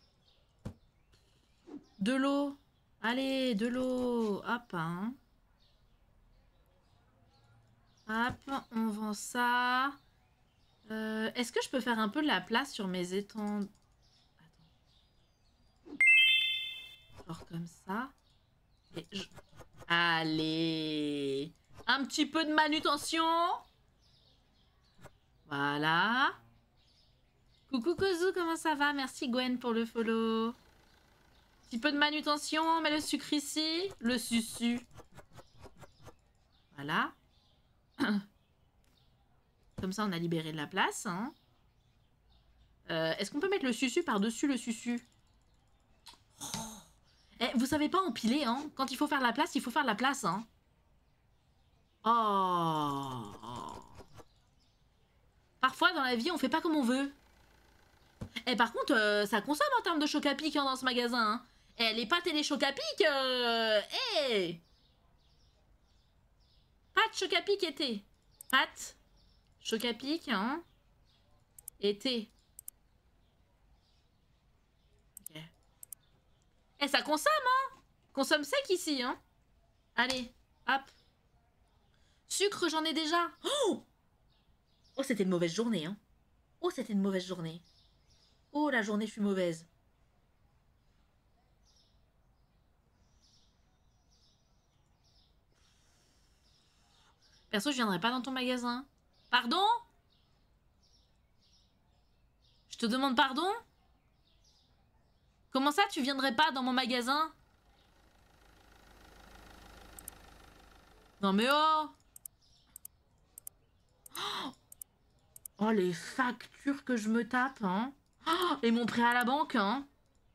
De l'eau. Allez, de l'eau. Hop. Hein. Hop, on vend ça. Euh, Est-ce que je peux faire un peu de la place sur mes étangs? Genre comme ça. Et je... Allez. Un petit peu de manutention. Voilà. Coucou Kozu, comment ça va? Merci Gwen pour le follow. Petit peu de manutention, on met le sucre ici. Le susu. Voilà. Comme ça, on a libéré de la place. Hein. Euh, Est-ce qu'on peut mettre le susu par-dessus le susu? Oh. Eh, vous savez pas empiler, hein? Quand il faut faire la place, il faut faire la place, hein? Oh. Parfois, dans la vie, on fait pas comme on veut. Et par contre, euh, ça consomme en termes de choc à pic hein, dans ce magasin. Hein. Et les pâtes et les chocs à pic, euh... hey pâtes, choc à pic et thé. Pâtes, choc à pic, hein? Et thé. Ok. Et ça consomme, hein? Consomme sec ici, hein? Allez, hop. Sucre, j'en ai déjà. Oh, oh c'était une mauvaise journée, hein? Oh, c'était une mauvaise journée. Oh, la journée fut mauvaise. Perso, je viendrai pas dans ton magasin. Pardon? Je te demande pardon? Comment ça, tu viendrais pas dans mon magasin? Non mais oh! Oh, les factures que je me tape, hein? Oh, et mon prêt à la banque, hein?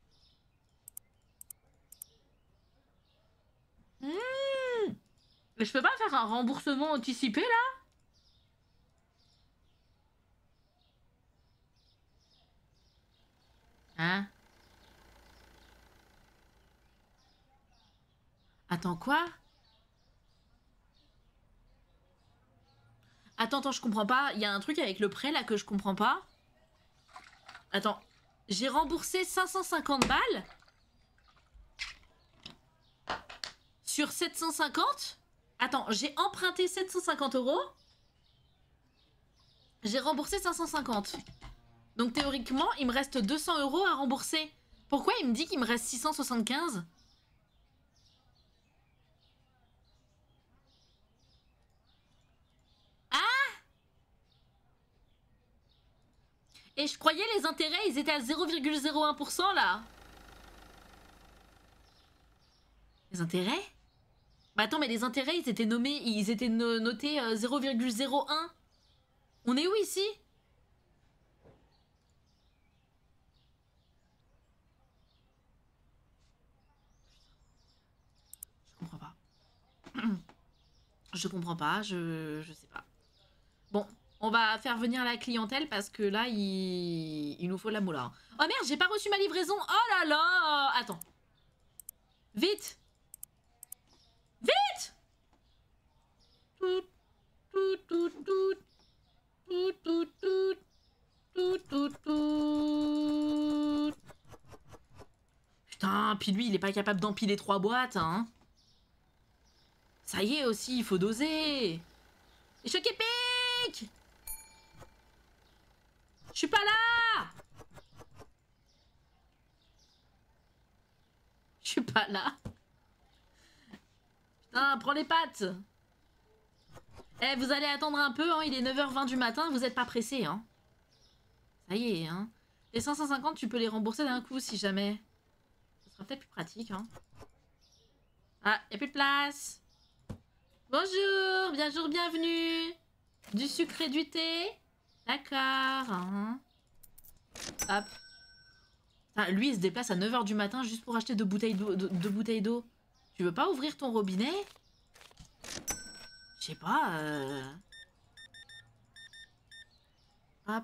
Mmh. Mais je peux pas faire un remboursement anticipé, là? Hein? Attends, quoi? Attends, attends, je comprends pas. Il y a un truc avec le prêt, là, que je comprends pas. Attends. J'ai remboursé cinq cent cinquante balles. sur sept cent cinquante. Attends, j'ai emprunté sept cent cinquante euros. J'ai remboursé cinq cent cinquante. Donc théoriquement, il me reste deux cents euros à rembourser. Pourquoi il me dit qu'il me reste six cent soixante-quinze? Ah! Et je croyais les intérêts, ils étaient à zéro virgule zéro un pour cent là. Les intérêts? Bah attends, mais les intérêts, ils étaient nommés, ils étaient no notés euh, zéro virgule zéro un. On est où ici? Je comprends pas. Je comprends pas, je, je sais pas. Bon, on va faire venir la clientèle parce que là, il, il nous faut de la moula. Oh merde, j'ai pas reçu ma livraison. Oh là là! Attends. Vite! Vite! Tout, tout, tout, tout. Tout, tout, tout. Tout, tout, tout. Putain, puis lui, il est pas capable d'empiler trois boîtes, hein. Ça y est aussi, il faut doser. Et choc épique! Je suis pas là! Je suis pas là. Putain, prends les pattes. Eh, vous allez attendre un peu, hein, il est neuf heures vingt du matin, vous êtes pas pressé, hein. Ça y est, hein. Les cinq cent cinquante, tu peux les rembourser d'un coup si jamais. Ce sera peut-être plus pratique, hein. Ah, y a plus de place. Bonjour, bonjour, bienvenue. Du sucre et du thé? D'accord. Hein. Hop. Ah, lui, il se déplace à neuf heures du matin juste pour acheter deux bouteilles d'eau. Deux, deux bouteilles d'eau. Tu veux pas ouvrir ton robinet? Je sais pas. Euh... Hop.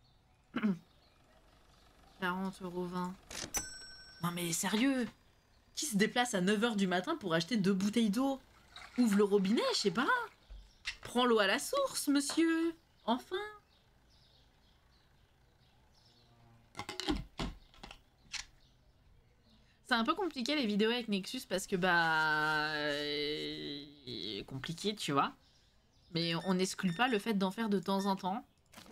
quarante euros vingt. Non mais sérieux? Qui se déplace à neuf heures du matin pour acheter deux bouteilles d'eau? Ouvre le robinet, je sais pas. Prends l'eau à la source, monsieur. Enfin. C'est un peu compliqué les vidéos avec Nexus parce que bah... Euh, compliqué, tu vois. Mais on n'exclut pas le fait d'en faire de temps en temps.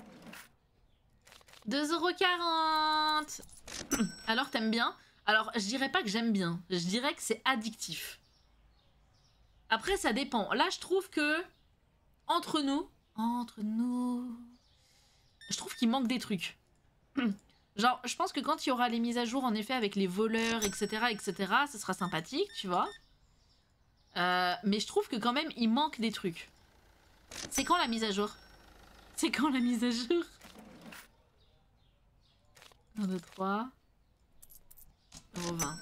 deux euros quarante. Alors t'aimes bien? Alors je dirais pas que j'aime bien. Je dirais que c'est addictif. Après ça dépend. Là je trouve que... Entre nous... Entre nous... Je trouve qu'il manque des trucs. Genre, je pense que quand il y aura les mises à jour, en effet, avec les voleurs, et cetera, et cetera, ce sera sympathique, tu vois. Euh, mais je trouve que quand même, il manque des trucs. C'est quand la mise à jour? C'est quand la mise à jour? un, deux, trois... euros vingt.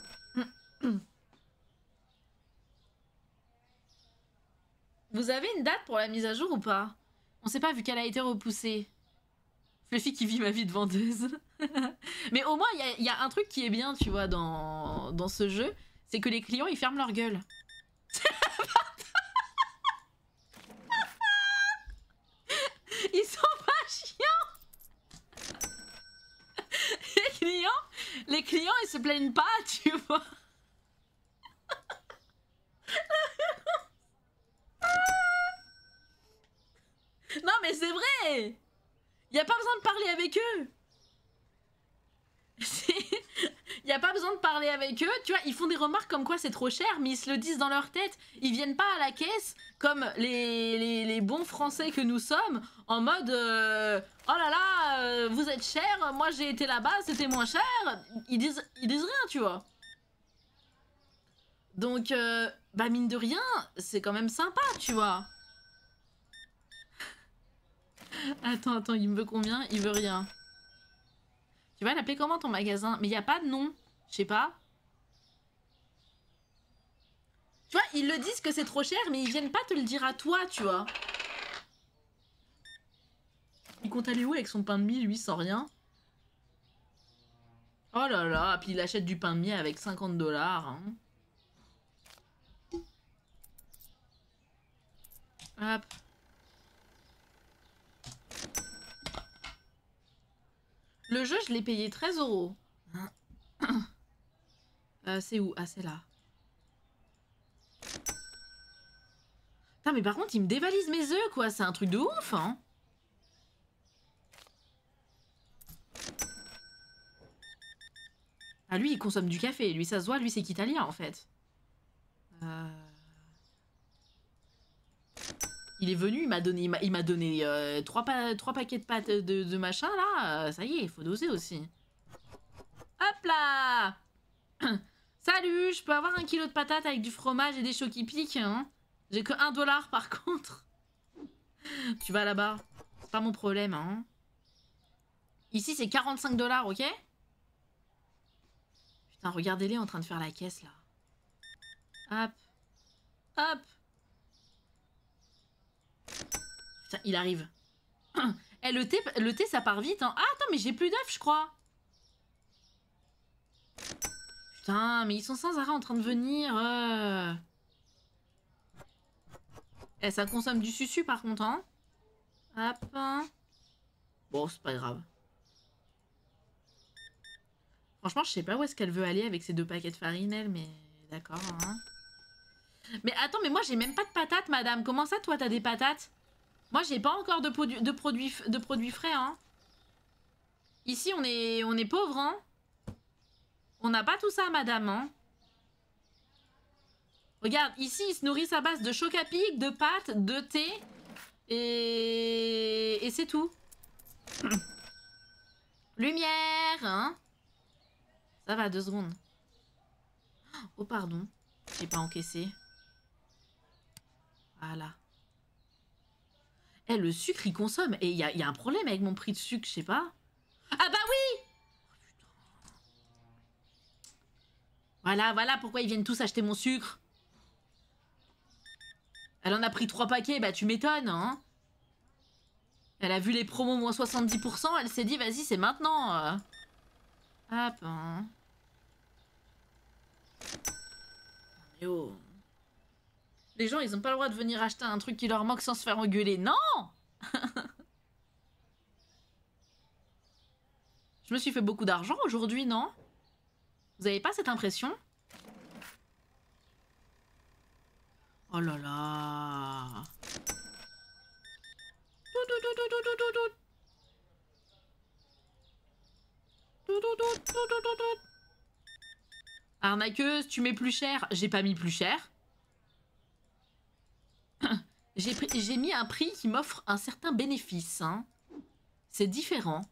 Vous avez une date pour la mise à jour ou pas? On sait pas vu qu'elle a été repoussée. Fluffy qui vit ma vie de vendeuse. Mais au moins, il y, y a un truc qui est bien, tu vois, dans, dans ce jeu. C'est que les clients, ils ferment leur gueule. Ils sont pas chiants. Les clients, les clients, ils se plaignent pas, tu vois. Non, mais c'est vrai. Il n'y a pas besoin de parler avec eux. Il n'y a pas besoin de parler avec eux. Tu vois, ils font des remarques comme quoi c'est trop cher, mais ils se le disent dans leur tête. Ils viennent pas à la caisse comme les, les, les bons Français que nous sommes, en mode euh, oh là là, euh, vous êtes cher, moi j'ai été là-bas, c'était moins cher. Ils disent, ils disent rien, tu vois. Donc, euh, bah mine de rien, c'est quand même sympa, tu vois. Attends, attends, il me veut combien? Il veut rien. Tu vas l'appeler comment ton magasin? Mais il n'y a pas de nom. Je sais pas. Tu vois, ils le disent que c'est trop cher, mais ils viennent pas te le dire à toi, tu vois. Il compte aller où avec son pain de mie, lui, sans rien? Oh là là, puis il achète du pain de mie avec cinquante dollars. Hein. Hop. Le jeu, je l'ai payé treize euros. Euh, c'est où? Ah, c'est là. Putain, mais par contre, il me dévalise mes œufs, quoi. C'est un truc de ouf, hein. Ah, lui, il consomme du café. Lui, ça se voit. Lui, c'est qu'italien, en fait. Euh... Il est venu, il m'a donné, il m'a donné euh, trois, pa trois paquets de pâtes de, de machin, là. Euh, ça y est, il faut doser aussi. Hop là. Salut, je peux avoir un kilo de patates avec du fromage et des chocs qui piquent, hein. J'ai que un dollar, par contre. Tu vas là-bas. C'est pas mon problème, hein. Ici, c'est quarante-cinq dollars, ok? Putain, regardez-les en train de faire la caisse, là. Hop. Hop. Putain, il arrive. Eh, le thé, le thé, ça part vite, hein. Ah, attends, mais j'ai plus d'œufs, je crois. Putain, mais ils sont sans arrêt en train de venir. Euh... Eh, ça consomme du susu, par contre, hein. Hop. Bon, c'est pas grave. Franchement, je sais pas où est-ce qu'elle veut aller avec ces deux paquets de farine, elle, mais d'accord, hein. Mais attends, mais moi, j'ai même pas de patates, madame. Comment ça, toi, t'as des patates? Moi, j'ai pas encore de, produ de, produits, de produits frais, hein. Ici, on est, on est pauvre, hein. On n'a pas tout ça, madame, hein. Regarde, ici, ils se nourrissent à base de choc à pic, de pâtes, de thé. Et, et c'est tout. Lumière, hein. Ça va, deux secondes. Oh, pardon. J'ai pas encaissé. Voilà. Eh, le sucre, il consomme. Et il y a, y a un problème avec mon prix de sucre, je sais pas. Ah bah oui! Voilà, voilà pourquoi ils viennent tous acheter mon sucre. Elle en a pris trois paquets, bah tu m'étonnes, hein. Elle a vu les promos moins soixante-dix pour cent, elle s'est dit, vas-y, c'est maintenant. Euh. Hop, hein. Mais oh. Les gens, ils ont pas le droit de venir acheter un truc qui leur manque sans se faire engueuler. Non. Je me suis fait beaucoup d'argent aujourd'hui, non? Vous avez pas cette impression? Oh là là. Arnaqueuse, tu mets plus cher. J'ai pas mis plus cher. J'ai mis un prix qui m'offre un certain bénéfice. Hein. C'est différent.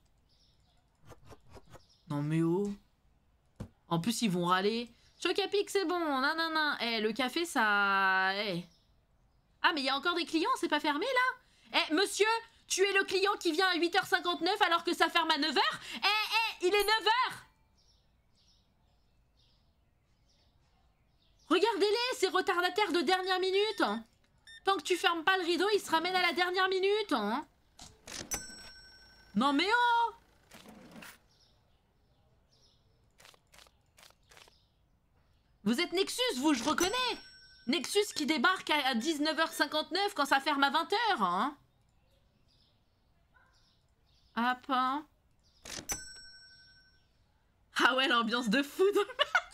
Non mais oh. En plus, ils vont râler. Choc à pic, c'est bon. Non, non, non. Eh, le café, ça... Eh. Ah, mais il y a encore des clients, c'est pas fermé, là? Eh, monsieur, tu es le client qui vient à huit heures cinquante-neuf alors que ça ferme à neuf heures? Eh, eh, il est neuf heures! Regardez-les, ces retardataires de dernière minute. Tant que tu fermes pas le rideau, ils se ramènent à la dernière minute. Hein. Non mais oh! Vous êtes Nexus, vous, je reconnais. Nexus qui débarque à dix-neuf heures cinquante-neuf quand ça ferme à vingt heures. Hein. Hop. Hein. Ah ouais, l'ambiance de fou dans le...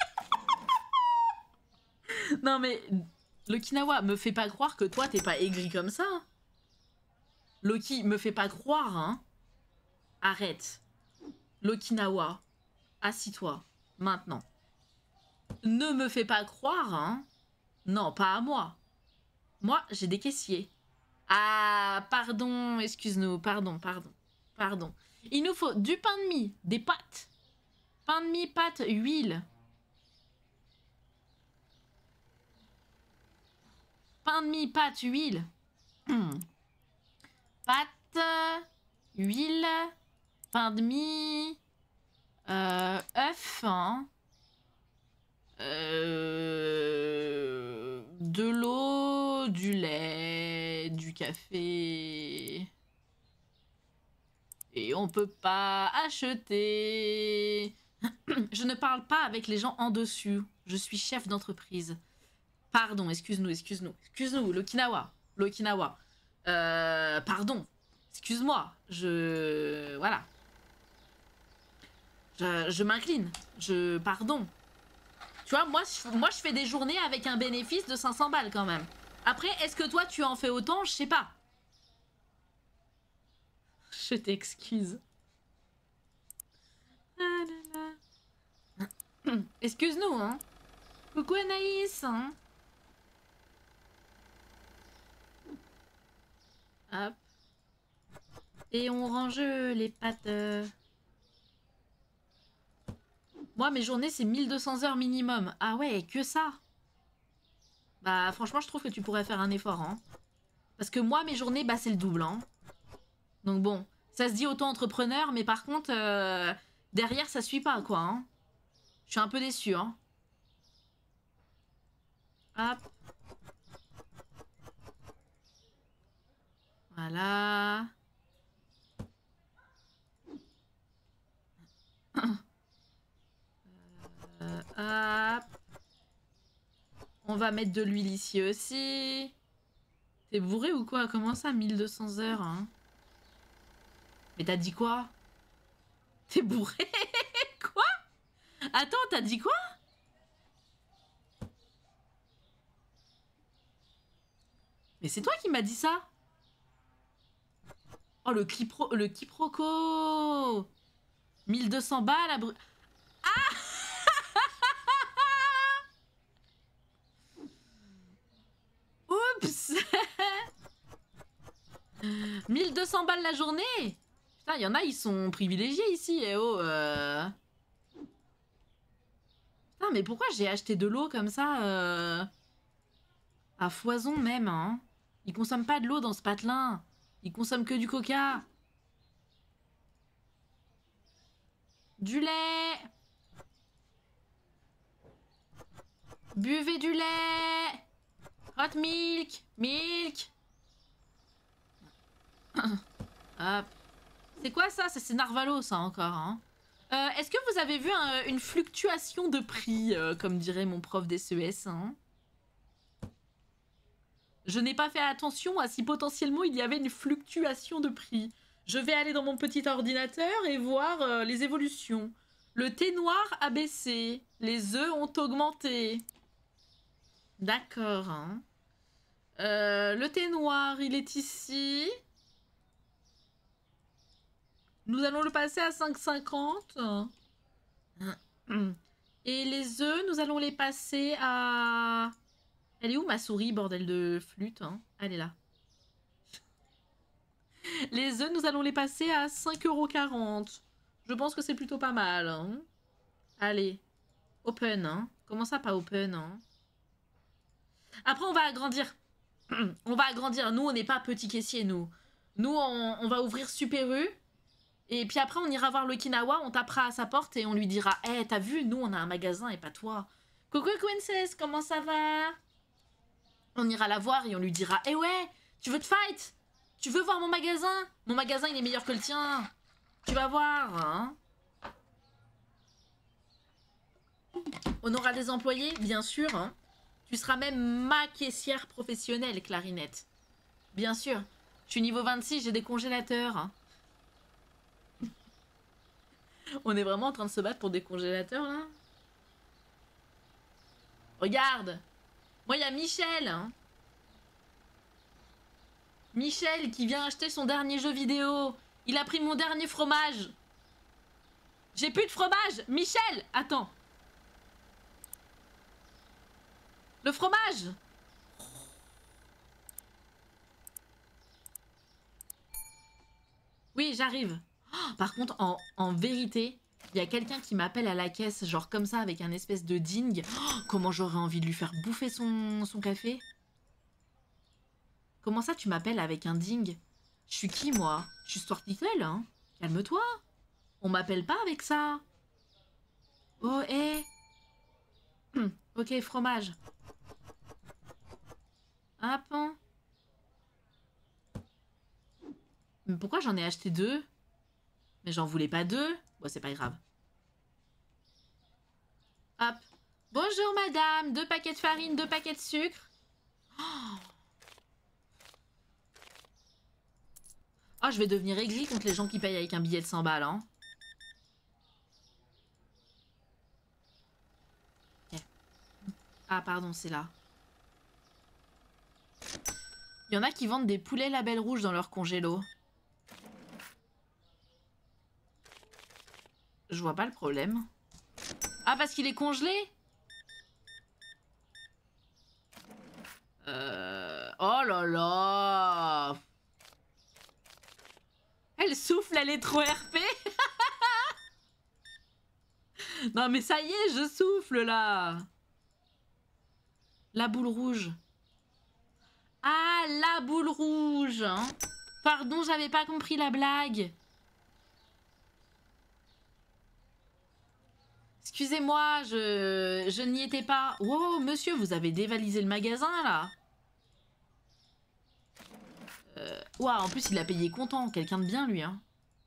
Non mais, l'Okinawa, me fait pas croire que toi t'es pas aigri comme ça. Loki, me fait pas croire, hein. Arrête. L'Okinawa, assis-toi, maintenant. Ne me fais pas croire, hein. Non, pas à moi. Moi, j'ai des caissiers. Ah, pardon, excuse-nous, pardon, pardon, pardon. Il nous faut du pain de mie, des pâtes. Pain de mie, pâtes, huile. Pain de mie, pâte, huile. Mmh. Pâte, huile, pain de mie, euh, œuf, hein. euh, de l'eau, du lait, du café. Et on peut pas acheter. Je ne parle pas avec les gens en dessus. Je suis chef d'entreprise. Pardon, excuse-nous, excuse-nous, excuse-nous, l'Okinawa, l'Okinawa. Euh, pardon, excuse-moi, je... Voilà. Je, je m'incline, je... Pardon. Tu vois, moi, je, moi, je fais des journées avec un bénéfice de cinq cents balles quand même. Après, est-ce que toi, tu en fais autant? Je sais pas. Je t'excuse. Ah là là. Excuse-nous, hein. Coucou Anaïs, hein. Hop. Et on range les pattes. euh. Moi, mes journées, c'est mille deux cents heures minimum. Ah ouais, que ça. Bah, franchement, je trouve que tu pourrais faire un effort, hein. Parce que moi, mes journées, bah, c'est le double, hein. Donc bon, ça se dit auto-entrepreneur, mais par contre, euh, derrière, ça suit pas, quoi, hein. Je suis un peu déçue, hein. Hop. Voilà. Euh, hop. On va mettre de l'huile ici aussi. T'es bourré ou quoi? Comment ça, mille deux cents heures, hein? Mais t'as dit quoi? T'es bourré? Quoi? Attends, t'as dit quoi? Mais c'est toi qui m'as dit ça? Oh, le, clipro... le quiproquo! mille deux cents balles à Bru... Ah! Oups! mille deux cents balles la journée? Putain, il y en a, ils sont privilégiés ici, eh oh, euh... Putain, mais pourquoi j'ai acheté de l'eau comme ça, euh... à foison même, hein? Ils consomment pas de l'eau dans ce patelin. Ils consomment que du coca. Du lait. Buvez du lait. Hot milk. Milk. Hop. C'est quoi ça? C'est Narvalo, ça, encore, hein. Euh, Est-ce que vous avez vu un, une fluctuation de prix, euh, comme dirait mon prof d'S E S, hein? Je n'ai pas fait attention à si potentiellement il y avait une fluctuation de prix. Je vais aller dans mon petit ordinateur et voir euh, les évolutions. Le thé noir a baissé. Les œufs ont augmenté. D'accord. Hein. Euh, le thé noir, il est ici. Nous allons le passer à cinq cinquante. Et les œufs, nous allons les passer à... Elle est où ma souris, bordel de flûte, hein? Elle est là. Les œufs, nous allons les passer à cinq euros quarante. Je pense que c'est plutôt pas mal. Hein. Allez. Open, hein. Comment ça, pas open, hein? Après, on va agrandir. On va agrandir. Nous, on n'est pas petit caissier, nous. Nous, on, on va ouvrir Super U. Et puis après, on ira voir l'Okinawa, on tapera à sa porte et on lui dira « Eh, hey, t'as vu, nous, on a un magasin et pas toi. » Coucou, Quinces, comment ça va? On ira la voir et on lui dira « Eh hey, ouais, tu veux te fight? Tu veux voir mon magasin? Mon magasin, il est meilleur que le tien. Tu vas voir, hein. » On aura des employés, bien sûr. Hein. Tu seras même ma caissière professionnelle, Clarinette. Bien sûr. Je suis niveau vingt-six, j'ai des congélateurs. Hein. On est vraiment en train de se battre pour des congélateurs, là? Regarde! Moi, il y a Michel, hein. Michel qui vient acheter son dernier jeu vidéo. Il a pris mon dernier fromage. J'ai plus de fromage! Michel! Attends. Le fromage! Oui, j'arrive. Oh, par contre, en, en vérité, il y a quelqu'un qui m'appelle à la caisse, genre comme ça, avec un espèce de ding. Oh, comment j'aurais envie de lui faire bouffer son, son café? Comment ça, tu m'appelles avec un ding? Je suis qui, moi? Je suis Stuart Little, hein? Calme-toi. On m'appelle pas avec ça. Oh, hé. Hey. Hum, ok, fromage. Hop. Hein. Mais pourquoi j'en ai acheté deux? Mais j'en voulais pas deux. Bon, c'est pas grave. Hop. Bonjour, madame. Deux paquets de farine, deux paquets de sucre. Oh, oh je vais devenir aigri contre les gens qui payent avec un billet de cent balles, hein. Okay. Ah, pardon, c'est là. Il y en a qui vendent des poulets label rouge dans leur congélo. Je vois pas le problème. Ah, parce qu'il est congelé? Euh... Oh là là. Elle souffle, elle est trop R P. Non mais ça y est, je souffle là. La boule rouge. Ah, la boule rouge, hein. Pardon, j'avais pas compris la blague. Excusez-moi, je, je n'y étais pas. Wow, monsieur, vous avez dévalisé le magasin, là. Euh... Ouah, en plus, il a payé content. Quelqu'un de bien, lui, hein.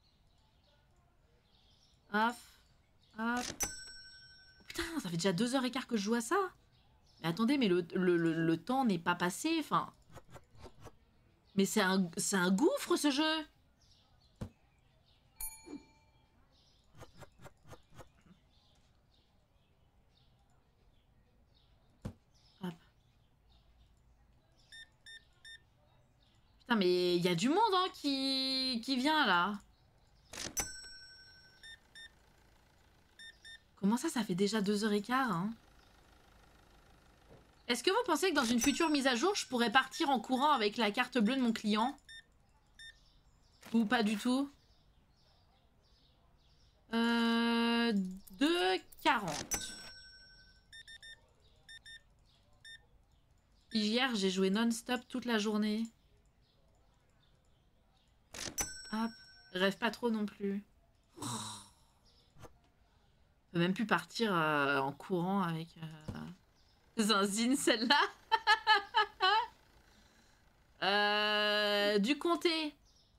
Hop. Hop. Oh, putain, ça fait déjà deux heures et quart que je joue à ça. Mais attendez, mais le, le, le, le temps n'est pas passé, enfin... Mais c'est un, c'est un gouffre, ce jeu. Hop. Putain, mais il y a du monde hein, qui, qui vient, là. Comment ça, ça fait déjà deux heures et quart, hein? Est-ce que vous pensez que dans une future mise à jour, je pourrais partir en courant avec la carte bleue de mon client? Ou pas du tout? Euh... deux quarante. Hier, j'ai joué non-stop toute la journée. Hop. Rêve pas trop non plus. Oh. Je peux même plus partir euh, en courant avec... Euh... Zinzine, celle-là. euh, du comté.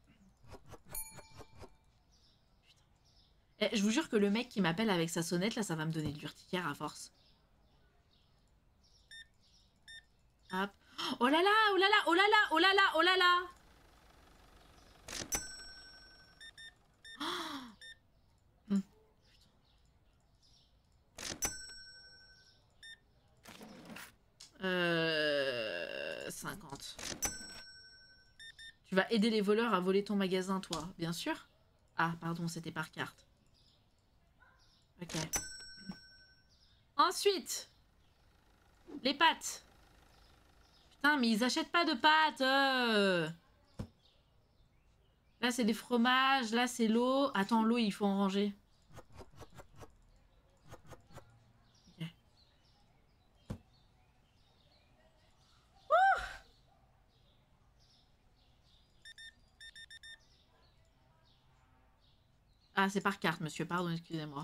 Eh, je vous jure que le mec qui m'appelle avec sa sonnette, là, ça va me donner de l'urticaire à force. Hop. Oh là là, oh là là, oh là là, oh là là, oh là là. Oh. Hum. Euh... cinquante. Tu vas aider les voleurs à voler ton magasin, toi, bien sûr. Ah, pardon, c'était par carte. Ok. Ensuite, les pâtes. Putain, mais ils achètent pas de pâtes. Euh... Là, c'est des fromages. Là, c'est l'eau. Attends, l'eau, il faut en ranger. Ok. Ouh. Ah, c'est par carte, monsieur. Pardon, excusez-moi.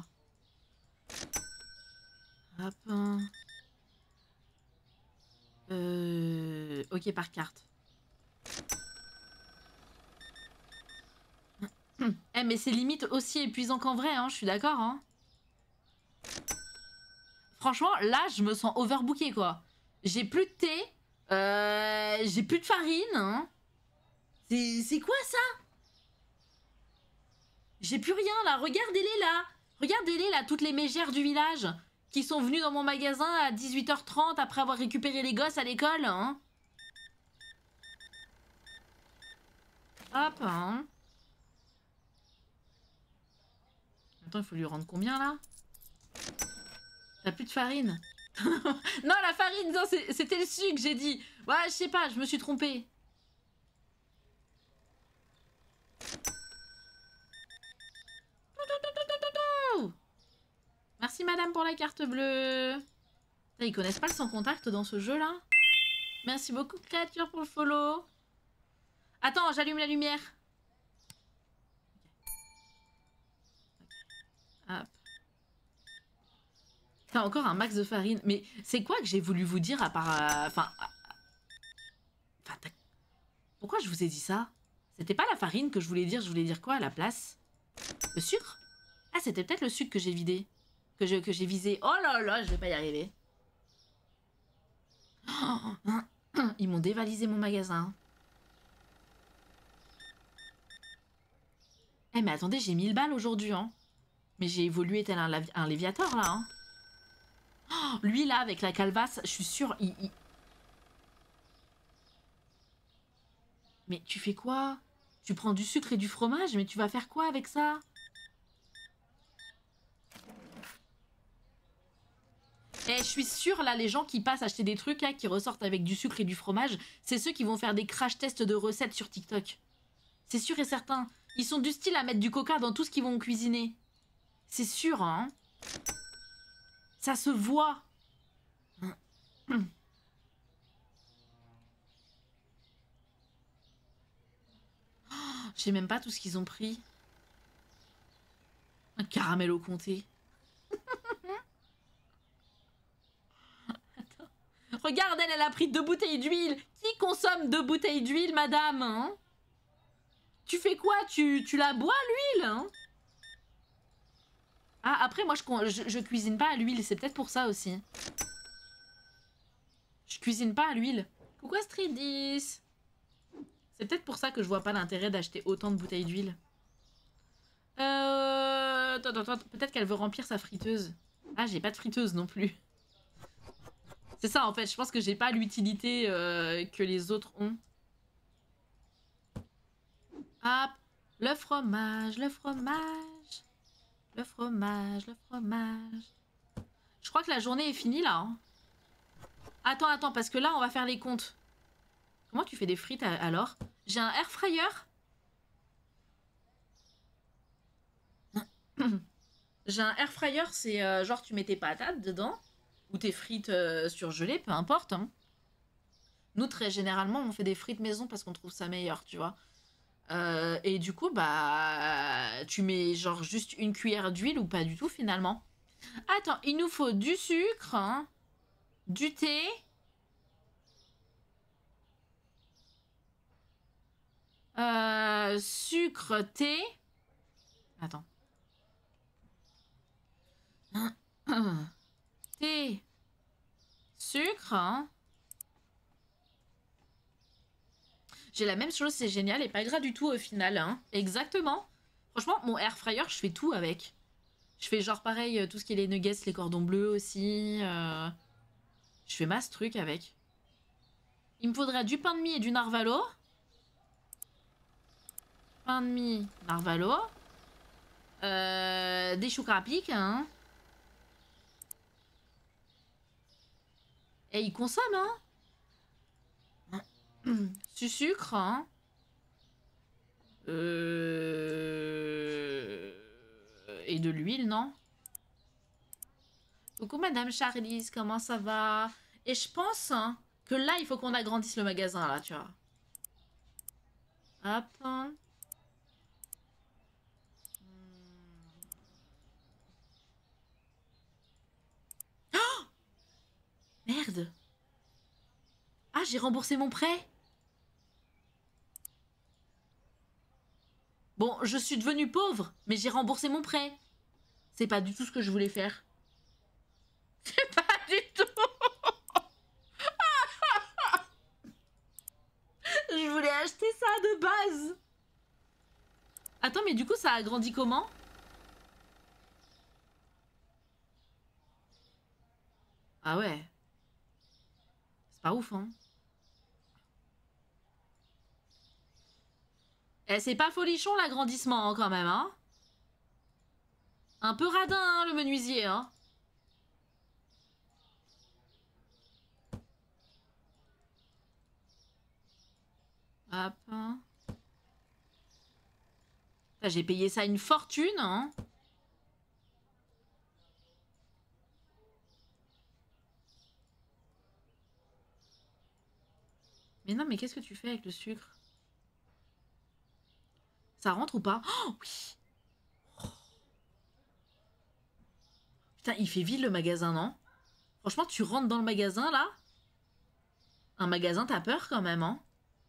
Hop. Euh... Ok, par carte. Eh, mais c'est limite aussi épuisant qu'en vrai, hein, je suis d'accord, hein. Franchement, là, je me sens overbooké, quoi. J'ai plus de thé, euh, j'ai plus de farine, hein. C'est quoi, ça? J'ai plus rien, là. Regardez-les, là. Regardez-les, là, toutes les mégères du village qui sont venues dans mon magasin à dix-huit heures trente après avoir récupéré les gosses à l'école, hein. Hop, hein. Attends, il faut lui rendre combien, là? T'as plus de farine? Non, la farine, non, c'était le sucre, j'ai dit. Ouais, je sais pas, je me suis trompée. Merci, madame, pour la carte bleue. Ils connaissent pas le sans contact dans ce jeu-là? Merci beaucoup, créature, pour le follow. Attends, j'allume la lumière. Hop. T'as encore un max de farine. Mais c'est quoi que j'ai voulu vous dire à part... Enfin... Euh, enfin, pourquoi je vous ai dit ça? C'était pas la farine que je voulais dire. Je voulais dire quoi à la place? Le sucre? Ah, c'était peut-être le sucre que j'ai vidé. Que j'ai que j'ai visé. Oh là là, je vais pas y arriver. Oh, ils m'ont dévalisé mon magasin. Eh, mais attendez, j'ai mille balles aujourd'hui, hein. Mais j'ai évolué tel un, un Léviator, là, hein. Oh, lui, là, avec la calvasse, je suis sûre, il... il... Mais tu fais quoi? Tu prends du sucre et du fromage, mais tu vas faire quoi avec ça? Et je suis sûre, là, les gens qui passent acheter des trucs, là, qui ressortent avec du sucre et du fromage, c'est ceux qui vont faire des crash tests de recettes sur TikTok. C'est sûr et certain. Ils sont du style à mettre du coca dans tout ce qu'ils vont cuisiner. C'est sûr, hein. Ça se voit. Je sais même pas tout ce qu'ils ont pris. Un caramel au comté. Attends. Regarde, elle, elle a pris deux bouteilles d'huile. Qui consomme deux bouteilles d'huile, madame, hein? Tu fais quoi? Tu, tu la bois, l'huile, hein? Ah, après, moi, je, je, je cuisine pas à l'huile. C'est peut-être pour ça aussi. Je cuisine pas à l'huile. Coucou Astridis. C'est peut-être pour ça que je vois pas l'intérêt d'acheter autant de bouteilles d'huile. Euh... Attends, attends, peut-être qu'elle veut remplir sa friteuse. Ah, j'ai pas de friteuse non plus. C'est ça, en fait. Je pense que j'ai pas l'utilité euh, que les autres ont. Hop. Le fromage, le fromage. Le fromage, le fromage. Je crois que la journée est finie, là. Hein. Attends, attends, parce que là, on va faire les comptes. Comment tu fais des frites, alors? J'ai un air fryer. J'ai un air fryer, c'est euh, genre tu mets tes patates dedans, ou tes frites euh, surgelées, peu importe. Hein. Nous, très généralement, on fait des frites maison parce qu'on trouve ça meilleur, tu vois. Euh, et du coup, bah, tu mets genre juste une cuillère d'huile ou pas du tout, finalement. Attends, il nous faut du sucre, hein, du thé... Euh, sucre, thé. Attends. Thé. Sucre. Hein. J'ai la même chose, c'est génial et pas gras du tout au final. Hein. Exactement. Franchement, mon air fryer, je fais tout avec. Je fais genre pareil, tout ce qui est les nuggets, les cordons bleus aussi. Euh... Je fais masse truc avec. Il me faudrait du pain de mie et du narvalo. Pain de mie, narvalo. Euh, des choux crapiques, hein. Et ils consomment, hein. Du sucre, hein. Euh... Et de l'huile, non? Coucou Madame Charlize, comment ça va? Et je pense hein, que là, il faut qu'on agrandisse le magasin, là, tu vois. Hop. Merde. Ah, j'ai remboursé mon prêt. Bon, je suis devenue pauvre, mais j'ai remboursé mon prêt. C'est pas du tout ce que je voulais faire. C'est pas du tout. Je voulais acheter ça de base. Attends, mais du coup, ça a grandi comment? Ah ouais. C'est pas ouf, hein. Eh, c'est pas folichon l'agrandissement hein, quand même, hein. Un peu radin, hein, le menuisier, hein. Hop. Hein. J'ai payé ça une fortune, hein. Mais non, mais qu'est-ce que tu fais avec le sucre? Ça rentre ou pas? Oh, oui. Oh. Putain, il fait vide le magasin, non? Franchement, tu rentres dans le magasin, là? Un magasin, t'as peur quand même, hein?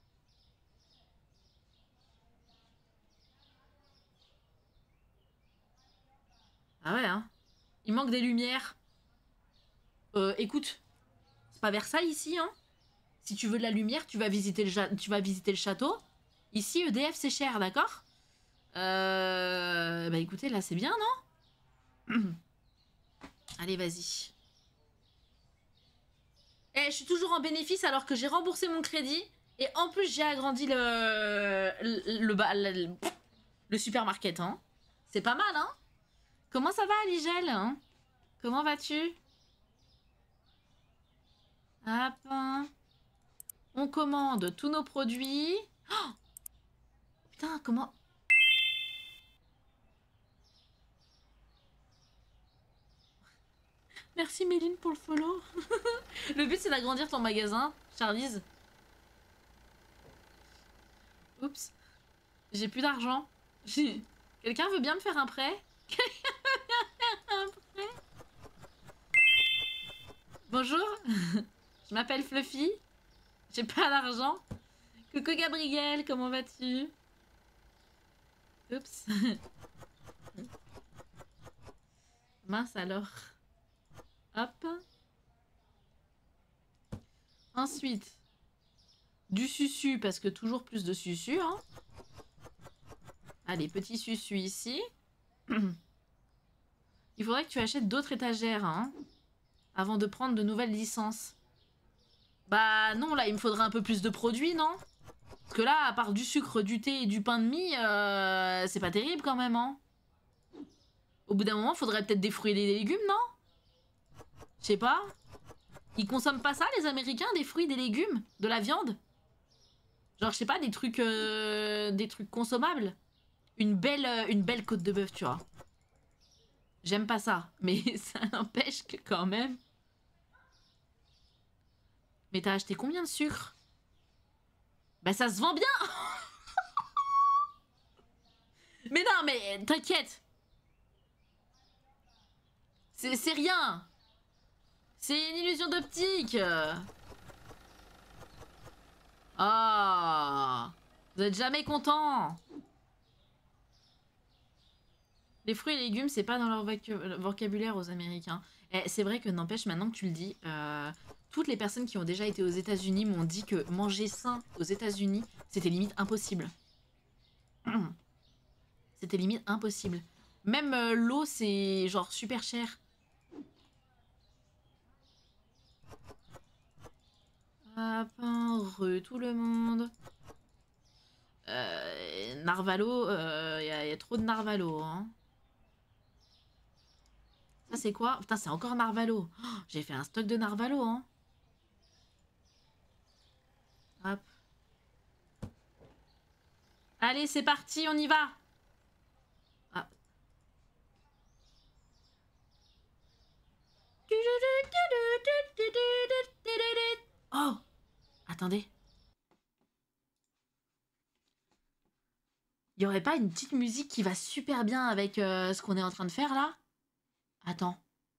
Ah ouais, hein? Il manque des lumières. Euh, écoute, c'est pas Versailles ici, hein? Si tu veux de la lumière, tu vas visiter le, tu vas visiter le château. Ici, E D F, c'est cher, d'accord? Euh... Bah écoutez, là, c'est bien, non? Allez, vas-y. Eh, je suis toujours en bénéfice alors que j'ai remboursé mon crédit Et en plus, j'ai agrandi le le, le, le, le, le supermarket. Hein. C'est pas mal, hein. Comment ça va, Aligel hein? Comment vas-tu? Hop. On commande tous nos produits. Oh putain, comment... Merci Méline pour le follow. Le but c'est d'agrandir ton magasin, Charlize. Oups. J'ai plus d'argent. Quelqu'un veut bien me faire un prêt? Quelqu'un veut bien faire un prêt? Bonjour. Je m'appelle Fluffy. J'ai pas d'argent. Coucou Gabriel, comment vas-tu? Oups. Mince alors. Hop. Ensuite, du susu, parce que toujours plus de susu. Hein. Allez, petit susu ici. Il faudrait que tu achètes d'autres étagères, hein, avant de prendre de nouvelles licences. Bah non, là, il me faudrait un peu plus de produits, non? Parce que là, à part du sucre, du thé et du pain de mie, euh, c'est pas terrible quand même, hein. Au bout d'un moment, il faudrait peut-être des fruits et des légumes, non? Je sais pas. Ils consomment pas ça, les Américains, des fruits, des légumes, de la viande? Genre, je sais pas, des trucs, euh, des trucs consommables. Une belle, euh, une belle côte de bœuf, tu vois. J'aime pas ça, mais ça n'empêche que quand même. Mais t'as acheté combien de sucre? Bah ça se vend bien. Mais non, mais t'inquiète. C'est rien. C'est une illusion d'optique. Ah, vous êtes jamais content. Les fruits et légumes, c'est pas dans leur vocabulaire aux Américains. Et c'est vrai que n'empêche, maintenant que tu le dis, euh, toutes les personnes qui ont déjà été aux États-Unis m'ont dit que manger sain aux États-Unis, c'était limite impossible. C'était limite impossible. Même euh, l'eau, c'est genre super cher. Hop, re tout le monde. Euh, Narvalo, il euh, y, y a trop de Narvalo. Hein. Ça c'est quoi? Putain, c'est encore Narvalo. Oh, j'ai fait un stock de Narvalo. Hein. Hop. Allez, c'est parti, on y va. Ah. Oh, attendez. Il y aurait pas une petite musique qui va super bien avec euh, ce qu'on est en train de faire là? Attends.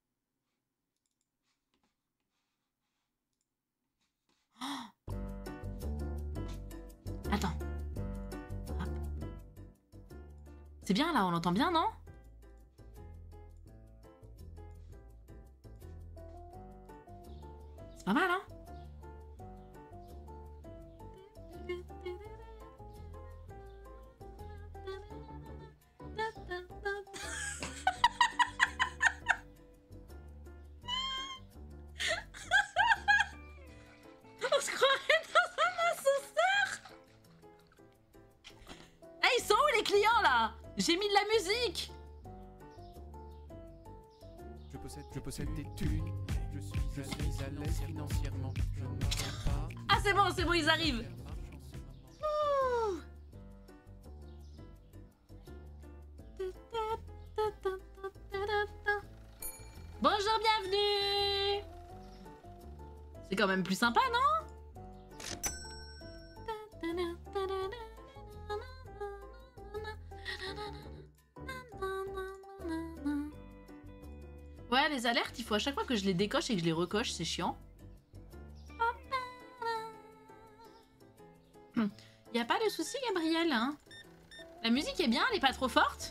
Oh. Attends. C'est bien là, on l'entend bien, non? C'est pas mal, hein? On se croirait dans un ascenseur. Eh, ils sont où les clients là? J'ai mis de la musique. Je possède, je possède des thunes. Je suis, je suis à l'aise financièrement. Je ne m'en pas. Ah c'est bon, c'est bon, ils arrivent. Ouh. Bonjour, bienvenue. C'est quand même plus sympa, non? Ouais, les alertes, il faut à chaque fois que je les décoche et que je les recoche, c'est chiant. Y a pas de souci, Gabriel. Hein. La musique est bien, elle est pas trop forte.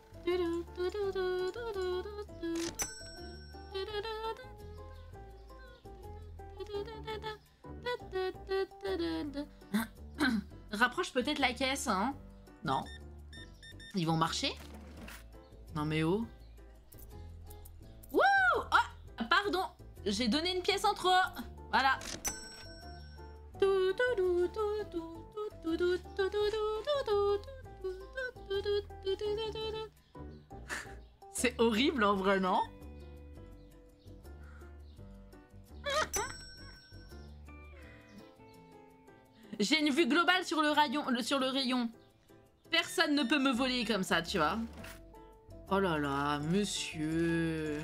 Rapproche peut-être la caisse, hein. Non. Ils vont marcher? Non mais oh. Wouh! Oh, pardon. J'ai donné une pièce en trop. Voilà. C'est horrible en vrai, non? J'ai une vue globale sur le rayon, sur le rayon. Personne ne peut me voler comme ça, tu vois. Oh là là, monsieur.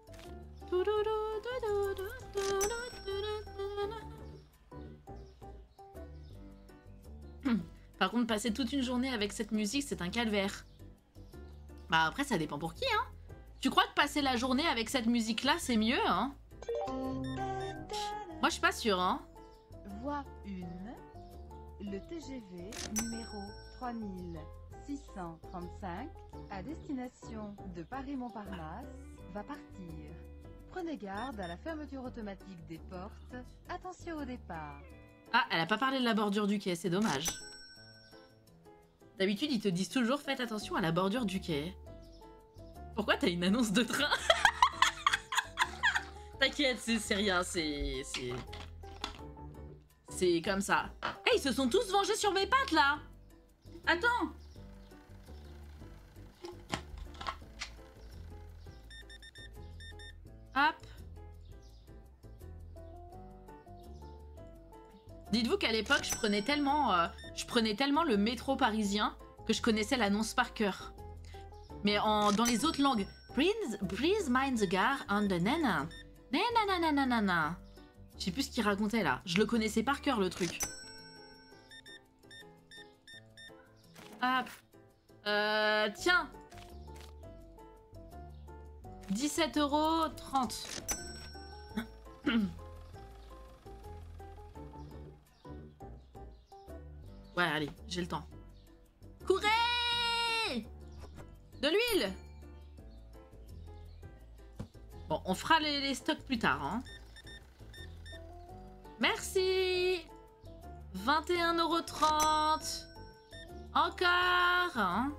Par contre, passer toute une journée avec cette musique, c'est un calvaire. Bah après, ça dépend pour qui, hein. Tu crois que passer la journée avec cette musique-là, c'est mieux, hein? Moi, je suis pas sûre, hein. Voie un. Le T G V numéro trois mille six cent trente-cinq à destination de Paris-Montparnasse va partir. Prenez garde à la fermeture automatique des portes. Attention au départ. Ah, elle a pas parlé de la bordure du quai, c'est dommage. D'habitude, ils te disent toujours faites attention à la bordure du quai. Pourquoi t'as une annonce de train? T'inquiète, c'est rien, c'est... C'est C'est comme ça. Hey, ils se sont tous vengés sur mes pattes, là. Attends. Hop. Dites-vous qu'à l'époque, je prenais tellement, euh, je prenais tellement le métro parisien que je connaissais l'annonce par cœur. Mais en, dans les autres langues, please, please mind the gare on the nana, nana nana nana. Je sais plus ce qu'il racontait là. Je le connaissais par cœur le truc. Hop. Euh, tiens. dix-sept euros trente. Ouais, allez, j'ai le temps. Courez! De l'huile! Bon, on fera les, les stocks plus tard, hein. Merci! vingt et un euros trente. Encore, hein.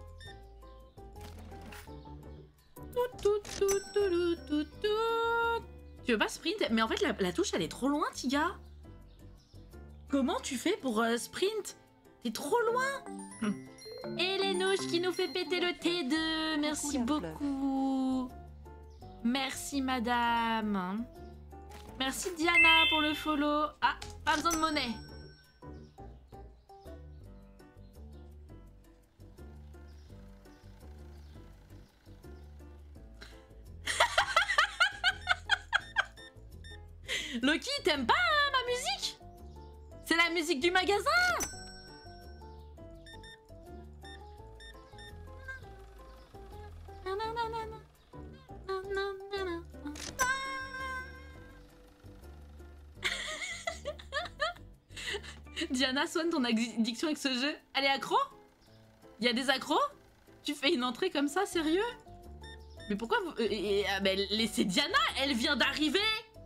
Tout, tout, tout, tout, tout, tout. Tu veux pas sprint? Mais en fait, la, la touche, elle est trop loin, Tiga. Comment tu fais pour euh, sprint? T'es trop loin. Et les nouches qui nous fait péter le T deux. Merci beaucoup. Merci, madame. Merci, Diana, pour le follow. Ah, pas besoin de monnaie. Loki, t'aimes pas hein, ma musique? C'est la musique du magasin. Diana, soigne ton addiction avec ce jeu. Elle est accro? Il y a des accros? Tu fais une entrée comme ça, sérieux? Mais pourquoi vous... Euh, euh, euh, bah, laissez Diana, elle vient d'arriver.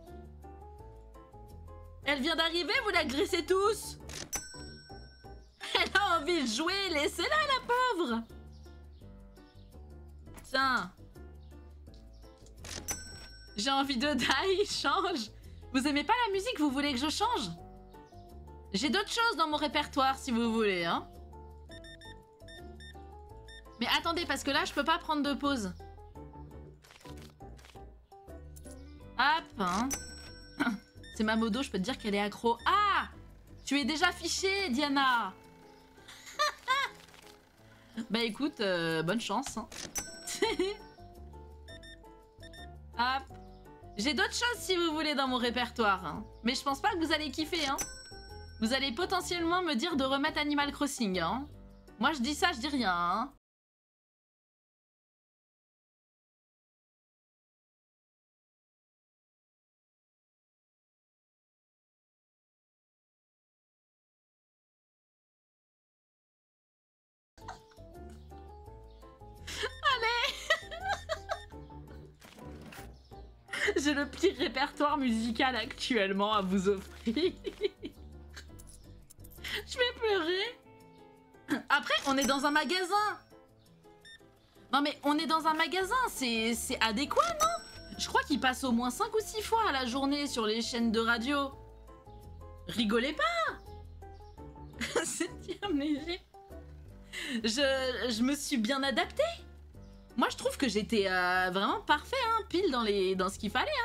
Elle vient d'arriver, vous l'agressez tous. Elle a envie de jouer, laissez-la la pauvre. Tiens. J'ai envie de die, change. Vous aimez pas la musique, vous voulez que je change? J'ai d'autres choses dans mon répertoire si vous voulez, hein. Mais attendez, parce que là, je peux pas prendre de pause. Hop, hein. C'est ma modo, je peux te dire qu'elle est accro. Ah! Tu es déjà fichée, Diana. Bah écoute, euh, bonne chance. Hein. Hop. J'ai d'autres choses si vous voulez dans mon répertoire. Hein. Mais je pense pas que vous allez kiffer. Hein. Vous allez potentiellement me dire de remettre Animal Crossing. Hein. Moi je dis ça, je dis rien. Hein. J'ai le pire répertoire musical actuellement à vous offrir. Je vais pleurer. Après, on est dans un magasin. Non mais on est dans un magasin, c'est adéquat, non? Je crois qu'il passe au moins cinq ou six fois à la journée sur les chaînes de radio. Rigolez pas. Septième léger. Je, je me suis bien adaptée. Moi, je trouve que j'étais euh, vraiment parfait, hein, pile dans, les, dans ce qu'il fallait.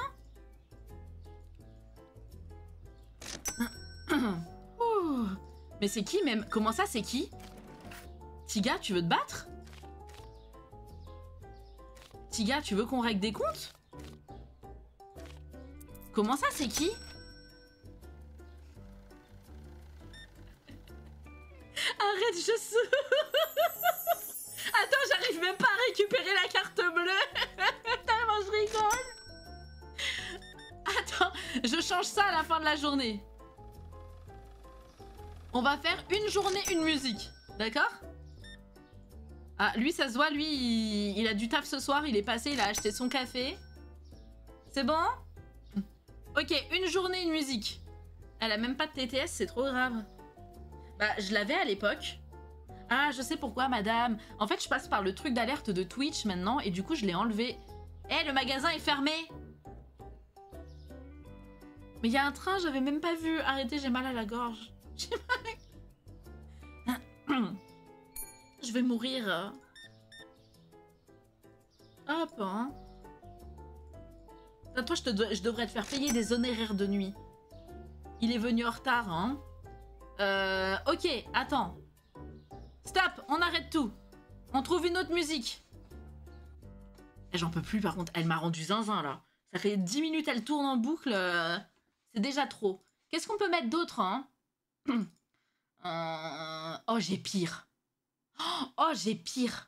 Hein. Ouh. Mais c'est qui même? Comment ça, c'est qui? Tiga, tu veux te battre? Tiga, tu veux qu'on règle des comptes? Comment ça, c'est qui? Arrête, je sous. Attends, j'arrive même pas à récupérer la carte bleue. Tellement je rigole. Attends, je change ça à la fin de la journée. On va faire une journée, une musique. D'accord? Ah, lui, ça se voit, lui, il, il a du taf ce soir. Il est passé, il a acheté son café. C'est bon? Ok, une journée, une musique. Elle a même pas de T T S, c'est trop grave. Bah, je l'avais à l'époque. Ah, je sais pourquoi, madame. En fait, je passe par le truc d'alerte de Twitch maintenant et du coup, je l'ai enlevé. Eh, hey, le magasin est fermé. Mais il y a un train, j'avais même pas vu. Arrêtez, j'ai mal à la gorge. J'ai mal. Je vais mourir. Hop, hein. Toi, je, te, je devrais te faire payer des honoraires de nuit. Il est venu en retard, hein. Euh, ok, attends. Stop, on arrête tout. On trouve une autre musique. J'en peux plus, par contre. Elle m'a rendu zinzin, là. Ça fait dix minutes, elle tourne en boucle. Euh, c'est déjà trop. Qu'est-ce qu'on peut mettre d'autre, hein? euh... Oh, j'ai pire. Oh, j'ai pire.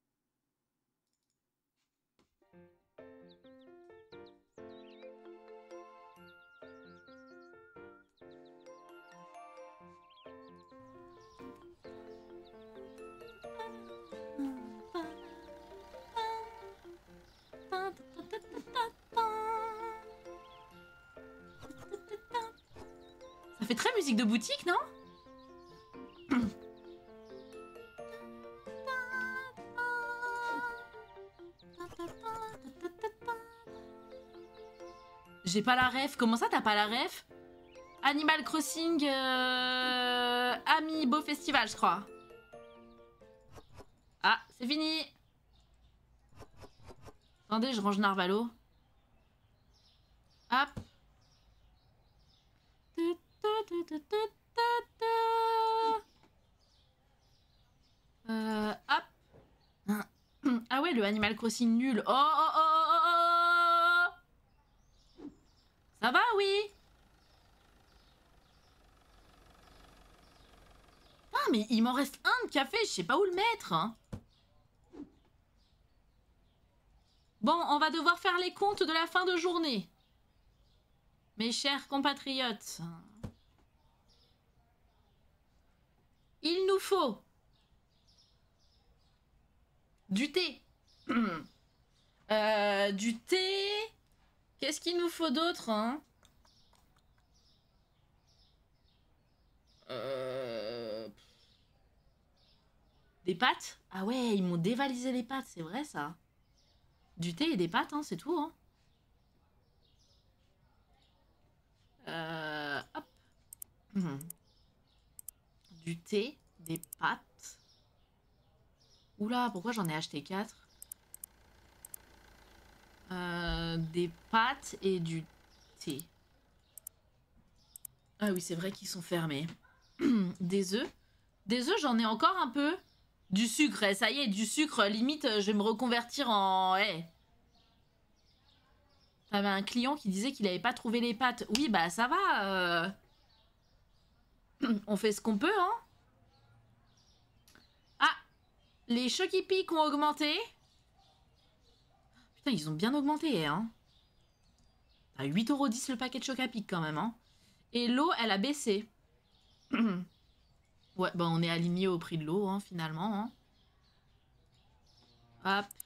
Ça fait très musique de boutique, non? J'ai pas la ref. Comment ça, t'as pas la ref? Animal Crossing euh... Amiibo Festival, je crois. Ah, c'est fini. Attendez, je range Narvalo. Hop. Euh, hop. Ah ouais, le Animal Crossing nul. Oh, oh, oh, oh, oh, oh. Ça va, oui. Ah, mais il m'en reste un de café, je sais pas où le mettre. Hein. Bon, on va devoir faire les comptes de la fin de journée. Mes chers compatriotes. Il nous faut du thé. euh, du thé. Qu'est-ce qu'il nous faut d'autre, hein? euh... Des pâtes? Ah ouais, ils m'ont dévalisé les pâtes, c'est vrai ça. Du thé et des pâtes, hein, c'est tout. Hein. Euh, hop. Mmh. Du thé, des pâtes. Oula, pourquoi j'en ai acheté quatre? euh, Des pâtes et du thé. Ah oui, c'est vrai qu'ils sont fermés. Des œufs. Des œufs, j'en ai encore un peu. Du sucre, eh, ça y est, du sucre, limite, je vais me reconvertir en... Hey. J'avais un client qui disait qu'il n'avait pas trouvé les pâtes. Oui, bah ça va. Euh... On fait ce qu'on peut, hein. Ah, les Choc Pic ont augmenté. Putain, ils ont bien augmenté, hein. À huit euros dix le paquet de Choc Pic quand même, hein. Et l'eau, elle a baissé. Ouais, bah on est aligné au prix de l'eau, hein, finalement. Hein. Hop.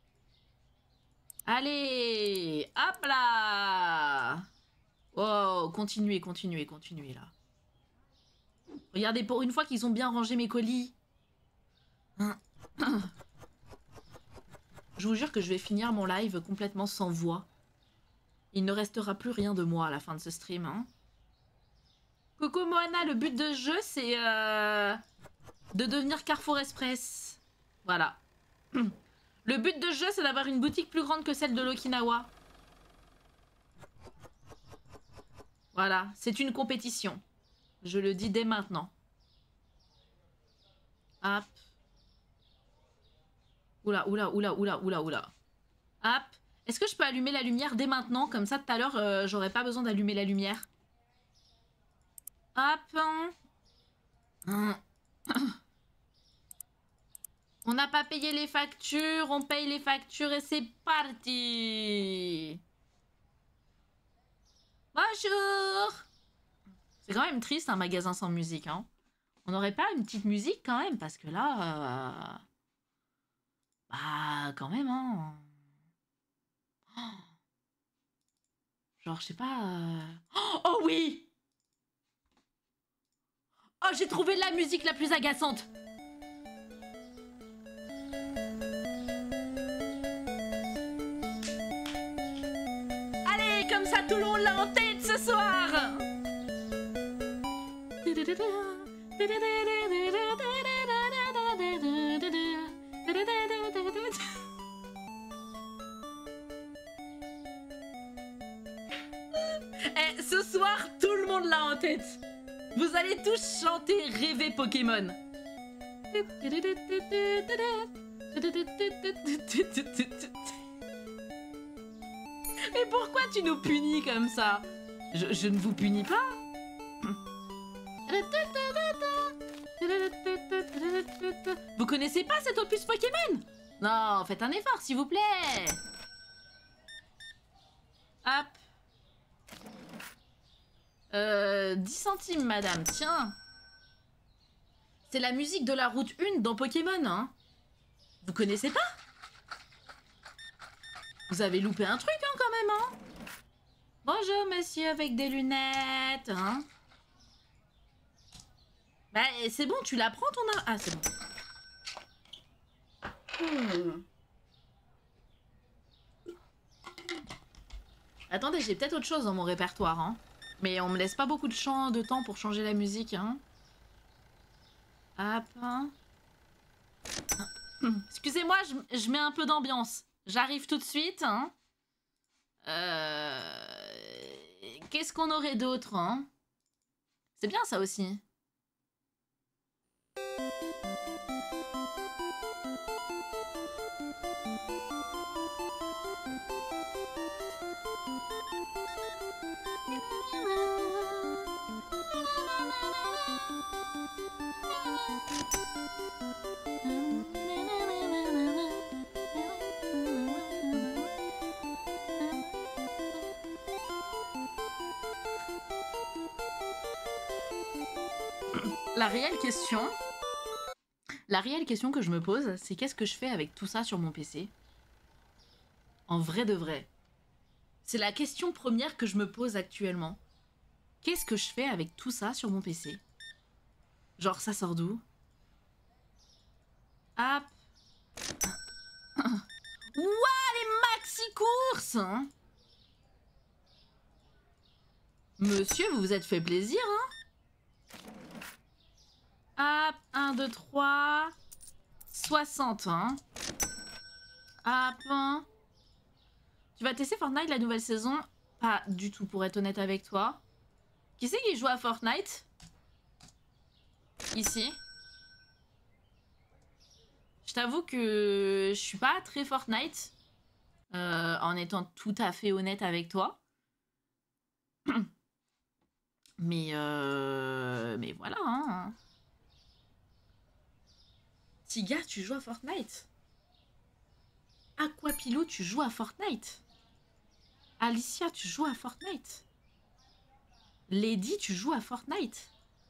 Allez, hop là. Wow, continuez, continuez, continuez là. Regardez, pour une fois qu'ils ont bien rangé mes colis. Je vous jure que je vais finir mon live complètement sans voix. Il ne restera plus rien de moi à la fin de ce stream. Hein. Coco Moana, le but de ce jeu, c'est euh, de devenir Carrefour Express. Voilà. Le but de ce jeu, c'est d'avoir une boutique plus grande que celle de l'Okinawa. Voilà, c'est une compétition. Je le dis dès maintenant. Hop. Oula, oula, oula, oula, oula, oula. Hop. Est-ce que je peux allumer la lumière dès maintenant? Comme ça, tout à l'heure, euh, j'aurais pas besoin d'allumer la lumière. Hop. On n'a pas payé les factures. On paye les factures et c'est parti. Bonjour. C'est quand même triste un magasin sans musique, hein. On n'aurait pas une petite musique quand même, parce que là... Euh... Bah, quand même, hein. Oh. Genre, je sais pas... Euh... Oh, oh oui. Oh, j'ai trouvé la musique la plus agaçante. Allez, comme ça, tout le monde l'a en tête ce soir. Eh, ce soir, tout le monde l'a en tête. Vous allez tous chanter, rêver Pokémon. Mais pourquoi tu nous punis comme ça? je, je ne vous punis pas. Vous connaissez pas cet opus Pokémon? Non, faites un effort, s'il vous plaît. Hop. Euh, dix centimes, madame, tiens. C'est la musique de la route un dans Pokémon, hein. Vous connaissez pas? Vous avez loupé un truc, hein, quand même, hein. Bonjour, monsieur, avec des lunettes, hein. Bah, c'est bon, tu la prends, ton... Ah, c'est bon. Hmm. Attendez, j'ai peut-être autre chose dans mon répertoire, hein. Mais on me laisse pas beaucoup de, chant, de temps pour changer la musique, hein. Hop. Hein. Excusez-moi, je, je mets un peu d'ambiance. J'arrive tout de suite, hein. Euh... Qu'est-ce qu'on aurait d'autre, hein? C'est bien, ça aussi. La réelle question, la réelle question que je me pose, c'est qu'est-ce que je fais avec tout ça sur mon P C? En vrai de vrai. C'est la question première que je me pose actuellement. Qu'est-ce que je fais avec tout ça sur mon P C? Genre, ça sort d'où? Hop. Ouah, les maxi-courses, hein. Monsieur, vous vous êtes fait plaisir, hein? Hop, un, deux, trois, soixante, hein. Hop, hein. Tu vas tester Fortnite la nouvelle saison? Pas du tout, pour être honnête avec toi. Qui c'est qui joue à Fortnite? Ici. Je t'avoue que je suis pas très Fortnite. Euh, en étant tout à fait honnête avec toi. Mais euh... Mais voilà, hein. Tiga, tu joues à Fortnite? Aquapilou, tu joues à Fortnite? Alicia, tu joues à Fortnite? Lady, tu joues à Fortnite?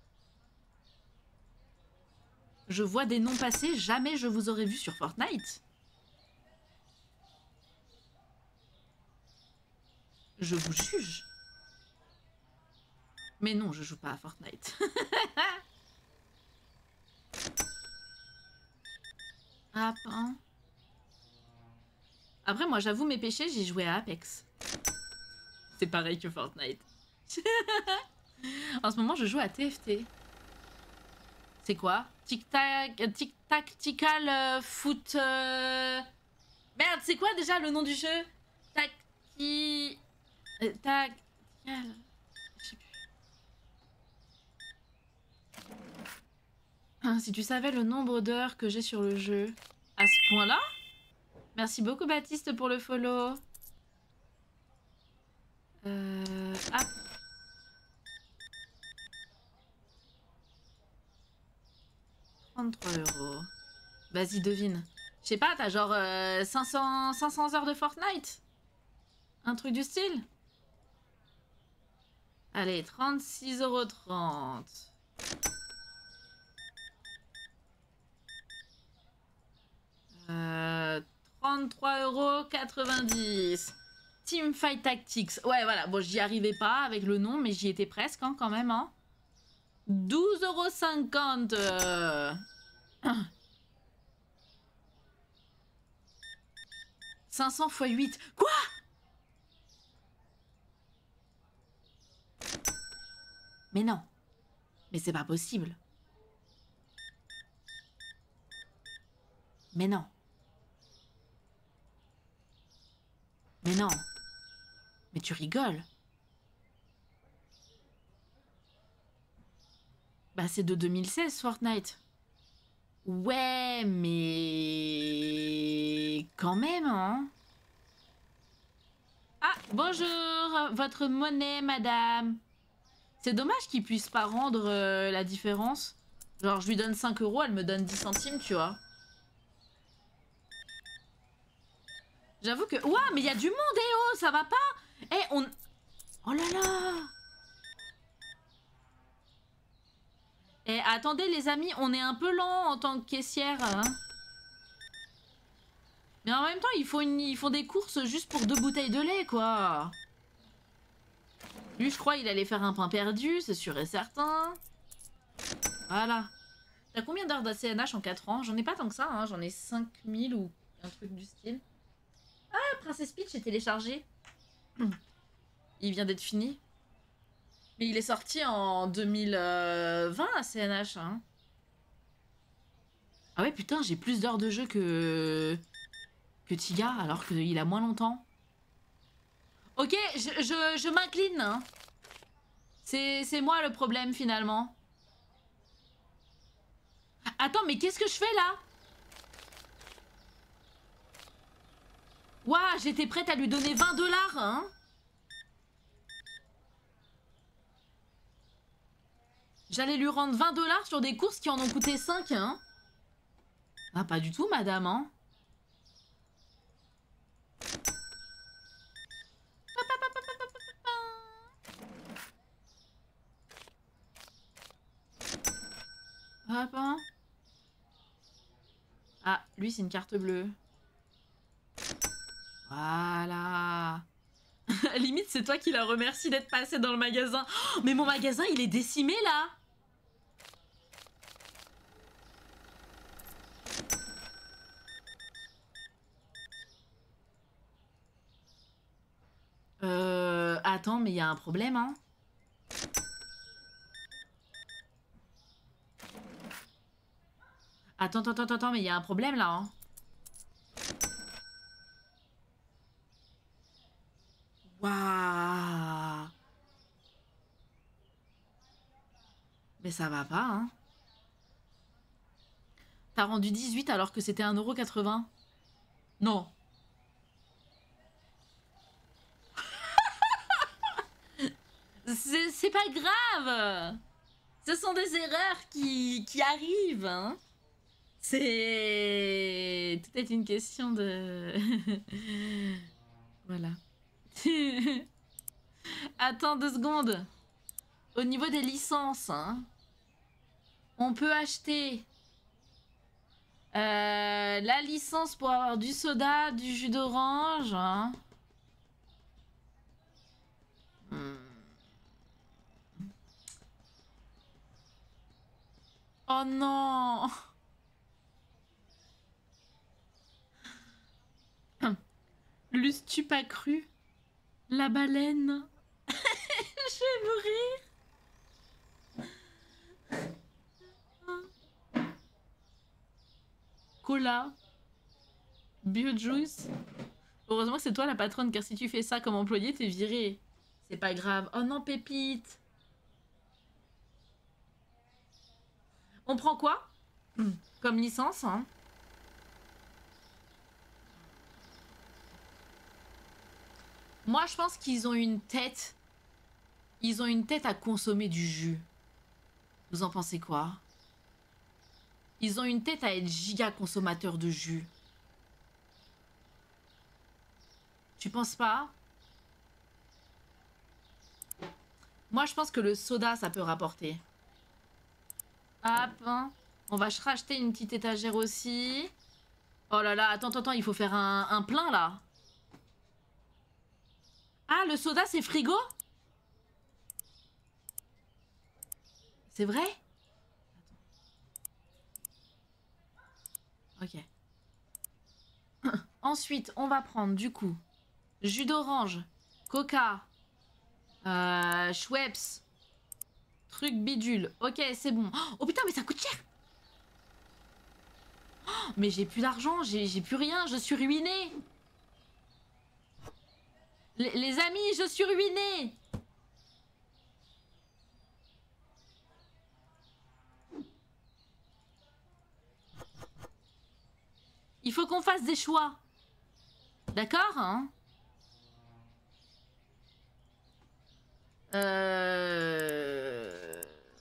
Je vois des noms passer, jamais je vous aurais vu sur Fortnite. Je vous juge. Mais non, je joue pas à Fortnite. Hop, hein. Après, moi, j'avoue mes péchés, j'ai joué à Apex. C'est pareil que Fortnite. En ce moment, je joue à T F T. C'est quoi? Tic-tac... Tic-tactical euh, foot... Euh... Merde, c'est quoi déjà le nom du jeu? Tacti... Euh, tac... Je sais plus. Ah, si tu savais le nombre d'heures que j'ai sur le jeu. À ce point-là? Merci beaucoup Baptiste pour le follow. Euh... Ah. trente-trois euros. Vas-y, devine. Je sais pas, t'as genre euh, cinq cents, cinq cents heures de Fortnite? Un truc du style? Allez, trente-six euros trente. Euh, trente-trois euros quatre-vingt-dix. Teamfight Tactics. Ouais, voilà. Bon, j'y arrivais pas avec le nom, mais j'y étais presque hein, quand même. Hein. douze euros cinquante. Euh... cinq cents fois huit. Quoi? Mais non. Mais c'est pas possible. Mais non. Mais non. Mais tu rigoles. Bah c'est de deux mille seize Fortnite. Ouais, mais... Quand même, hein. Ah, bonjour. Votre monnaie, madame. C'est dommage qu'ils puissent pas rendre euh, la différence. Genre, je lui donne cinq euros, elle me donne dix centimes, tu vois. J'avoue que... Ouah, mais il y a du monde, eh oh, ça va pas. Eh, on... Oh là là. Eh, attendez les amis, on est un peu lent en tant que caissière. Hein. Mais en même temps, il faut une... ils font des courses juste pour deux bouteilles de lait, quoi. Lui, je crois, il allait faire un pain perdu, c'est sûr et certain. Voilà. T'as combien d'heures d'A C N H en quatre ans? J'en ai pas tant que ça, hein. J'en ai cinq mille ou un truc du style. Ah, Princess Peach est téléchargé. Il vient d'être fini. Mais il est sorti en deux mille vingt à C N H. Hein. Ah ouais, putain, j'ai plus d'heures de jeu que... que Tiga, alors qu'il a moins longtemps. Ok, je, je, je m'incline. Hein. C'est moi le problème, finalement. Attends, mais qu'est-ce que je fais, là? Ouah, j'étais prête à lui donner vingt dollars, hein. J'allais lui rendre vingt dollars sur des courses qui en ont coûté cinq, hein. Ah, pas du tout, madame, hein. Hop, hein. Ah, lui, c'est une carte bleue. Voilà. Limite, c'est toi qui la remercie d'être passé dans le magasin. Oh, mais mon magasin, il est décimé, là. Euh... Attends, mais il y a un problème, hein. Attends, attends, attends, attends, mais il y a un problème, là, hein. Waouh. Mais ça va pas, hein. T'as rendu dix-huit alors que c'était un euro quatre-vingts. Non. C'est pas grave. Ce sont des erreurs qui, qui arrivent, hein. C'est... Tout est une question de... Voilà. Attends deux secondes. Au niveau des licences, hein, on peut acheter euh, la licence pour avoir du soda, du jus d'orange. Hein. Hmm. Oh non. Le stup accru. La baleine. Je vais mourir. cola. Biojuice. Heureusement que c'est toi la patronne, car si tu fais ça comme employé, t'es viré. C'est pas grave. Oh non, Pépite. On prend quoi comme licence, hein? Moi, je pense qu'ils ont une tête. Ils ont une tête à consommer du jus. Vous en pensez quoi? Ils ont une tête à être giga consommateurs de jus. Tu penses pas? Moi, je pense que le soda, ça peut rapporter. Hop, hein. On va racheter une petite étagère aussi. Oh là là, attends, attends, attends, il faut faire un, un plein, là. Ah, le soda, c'est frigo? C'est vrai? Ok. Ensuite, on va prendre, du coup, jus d'orange, coca, euh, Schweppes, truc bidule. Ok, c'est bon. Oh putain, mais ça coûte cher! Oh, mais j'ai plus d'argent, j'ai plus rien, je suis ruinée. Les, les amis, je suis ruinée. Il faut qu'on fasse des choix. D'accord, hein? Euh...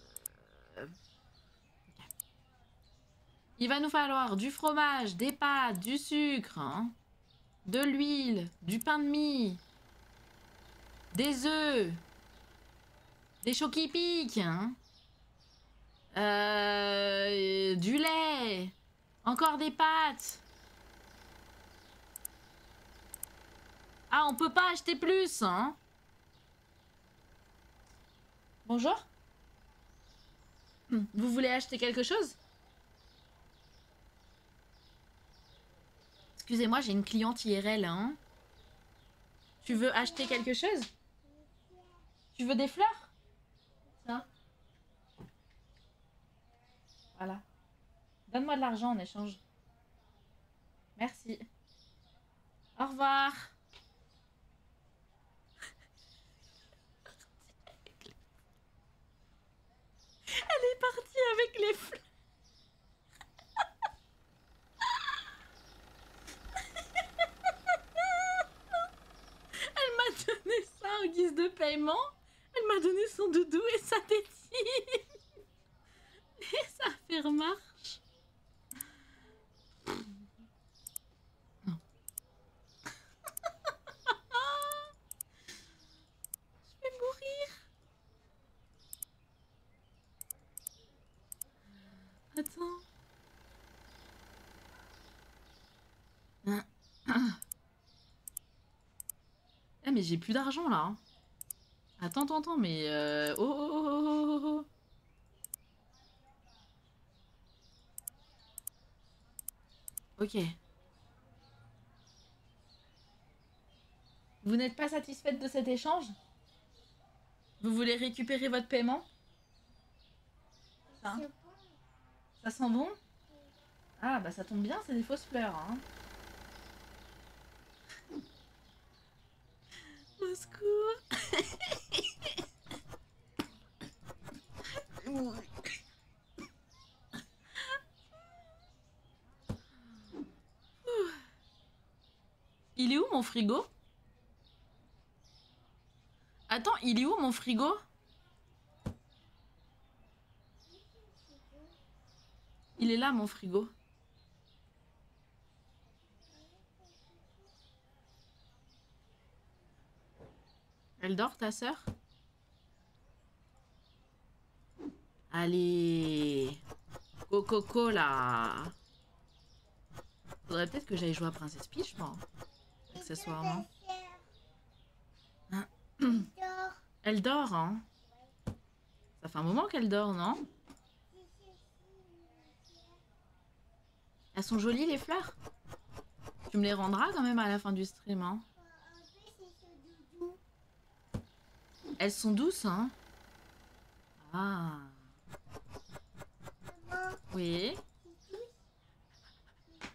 Il va nous falloir du fromage, des pâtes, du sucre, hein, de l'huile, du pain de mie, des œufs, des chocs qui piquent, hein, euh, du lait, encore des pâtes. Ah, on peut pas acheter plus, hein? Bonjour. Vous voulez acheter quelque chose? Excusez-moi, j'ai une cliente I R L, hein. Tu veux acheter quelque chose? Tu veux des fleurs? Ça. Voilà. Donne-moi de l'argent en échange. Merci. Au revoir. Elle est partie avec les fleurs. Elle m'a donné ça en guise de paiement. Elle m'a donné son doudou et sa tétine. Et ça fait remarche. Non. Je vais mourir. Attends. Ah mais j'ai plus d'argent là. Hein. Attends, attends, attends, mais... Euh... Oh, oh, oh, oh, oh, oh. Ok. Vous n'êtes pas satisfaite de cet échange? Vous voulez récupérer votre paiement? Ça, ça sent bon? Ah bah ça tombe bien, c'est des fausses fleurs. Hein. Au secours. Il est où mon frigo? Attends, il est où mon frigo? Il est là mon frigo. Elle dort ta sœur? Allez, Coco là. Faudrait peut-être que j'aille jouer à Princesse Peach, moi. Accessoirement. Hein? Elle dort, hein? Ça fait un moment qu'elle dort, non? Elles sont jolies les fleurs? Tu me les rendras quand même à la fin du stream, hein? Elles sont douces, hein? Ah. Oui.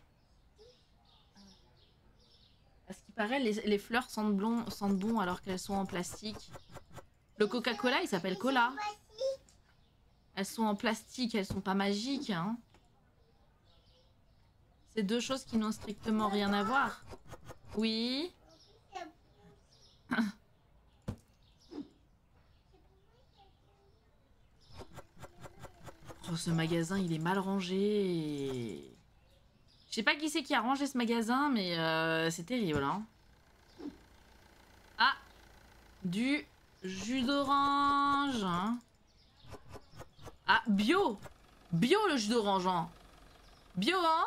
Pareil, les, les fleurs sentent, blond, sentent bon alors qu'elles sont en plastique. Le Coca-Cola, il s'appelle Cola. Elles sont en plastique, elles sont pas magiques. Hein. C'est deux choses qui n'ont strictement rien à voir. Oui. Oh, ce magasin, il est mal rangé. Je sais pas qui c'est qui a rangé ce magasin, mais euh, c'est terrible. Hein. Ah, du jus d'orange. Hein. Ah, bio. Bio le jus d'orange. Hein. Bio, hein.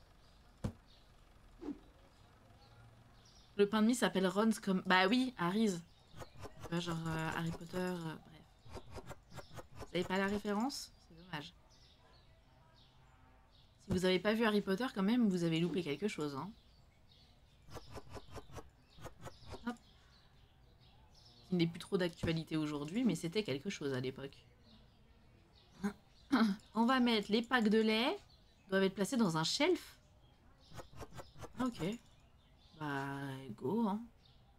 Le pain de mie s'appelle Ron's comme... Bah oui, Harry's. Tu vois, genre euh, Harry Potter, euh, bref. Vous avez pas la référence? C'est dommage. Si vous avez pas vu Harry Potter, quand même, vous avez loupé quelque chose. Hein. Hop. Il n'est plus trop d'actualité aujourd'hui, mais c'était quelque chose à l'époque. On va mettre les packs de lait. Doivent être placés dans un shelf. Ok. Bah, go, hein.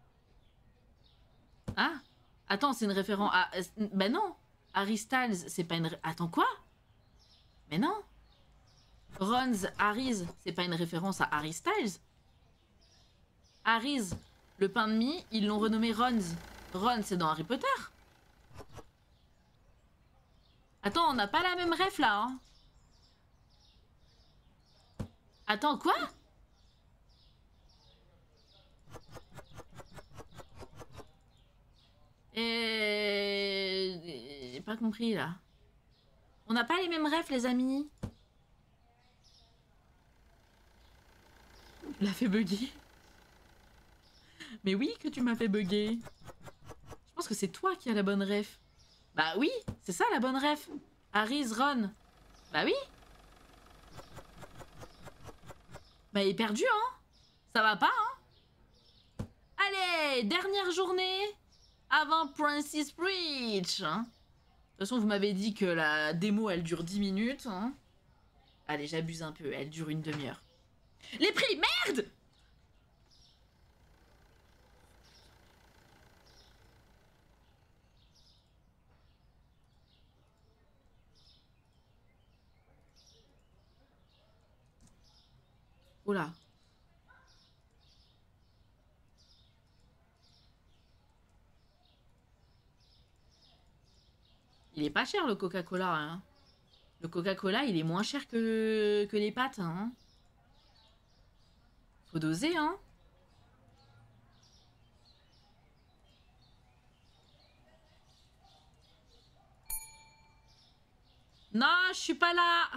Ah, attends, c'est une référence à... Bah non, Harry Styles, c'est pas une... Attends, quoi? Mais non. Ron's, Harry's, c'est pas une référence à Harry Styles. Harry's, le pain de mie, ils l'ont renommé Ron's. Ron, c'est dans Harry Potter. Attends, on n'a pas la même ref, là, hein. Attends, quoi? Et... J'ai pas compris, là. On n'a pas les mêmes refs, les amis. Tu l'as fait bugger. Mais oui que tu m'as fait bugger. Je pense que c'est toi qui as la bonne ref. Bah oui, c'est ça la bonne ref. Harry's, Ron. Bah oui. Bah il est perdu, hein. Ça va pas, hein. Allez, dernière journée avant Princess Bridge. Hein. De toute façon, vous m'avez dit que la démo, elle dure dix minutes. Hein. Allez, j'abuse un peu. Elle dure une demi-heure. Les prix, merde! Oula. Il est pas cher le Coca-Cola. Hein. Le Coca-Cola, il est moins cher que, que les pâtes. Hein. Faut doser, hein. Non, je suis pas là.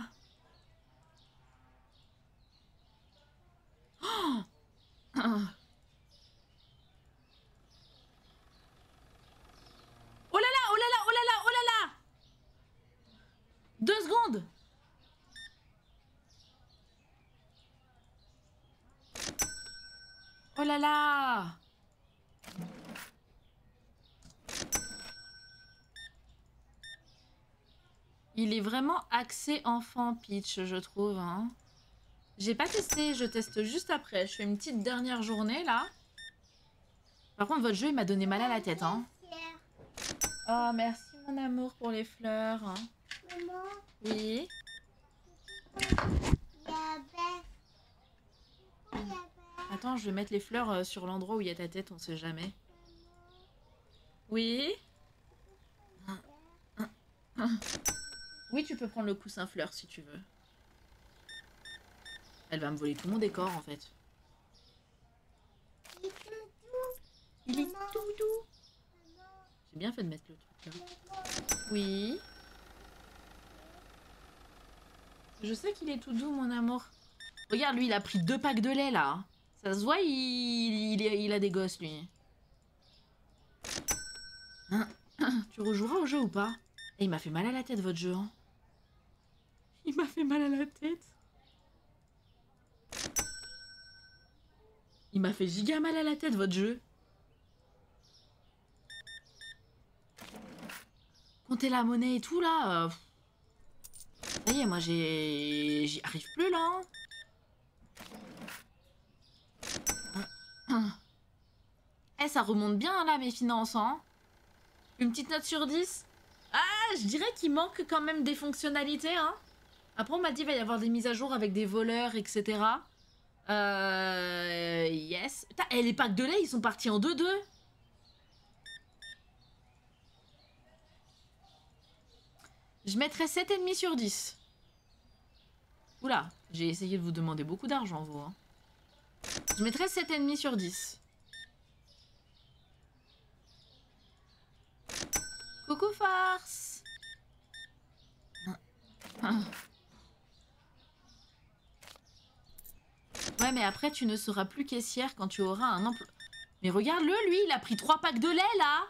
Oh, oh là là, oh là là, oh là là, oh là là. Deux secondes. Oh là là. Il est vraiment axé enfant Peach, je trouve. Hein. J'ai pas testé, je teste juste après. Je fais une petite dernière journée là. Par contre, votre jeu il m'a donné mal à la tête. Hein. Oh, merci mon amour pour les fleurs. Hein. Maman. Oui. Attends, je vais mettre les fleurs sur l'endroit où il y a ta tête, on sait jamais. Oui. Oui, tu peux prendre le coussin fleur si tu veux. Elle va me voler tout mon décor en fait. Il est tout doux. J'ai bien fait de mettre le truc là. Oui. Je sais qu'il est tout doux mon amour. Regarde, lui il a pris deux packs de lait là. Ça se voit, il, il, il a des gosses lui. Hein, tu rejoueras au jeu ou pas? Et il m'a fait mal à la tête votre jeu. Hein. Il m'a fait mal à la tête. Il m'a fait giga mal à la tête votre jeu. Comptez la monnaie et tout là. Euh... Ça y est, moi j'ai... J'y arrive plus là. Hein. Eh, ça remonte bien là mes finances, hein. Une petite note sur dix. Ah, je dirais qu'il manque quand même des fonctionnalités, hein. Après, on m'a dit qu'il va y avoir des mises à jour avec des voleurs, et cetera. Euh... Yes. Putain, eh, les packs de lait, ils sont partis en deux deux. Je mettrais sept virgule cinq sur dix. Oula, j'ai essayé de vous demander beaucoup d'argent, vous. Hein. Je mettrais sept virgule cinq sur dix. Coucou farce. Ouais, mais après, tu ne seras plus caissière quand tu auras un emploi. Mais regarde-le, lui, il a pris trois packs de lait, là.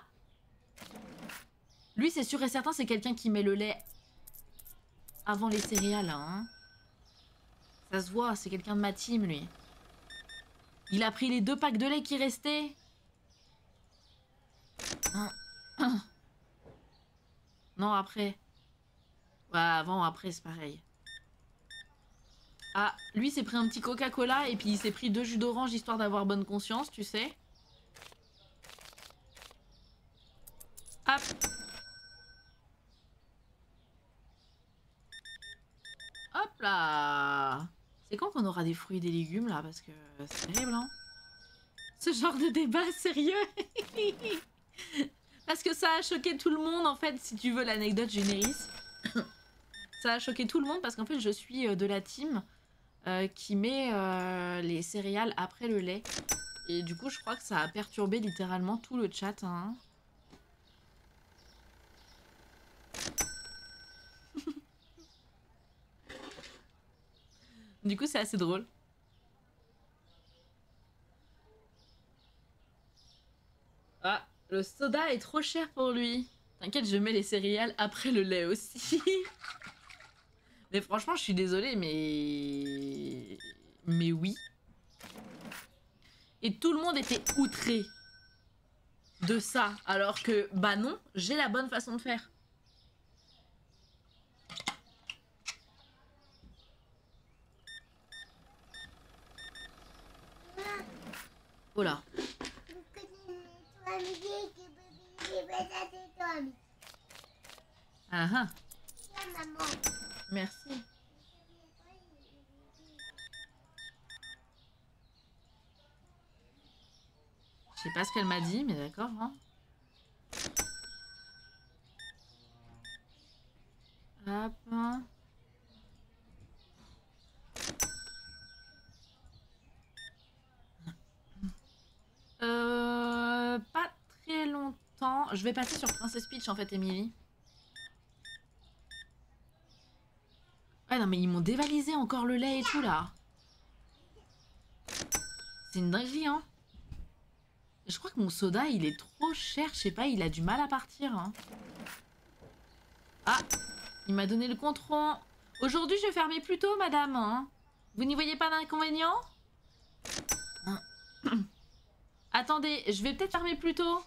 Lui, c'est sûr et certain, c'est quelqu'un qui met le lait avant les céréales, hein. Ça se voit, c'est quelqu'un de ma team, lui. Il a pris les deux packs de lait qui restaient. Non, après. Ouais, avant, après, c'est pareil. Ah, lui s'est pris un petit Coca-Cola et puis il s'est pris deux jus d'orange histoire d'avoir bonne conscience, tu sais. Hop. Hop là. C'est quand qu'on aura des fruits et des légumes là? Parce que c'est terrible, hein. Ce genre de débat, sérieux. Parce que ça a choqué tout le monde, en fait, si tu veux l'anecdote Généris. Ça a choqué tout le monde parce qu'en fait, je suis de la team euh, qui met euh, les céréales après le lait. Et du coup, je crois que ça a perturbé littéralement tout le chat, hein. Du coup, c'est assez drôle. Ah, le soda est trop cher pour lui. T'inquiète, je mets les céréales après le lait aussi. Mais franchement, je suis désolée, mais... Mais oui. Et tout le monde était outré de ça. Alors que, bah non, j'ai la bonne façon de faire. Oh là. Ah ah. Merci. Je sais pas ce qu'elle m'a dit, mais d'accord. Hein. Hop. Euh, pas très longtemps. Je vais passer sur Princess Peach en fait, Emily. Ouais, non, mais ils m'ont dévalisé encore le lait et tout là. C'est une dinguerie, hein. Je crois que mon soda, il est trop cher. Je sais pas, il a du mal à partir. Hein. Ah, il m'a donné le compte-rond. Aujourd'hui, je vais fermer plus tôt, madame. Hein. Vous n'y voyez pas d'inconvénient? Attendez, je vais peut-être fermer plus tôt.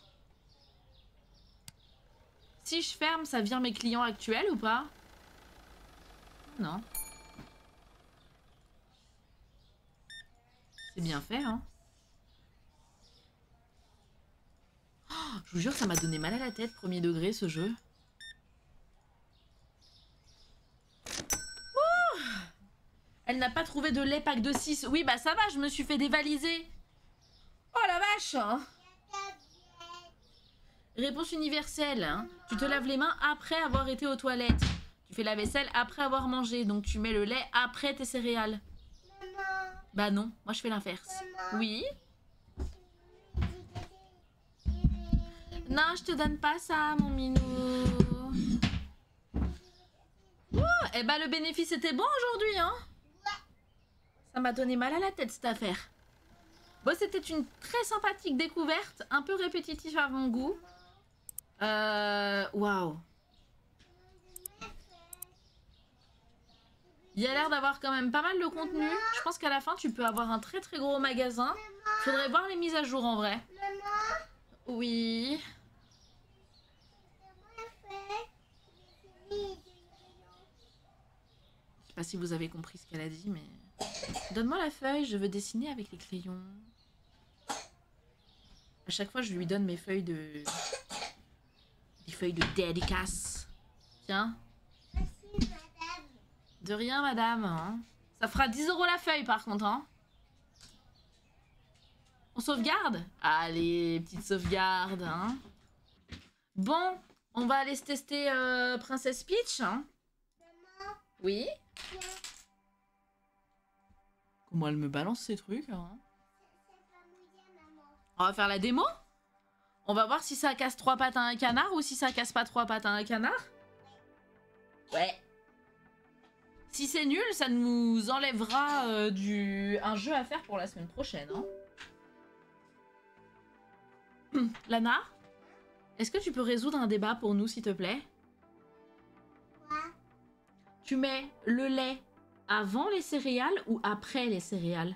Si je ferme, ça vire mes clients actuels ou pas? Non. C'est bien fait, hein. Oh, je vous jure, ça m'a donné mal à la tête, premier degré, ce jeu. Ouh, elle n'a pas trouvé de lait pack de six. Oui, bah ça va, je me suis fait dévaliser. Oh la vache, hein. Réponse universelle. Hein. Tu te laves les mains après avoir été aux toilettes. Tu fais la vaisselle après avoir mangé. Donc tu mets le lait après tes céréales. Maman. Bah non, moi je fais l'inverse. Oui. Non, je te donne pas ça, mon minou. Ouh, eh bah le bénéfice était bon aujourd'hui, hein. Ça m'a donné mal à la tête cette affaire. Bon, c'était une très sympathique découverte, un peu répétitif à mon goût. Euh... Waouh. Il y a l'air d'avoir quand même pas mal de contenu. Je pense qu'à la fin, tu peux avoir un très très gros magasin. Faudrait voir les mises à jour en vrai. Oui. Je sais pas si vous avez compris ce qu'elle a dit, mais... Donne-moi la feuille, je veux dessiner avec les crayons. À chaque fois, je lui donne mes feuilles de... Des feuilles de dédicace. Tiens. Merci, madame. De rien, madame. Hein. Ça fera dix euros la feuille, par contre. Hein. On sauvegarde? Allez, petite sauvegarde. Hein. Bon, on va aller se tester euh, Princesse Peach. Hein. Maman, Oui? viens. Comment elle me balance ces trucs hein. C'est pas mouillé, maman. On va faire la démo? On va voir si ça casse trois pattes à un canard ou si ça casse pas trois pattes à un canard? Ouais. Si c'est nul, ça nous enlèvera euh, du... un jeu à faire pour la semaine prochaine. Hein. Hum, Lana? Est-ce que tu peux résoudre un débat pour nous, s'il te plaît? Quoi? Tu mets le lait avant les céréales ou après les céréales?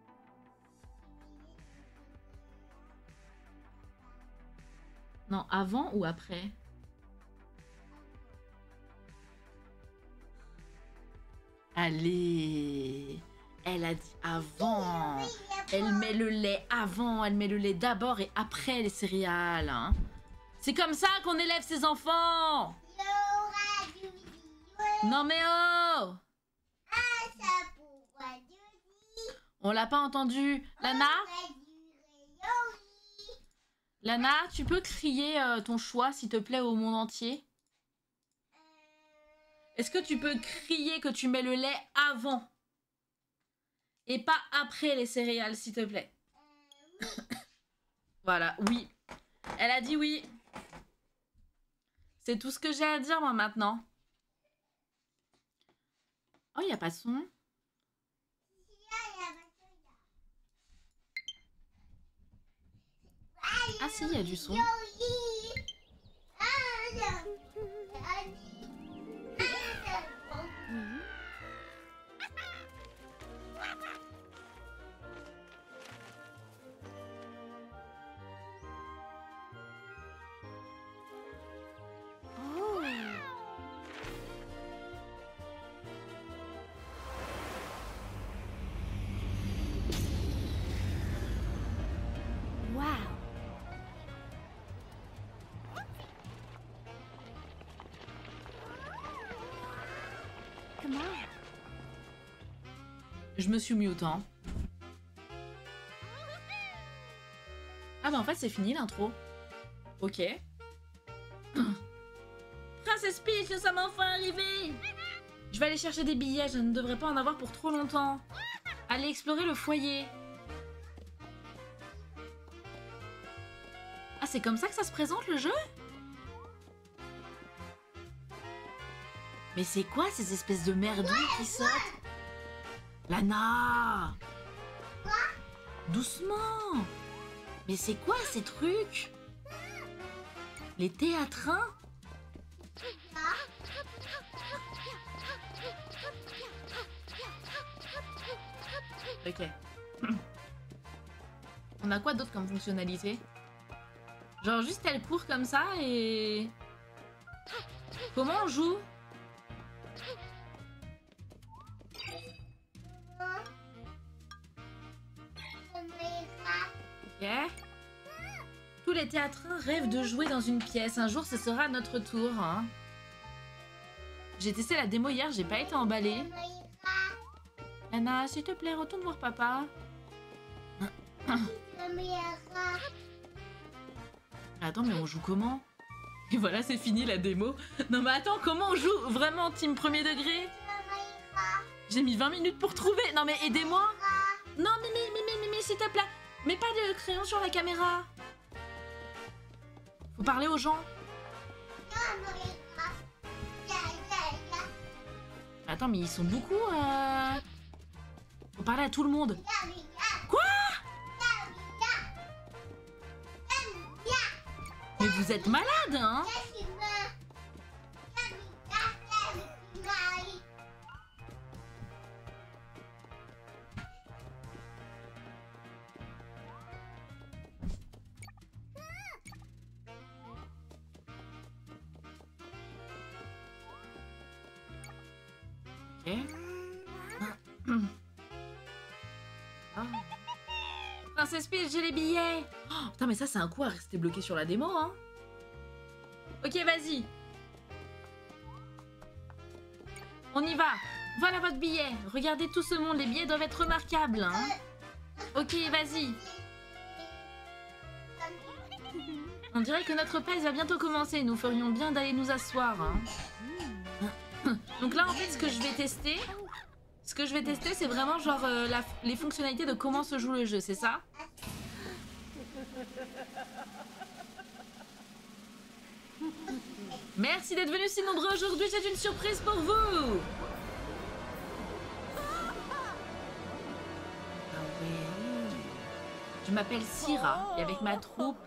Non, avant ou après? Allez! Elle a dit avant! Elle met le lait avant, elle met le lait d'abord et après les céréales. Hein. C'est comme ça qu'on élève ses enfants! Il y aura du vidéo. Non mais oh! Ah, ça pourra du On l'a pas entendu. Lana? Lana, tu peux crier euh, ton choix, s'il te plaît, au monde entier? Est-ce que tu peux crier que tu mets le lait avant? Et pas après les céréales, s'il te plaît. Voilà, oui. Elle a dit oui. C'est tout ce que j'ai à dire, moi, maintenant. Oh, il n'y a pas de son. Ah si, il y a du son. Je me suis mute, hein. Ah bah en fait c'est fini l'intro. Ok. Princesse Peach, nous sommes enfin arrivés. Je vais aller chercher des billets, je ne devrais pas en avoir pour trop longtemps. Allez explorer le foyer. Ah c'est comme ça que ça se présente le jeu? Mais c'est quoi ces espèces de merdouilles qui sautent? Lana! Quoi? Doucement! Mais c'est quoi ces trucs? Les théâtrins? Ok. On a quoi d'autre comme fonctionnalité? Genre juste elle court comme ça et... Comment on joue? Ok. Tous les théâtrins rêvent de jouer dans une pièce. Un jour, ce sera notre tour. Hein. J'ai testé la démo hier, j'ai pas été emballée. Lana, s'il te plaît, retourne voir papa. Attends, mais on joue comment? Et voilà, c'est fini la démo. Non mais attends, comment on joue vraiment team premier degré? J'ai mis vingt minutes pour trouver. Non mais aidez-moi. Non, Mimi, Mimi, Mimi, s'il te plaît. Mets pas de crayon sur la caméra. Faut parler aux gens. Attends, mais ils sont beaucoup. Euh... Faut parler à tout le monde. Quoi? Mais vous êtes malade, hein? Princesse Peach, j'ai les billets. Oh, putain, mais ça, c'est un coup à rester bloqué sur la démo, hein. Ok, vas-y. On y va. Voilà votre billet. Regardez tout ce monde. Les billets doivent être remarquables, hein. Ok, vas-y. On dirait que notre pause va bientôt commencer. Nous ferions bien d'aller nous asseoir, hein. Donc là, en fait, ce que je vais tester... Ce que je vais tester, c'est vraiment genre euh, la, les fonctionnalités de comment se joue le jeu, c'est ça? Merci d'être venus si nombreux aujourd'hui, c'est une surprise pour vous! Ah ouais. Je m'appelle Syrah et avec ma troupe...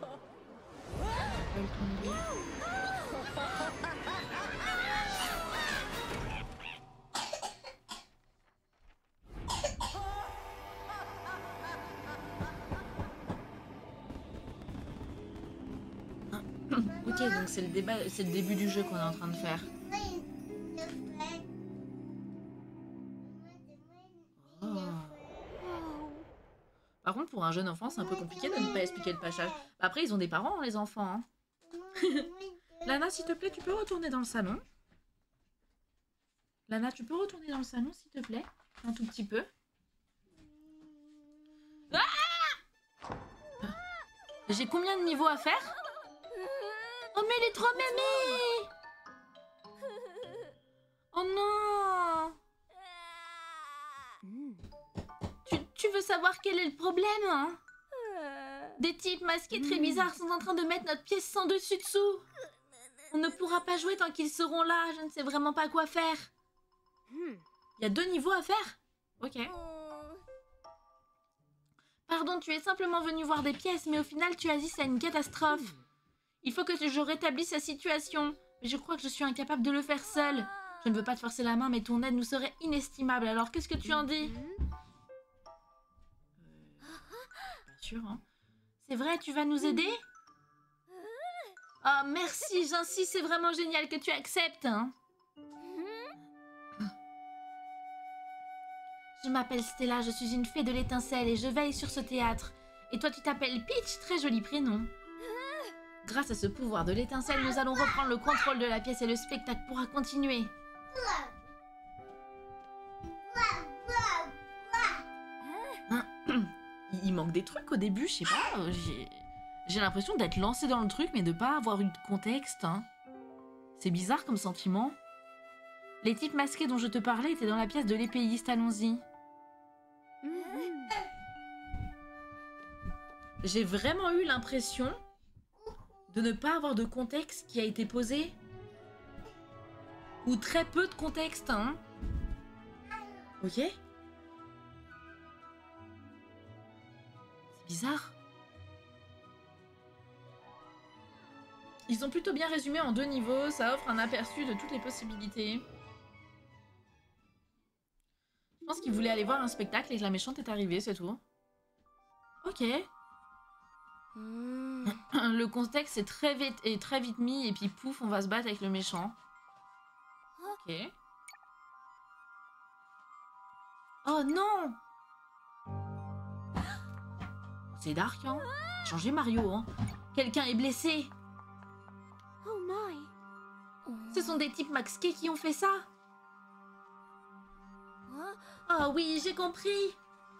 Ok, donc c'est le débat, c'est le début du jeu qu'on est en train de faire. Oh. Par contre, pour un jeune enfant, c'est un peu compliqué de ne pas expliquer le passage. Après, ils ont des parents, hein, les enfants. Hein. Lana, s'il te plaît, tu peux retourner dans le salon? Lana, tu peux retourner dans le salon, s'il te plaît? Un tout petit peu. Ah! J'ai combien de niveaux à faire? Oh mais elle est trop mémie! Oh non! Tu, tu veux savoir quel est le problème, hein? Des types masqués très bizarres sont en train de mettre notre pièce sans dessus-dessous. On ne pourra pas jouer tant qu'ils seront là, je ne sais vraiment pas quoi faire. Il y a deux niveaux à faire? Ok. Pardon, tu es simplement venu voir des pièces, mais au final tu assistes à une catastrophe. Il faut que je rétablisse la situation. Mais je crois que je suis incapable de le faire seule. Je ne veux pas te forcer la main, mais ton aide nous serait inestimable. Alors, qu'est-ce que tu en dis? euh, Pas sûr, hein. C'est vrai, tu vas nous aider? Oh, merci, j'insiste, c'est vraiment génial que tu acceptes, hein. Je m'appelle Stella, je suis une fée de l'étincelle et je veille sur ce théâtre. Et toi, tu t'appelles Peach, très joli prénom. Grâce à ce pouvoir de l'étincelle, nous allons reprendre le contrôle de la pièce et le spectacle pourra continuer. Hein? Il manque des trucs au début, je sais pas. J'ai l'impression d'être lancée dans le truc, mais de pas avoir eu de contexte. Hein. C'est bizarre comme sentiment. Les types masqués dont je te parlais étaient dans la pièce de l'épéiste, allons-y. J'ai vraiment eu l'impression de ne pas avoir de contexte qui a été posé. Ou très peu de contexte, hein. Ok. C'est bizarre. Ils ont plutôt bien résumé en deux niveaux, ça offre un aperçu de toutes les possibilités. Je pense qu'ils voulaient aller voir un spectacle et que la méchante est arrivée, c'est tout. Ok. Le contexte est très vite, est très vite mis et puis pouf, on va se battre avec le méchant. Ok. Oh non! C'est dark, hein? Changez Mario, hein? Quelqu'un est blessé. Ce sont des types masqués qui ont fait ça. Oh oui, j'ai compris.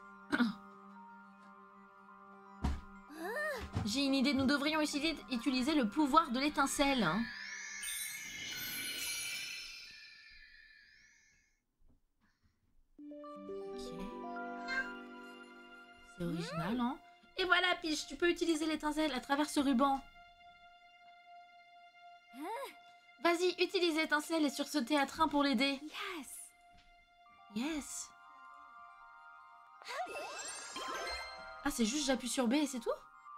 J'ai une idée, nous devrions essayer d'utiliser le pouvoir de l'étincelle. Hein. Ok. C'est original, hein. Et voilà, Peach, tu peux utiliser l'étincelle à travers ce ruban. Vas-y, utilise l'étincelle et sur ce théâtrin pour l'aider. Yes. Yes. Ah, c'est juste j'appuie sur B et c'est tout?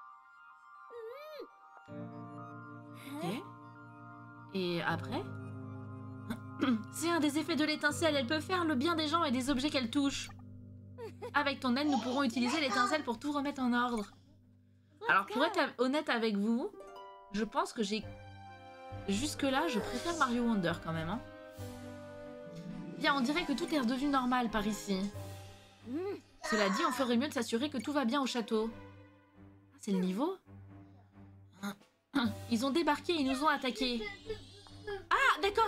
Ok. Et après? C'est un des effets de l'étincelle. Elle peut faire le bien des gens et des objets qu'elle touche. Avec ton aide, nous pourrons utiliser l'étincelle pour tout remettre en ordre. Alors, pour être honnête avec vous, je pense que j'ai... Jusque-là, je préfère Mario Wonder quand même. Hein. Bien, on dirait que tout est redevenu normal par ici. Cela dit, on ferait mieux de s'assurer que tout va bien au château. Ah, c'est le niveau? Ils ont débarqué et ils nous ont attaqués. Ah, d'accord.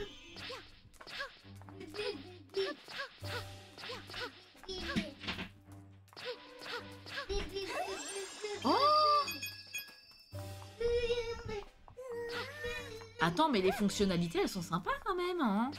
Oh! Attends, mais les fonctionnalités, elles sont sympas quand même, hein?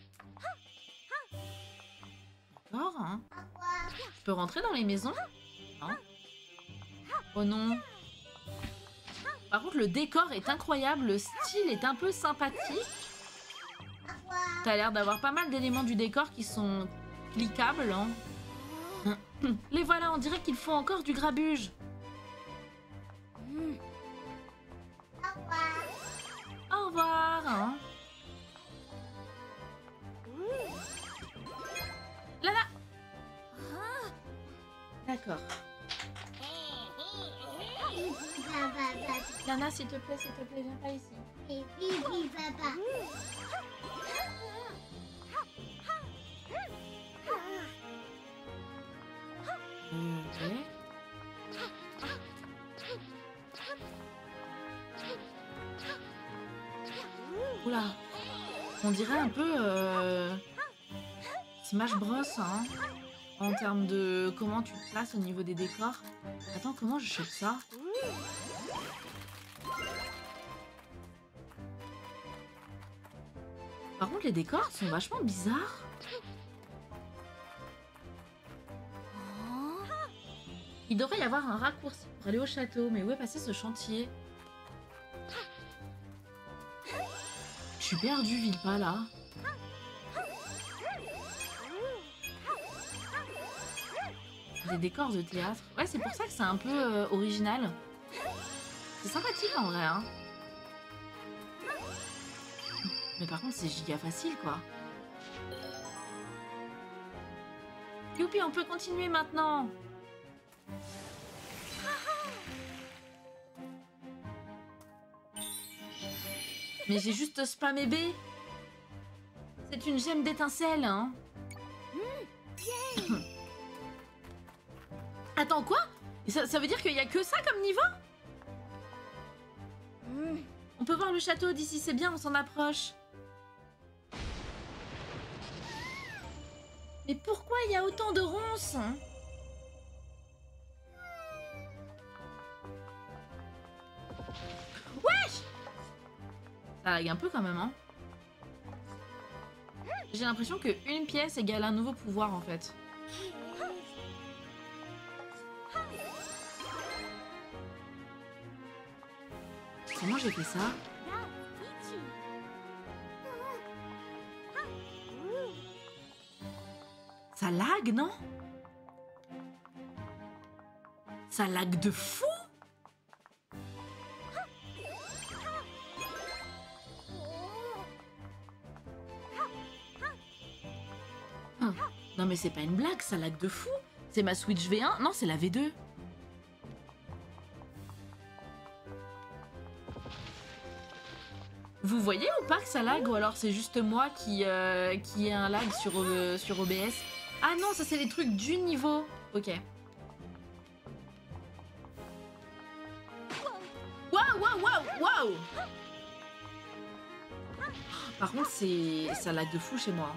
D'accord, hein? Je peux rentrer dans les maisons? Non. Oh non. Par contre, le décor est incroyable, le style est un peu sympathique. T'as l'air d'avoir pas mal d'éléments du décor qui sont cliquables, hein? Les voilà, on dirait qu'il faut encore du grabuge. Au revoir, hein. Là, là. D'accord. Lana, s'il te plaît, s'il te plaît, viens pas ici. Et bibi papa. Ok. Oula. On dirait un peu euh, Smash Bros, hein, en termes de comment tu te places au niveau des décors. Attends, comment je chope ça? Par contre, les décors sont vachement bizarres. Il devrait y avoir un raccourci pour aller au château, mais où est passé ce chantier? Je suis perdue, Vilpa, là. Des décors de théâtre. Ouais, c'est pour ça que c'est un peu euh, original. C'est sympathique en vrai, hein. Mais par contre, c'est giga facile, quoi. Youpi, on peut continuer maintenant. Mais j'ai juste spammé B. C'est une gemme d'étincelle, hein. Attends, quoi? ça, ça veut dire qu'il y a que ça comme niveau? On peut voir le château d'ici, c'est bien, on s'en approche. Mais pourquoi il y a autant de ronces? Wesh! Ça lag un peu quand même, hein. J'ai l'impression qu'une pièce égale un nouveau pouvoir, en fait. Comment j'ai fait ça? Ça lag, non? Ça lag de fou? Oh. Non mais c'est pas une blague, ça lag de fou. C'est ma Switch V un? Non, c'est la V deux. Vous voyez ou pas que ça lag, ou alors c'est juste moi qui, euh, qui ai un lag sur, euh, sur O B S? Ah non, ça c'est les trucs du niveau. Ok. Waouh, waouh, waouh, waouh! Par contre, c'est ça lag de fou chez moi.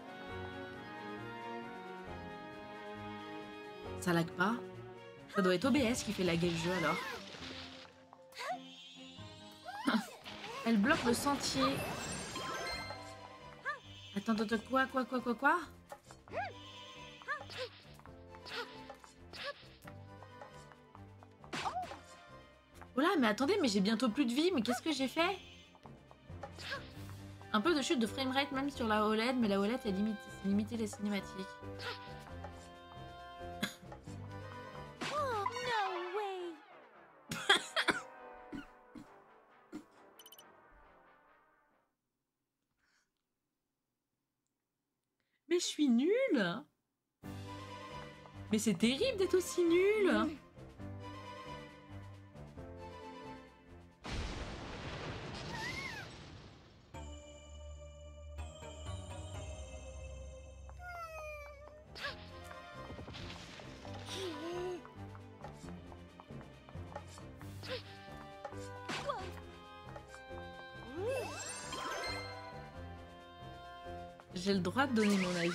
Ça lag pas? Ça doit être O B S qui fait laguer le jeu alors. Elle bloque le sentier. Attends, attends, quoi, quoi, quoi, quoi, quoi? Oh là, mais attendez, mais j'ai bientôt plus de vie, mais qu'est-ce que j'ai fait? Un peu de chute de framerate même sur la O L E D, mais la O L E D est limitée, c'est limité les cinématiques. Mais je suis nulle. Mais c'est terrible d'être aussi nulle. J'ai le droit de donner mon avis.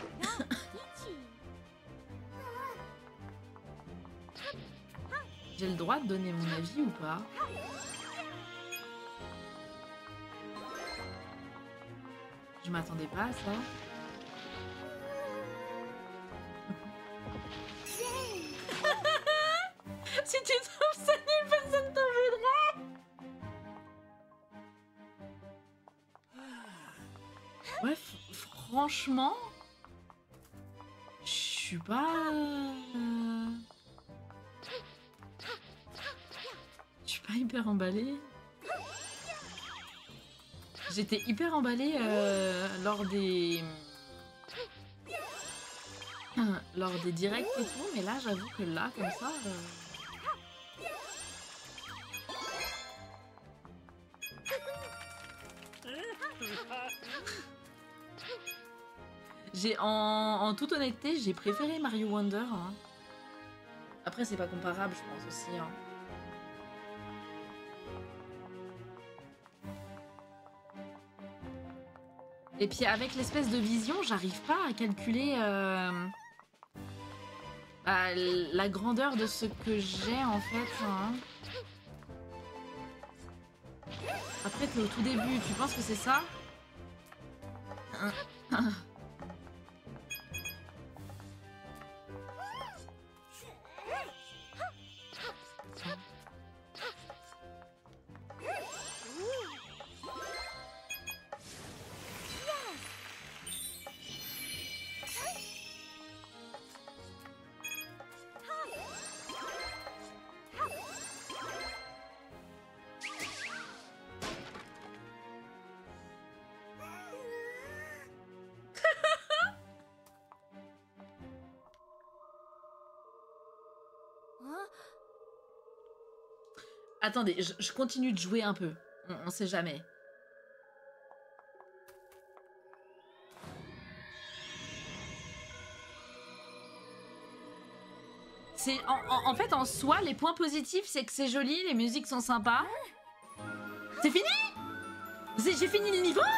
J'ai le droit de donner mon avis ou pas? Je m'attendais pas à ça. Si tu trouves ça nul, personne t'en voudra. Ouais, franchement, je suis pas... Euh... Je suis pas hyper emballée. J'étais hyper emballée euh, lors des... lors des directs et tout, mais là, j'avoue que là, comme ça... Euh... J'ai en, en toute honnêteté, j'ai préféré Mario Wonder. Hein. Après, c'est pas comparable, je pense aussi. Hein. Et puis avec l'espèce de vision, j'arrive pas à calculer euh, bah, la grandeur de ce que j'ai en fait. Hein. Après, t'es au tout début, tu penses que c'est ça? Attendez, je, je continue de jouer un peu. On, on sait jamais. C'est en, en, en fait, en soi, les points positifs, c'est que c'est joli, les musiques sont sympas. C'est fini? J'ai fini le niveau?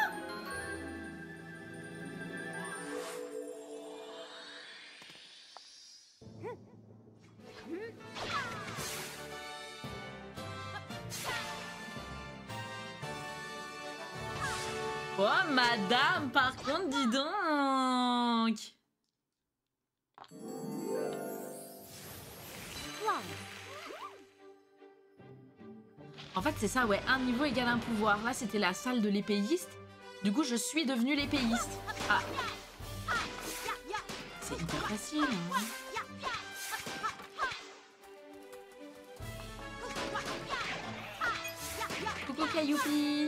Oh, madame, par contre, dis donc. En fait, c'est ça, ouais. Un niveau égale un pouvoir. Là, c'était la salle de l'épéiste. Du coup, je suis devenue l'épéiste. Ah. C'est hyper facile. Hein. Coucou, Cailloupi.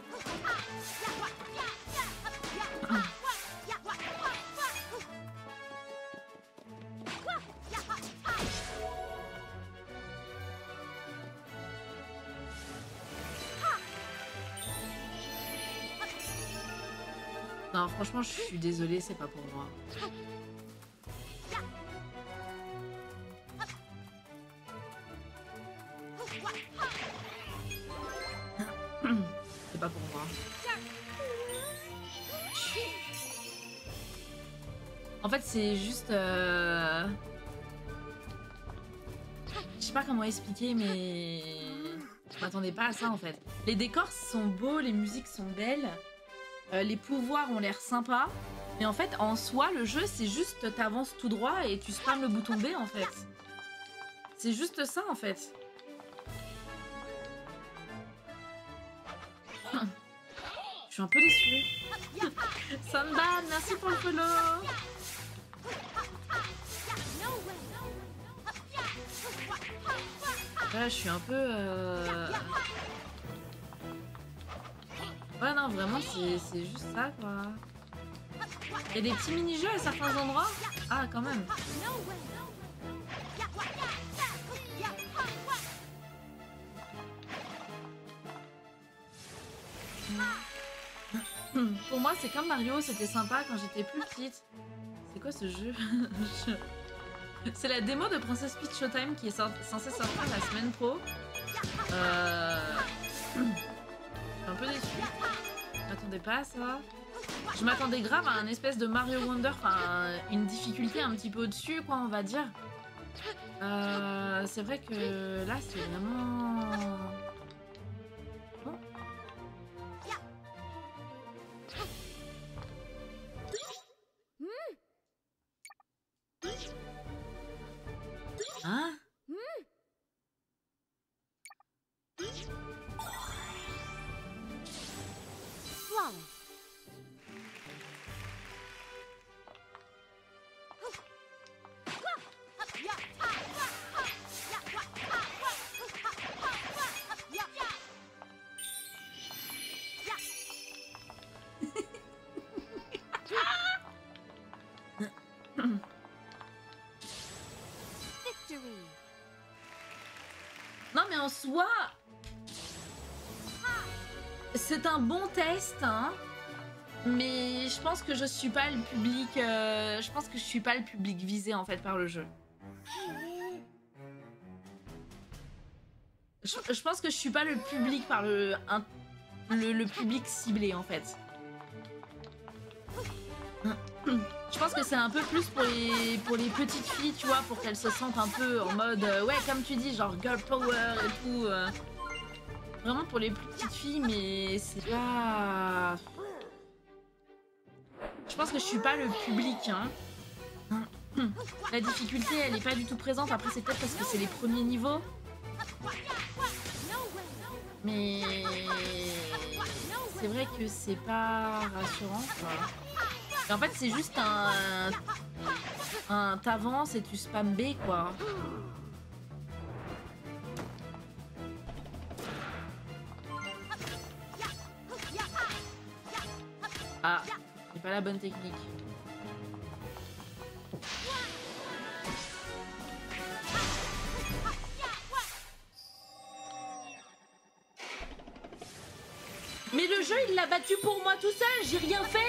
Non, franchement, je suis désolée, c'est pas pour moi. C'est pas pour moi. En fait, c'est juste... Euh... Je sais pas comment expliquer, mais... Je m'attendais pas à ça, en fait. Les décors sont beaux, les musiques sont belles. Euh, les pouvoirs ont l'air sympas, mais en fait, en soi, le jeu, c'est juste t'avances tout droit et tu spammes le bouton B, en fait. C'est juste ça, en fait. Je suis un peu déçue. Sanban, merci pour le follow. Là, je suis un peu... Euh... Ouais, non, vraiment, c'est juste ça, quoi. Il y a des petits mini-jeux à certains endroits. Ah, quand même. Pour moi, c'est comme Mario, c'était sympa quand j'étais plus petite. C'est quoi ce jeu? C'est la démo de Princess Peach Showtime qui est censée sortir la semaine pro. Euh... Je suis un peu déçue. Je m'attendais pas à ça. Je m'attendais grave à un espèce de Mario Wonder, enfin une difficulté un petit peu au-dessus, quoi, on va dire. Euh, c'est vrai que là, c'est vraiment... Bon. Hein? Non mais en soi, c'est un bon test, hein. Mais je pense que je suis pas le public. Euh, je pense que je suis pas le public visé en fait par le jeu. Je, je pense que je suis pas le public par le un, le, le public ciblé en fait. Je pense que c'est un peu plus pour les, pour les petites filles, tu vois, pour qu'elles se sentent un peu en mode, euh, ouais, comme tu dis, genre girl power et tout. Euh, vraiment pour les plus petites filles, mais c'est pas... Je pense que je suis pas le public, hein. La difficulté, elle est pas du tout présente. Après, c'est peut-être parce que c'est les premiers niveaux. Mais... c'est vrai que c'est pas rassurant, quoi. Et en fait, c'est juste un... un t'avances et tu spam B, quoi. Ah, c'est pas la bonne technique. Mais le jeu, il l'a battu pour moi tout seul, j'ai rien fait.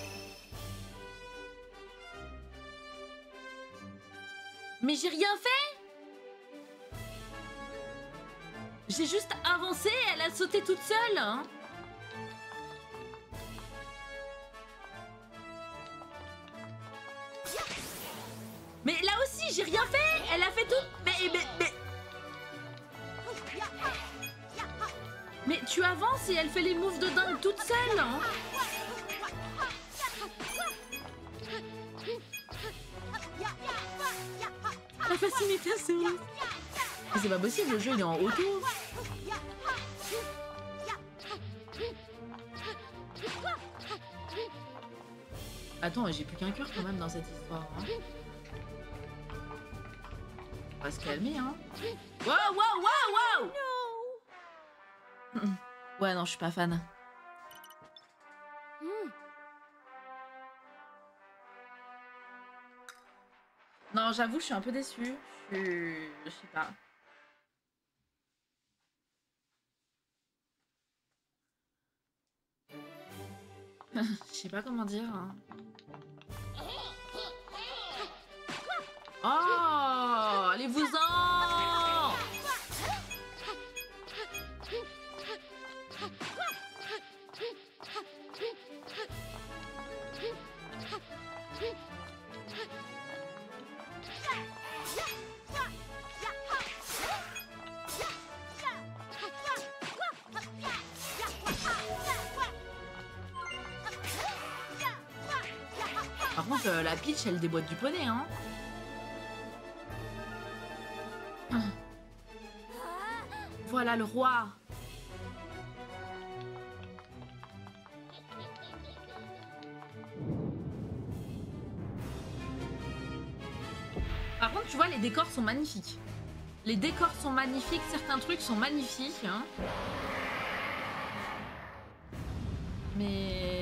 Mais j'ai rien fait. J'ai juste avancé, elle a sauté toute seule, hein. Mais là aussi, j'ai rien fait. Elle a fait tout. Mais, mais, mais... mais tu avances et elle fait les moves de dingue toute seule, hein. La facilité, c'est ouf. Mais c'est pas possible, le jeu il est en auto. Attends, j'ai plus qu'un cœur quand même dans cette histoire, hein. On va se calmer, hein. Wow, wow, wow, wow. Ouais, non, je suis pas fan. Non, j'avoue, je suis un peu déçue. Je suis... je sais pas. Je sais pas comment dire. Hein. Oh, allez-vous-en! Par contre, euh, la Peach, elle déboîte du poney, hein. Voilà le roi. Par contre, tu vois, les décors sont magnifiques. Les décors sont magnifiques, certains trucs sont magnifiques, hein. Mais...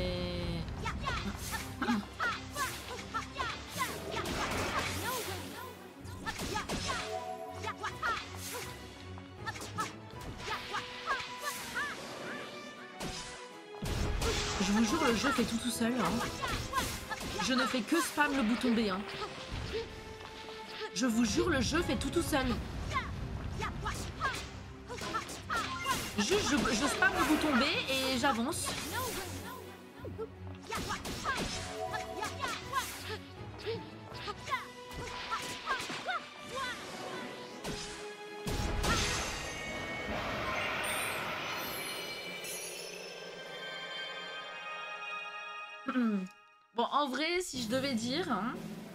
je vous jure, le jeu fait tout tout seul, hein. Je ne fais que spam le bouton B, hein. Je vous jure, le jeu fait tout tout seul. Juste, je, je spam le bouton B et j'avance. Bon, en vrai, si je devais dire, hein,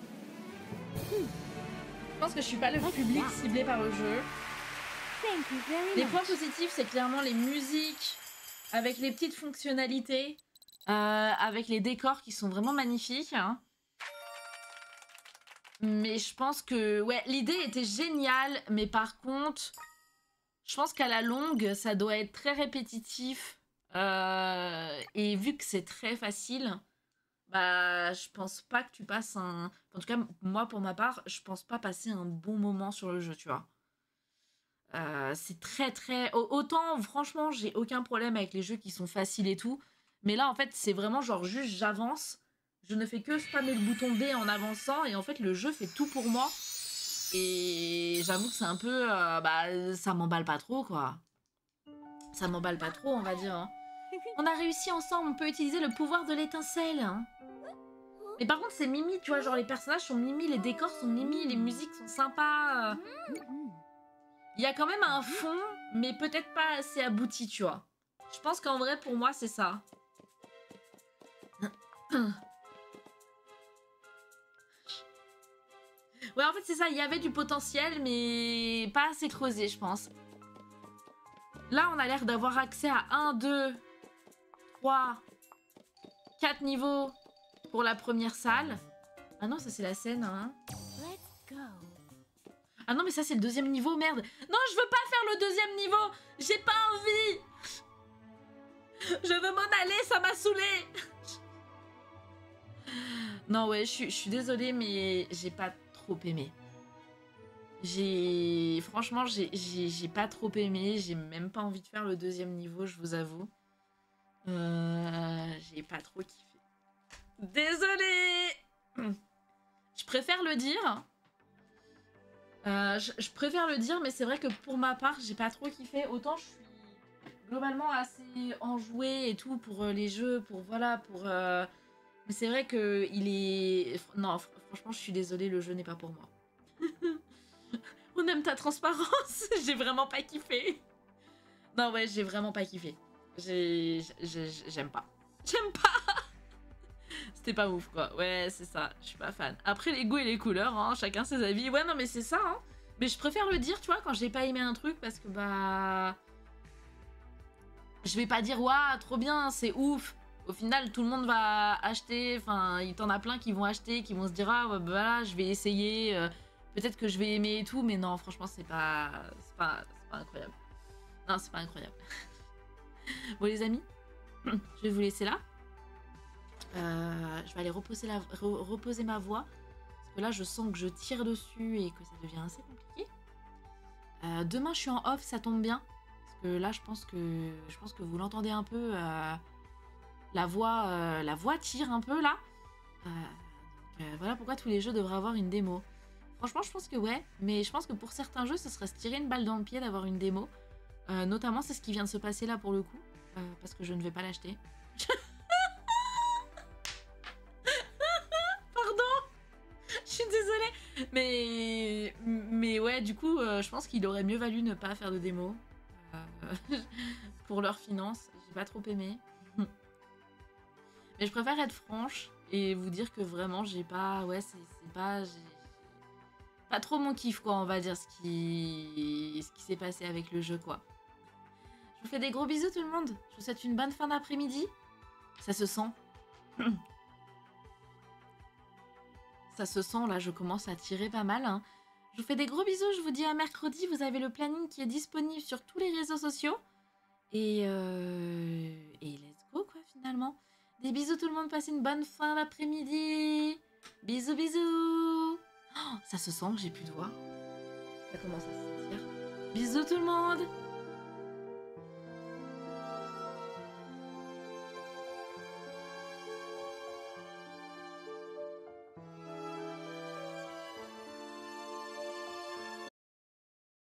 je pense que je suis pas le public ciblé par le jeu. Les points positifs, c'est clairement les musiques avec les petites fonctionnalités, euh, avec les décors qui sont vraiment magnifiques. Hein. Mais je pense que, ouais, l'idée était géniale, mais par contre, je pense qu'à la longue, ça doit être très répétitif. Euh, et vu que c'est très facile, bah, je pense pas que tu passes un... En tout cas, moi, pour ma part, je pense pas passer un bon moment sur le jeu, tu vois. Euh, c'est très, très... Autant, franchement, j'ai aucun problème avec les jeux qui sont faciles et tout. Mais là, en fait, c'est vraiment genre juste j'avance. Je ne fais que spammer le bouton B en avançant. Et en fait, le jeu fait tout pour moi. Et j'avoue que c'est un peu... Euh, bah, ça m'emballe pas trop, quoi. Ça m'emballe pas trop, on va dire. Hein. On a réussi ensemble, on peut utiliser le pouvoir de l'étincelle. Hein. Mais par contre, c'est mimi, tu vois, genre les personnages sont mimi, les décors sont mimi, les musiques sont sympas. Il y a quand même un fond, mais peut-être pas assez abouti, tu vois. Je pense qu'en vrai, pour moi, c'est ça. Ouais, en fait, c'est ça, il y avait du potentiel, mais pas assez creusé, je pense. Là, on a l'air d'avoir accès à un, deux, trois, quatre niveaux pour la première salle. Ah non, ça c'est la scène, hein. Ah non, mais ça c'est le deuxième niveau, merde. Non, je veux pas faire le deuxième niveau. J'ai pas envie. Je veux m'en aller, ça m'a saoulé. Non, ouais, je suis, je suis désolée, mais j'ai pas trop aimé. J'ai... Franchement, j'ai pas trop aimé. J'ai même pas envie de faire le deuxième niveau, je vous avoue. Euh, j'ai pas trop kiffé. Désolée. Je préfère le dire. Euh, je, je préfère le dire, mais c'est vrai que pour ma part, j'ai pas trop kiffé. Autant je suis globalement assez enjouée et tout pour euh, les jeux, pour voilà, pour... Euh... Mais c'est vrai que il est... Non, fr franchement, je suis désolée, le jeu n'est pas pour moi. On aime ta transparence. J'ai vraiment pas kiffé. Non, ouais, j'ai vraiment pas kiffé. J'aime pas. J'aime pas. C'était pas ouf, quoi. Ouais, c'est ça. Je suis pas fan. Après, les goûts et les couleurs, hein, chacun ses avis. Ouais, non, mais c'est ça, hein. Mais je préfère le dire, tu vois, quand j'ai pas aimé un truc, parce que, bah... Je vais pas dire, waouh, trop bien, c'est ouf. Au final, tout le monde va acheter. Enfin, il t'en a plein qui vont acheter, qui vont se dire, ah, bah, voilà, je vais essayer. Euh, Peut-être que je vais aimer et tout, mais non, franchement, c'est pas... C'est pas... pas incroyable. Non, c'est pas incroyable. Bon, les amis, je vais vous laisser là. Euh, je vais aller reposer, la, re, reposer ma voix. Parce que là, je sens que je tire dessus et que ça devient assez compliqué. Euh, demain, je suis en off, ça tombe bien. Parce que là, je pense que, je pense que vous l'entendez un peu. Euh, la, voix, euh, la voix tire un peu, là. Euh, donc, euh, voilà pourquoi tous les jeux devraient avoir une démo. Franchement, je pense que ouais. Mais je pense que pour certains jeux, ce serait se tirer une balle dans le pied d'avoir une démo. Euh, notamment, c'est ce qui vient de se passer là, pour le coup. Euh, parce que je ne vais pas l'acheter. Je suis désolée, mais mais ouais, du coup, euh, je pense qu'il aurait mieux valu ne pas faire de démo euh, pour leurs finances. J'ai pas trop aimé, mais je préfère être franche et vous dire que vraiment, j'ai pas, ouais, c'est pas, j'ai pas trop mon kiff, quoi, on va dire, ce qui ce qui s'est passé avec le jeu, quoi. Je vous fais des gros bisous, tout le monde. Je vous souhaite une bonne fin d'après-midi. Ça se sent. Ça se sent, là, je commence à tirer pas mal. Hein. Je vous fais des gros bisous, je vous dis à mercredi. Vous avez le planning qui est disponible sur tous les réseaux sociaux. Et, euh... Et let's go, quoi, finalement. Des bisous, tout le monde. Passez une bonne fin d'après-midi. Bisous, bisous. Oh, ça se sent que j'ai plus de voix. Ça commence à se sentir. Bisous, tout le monde.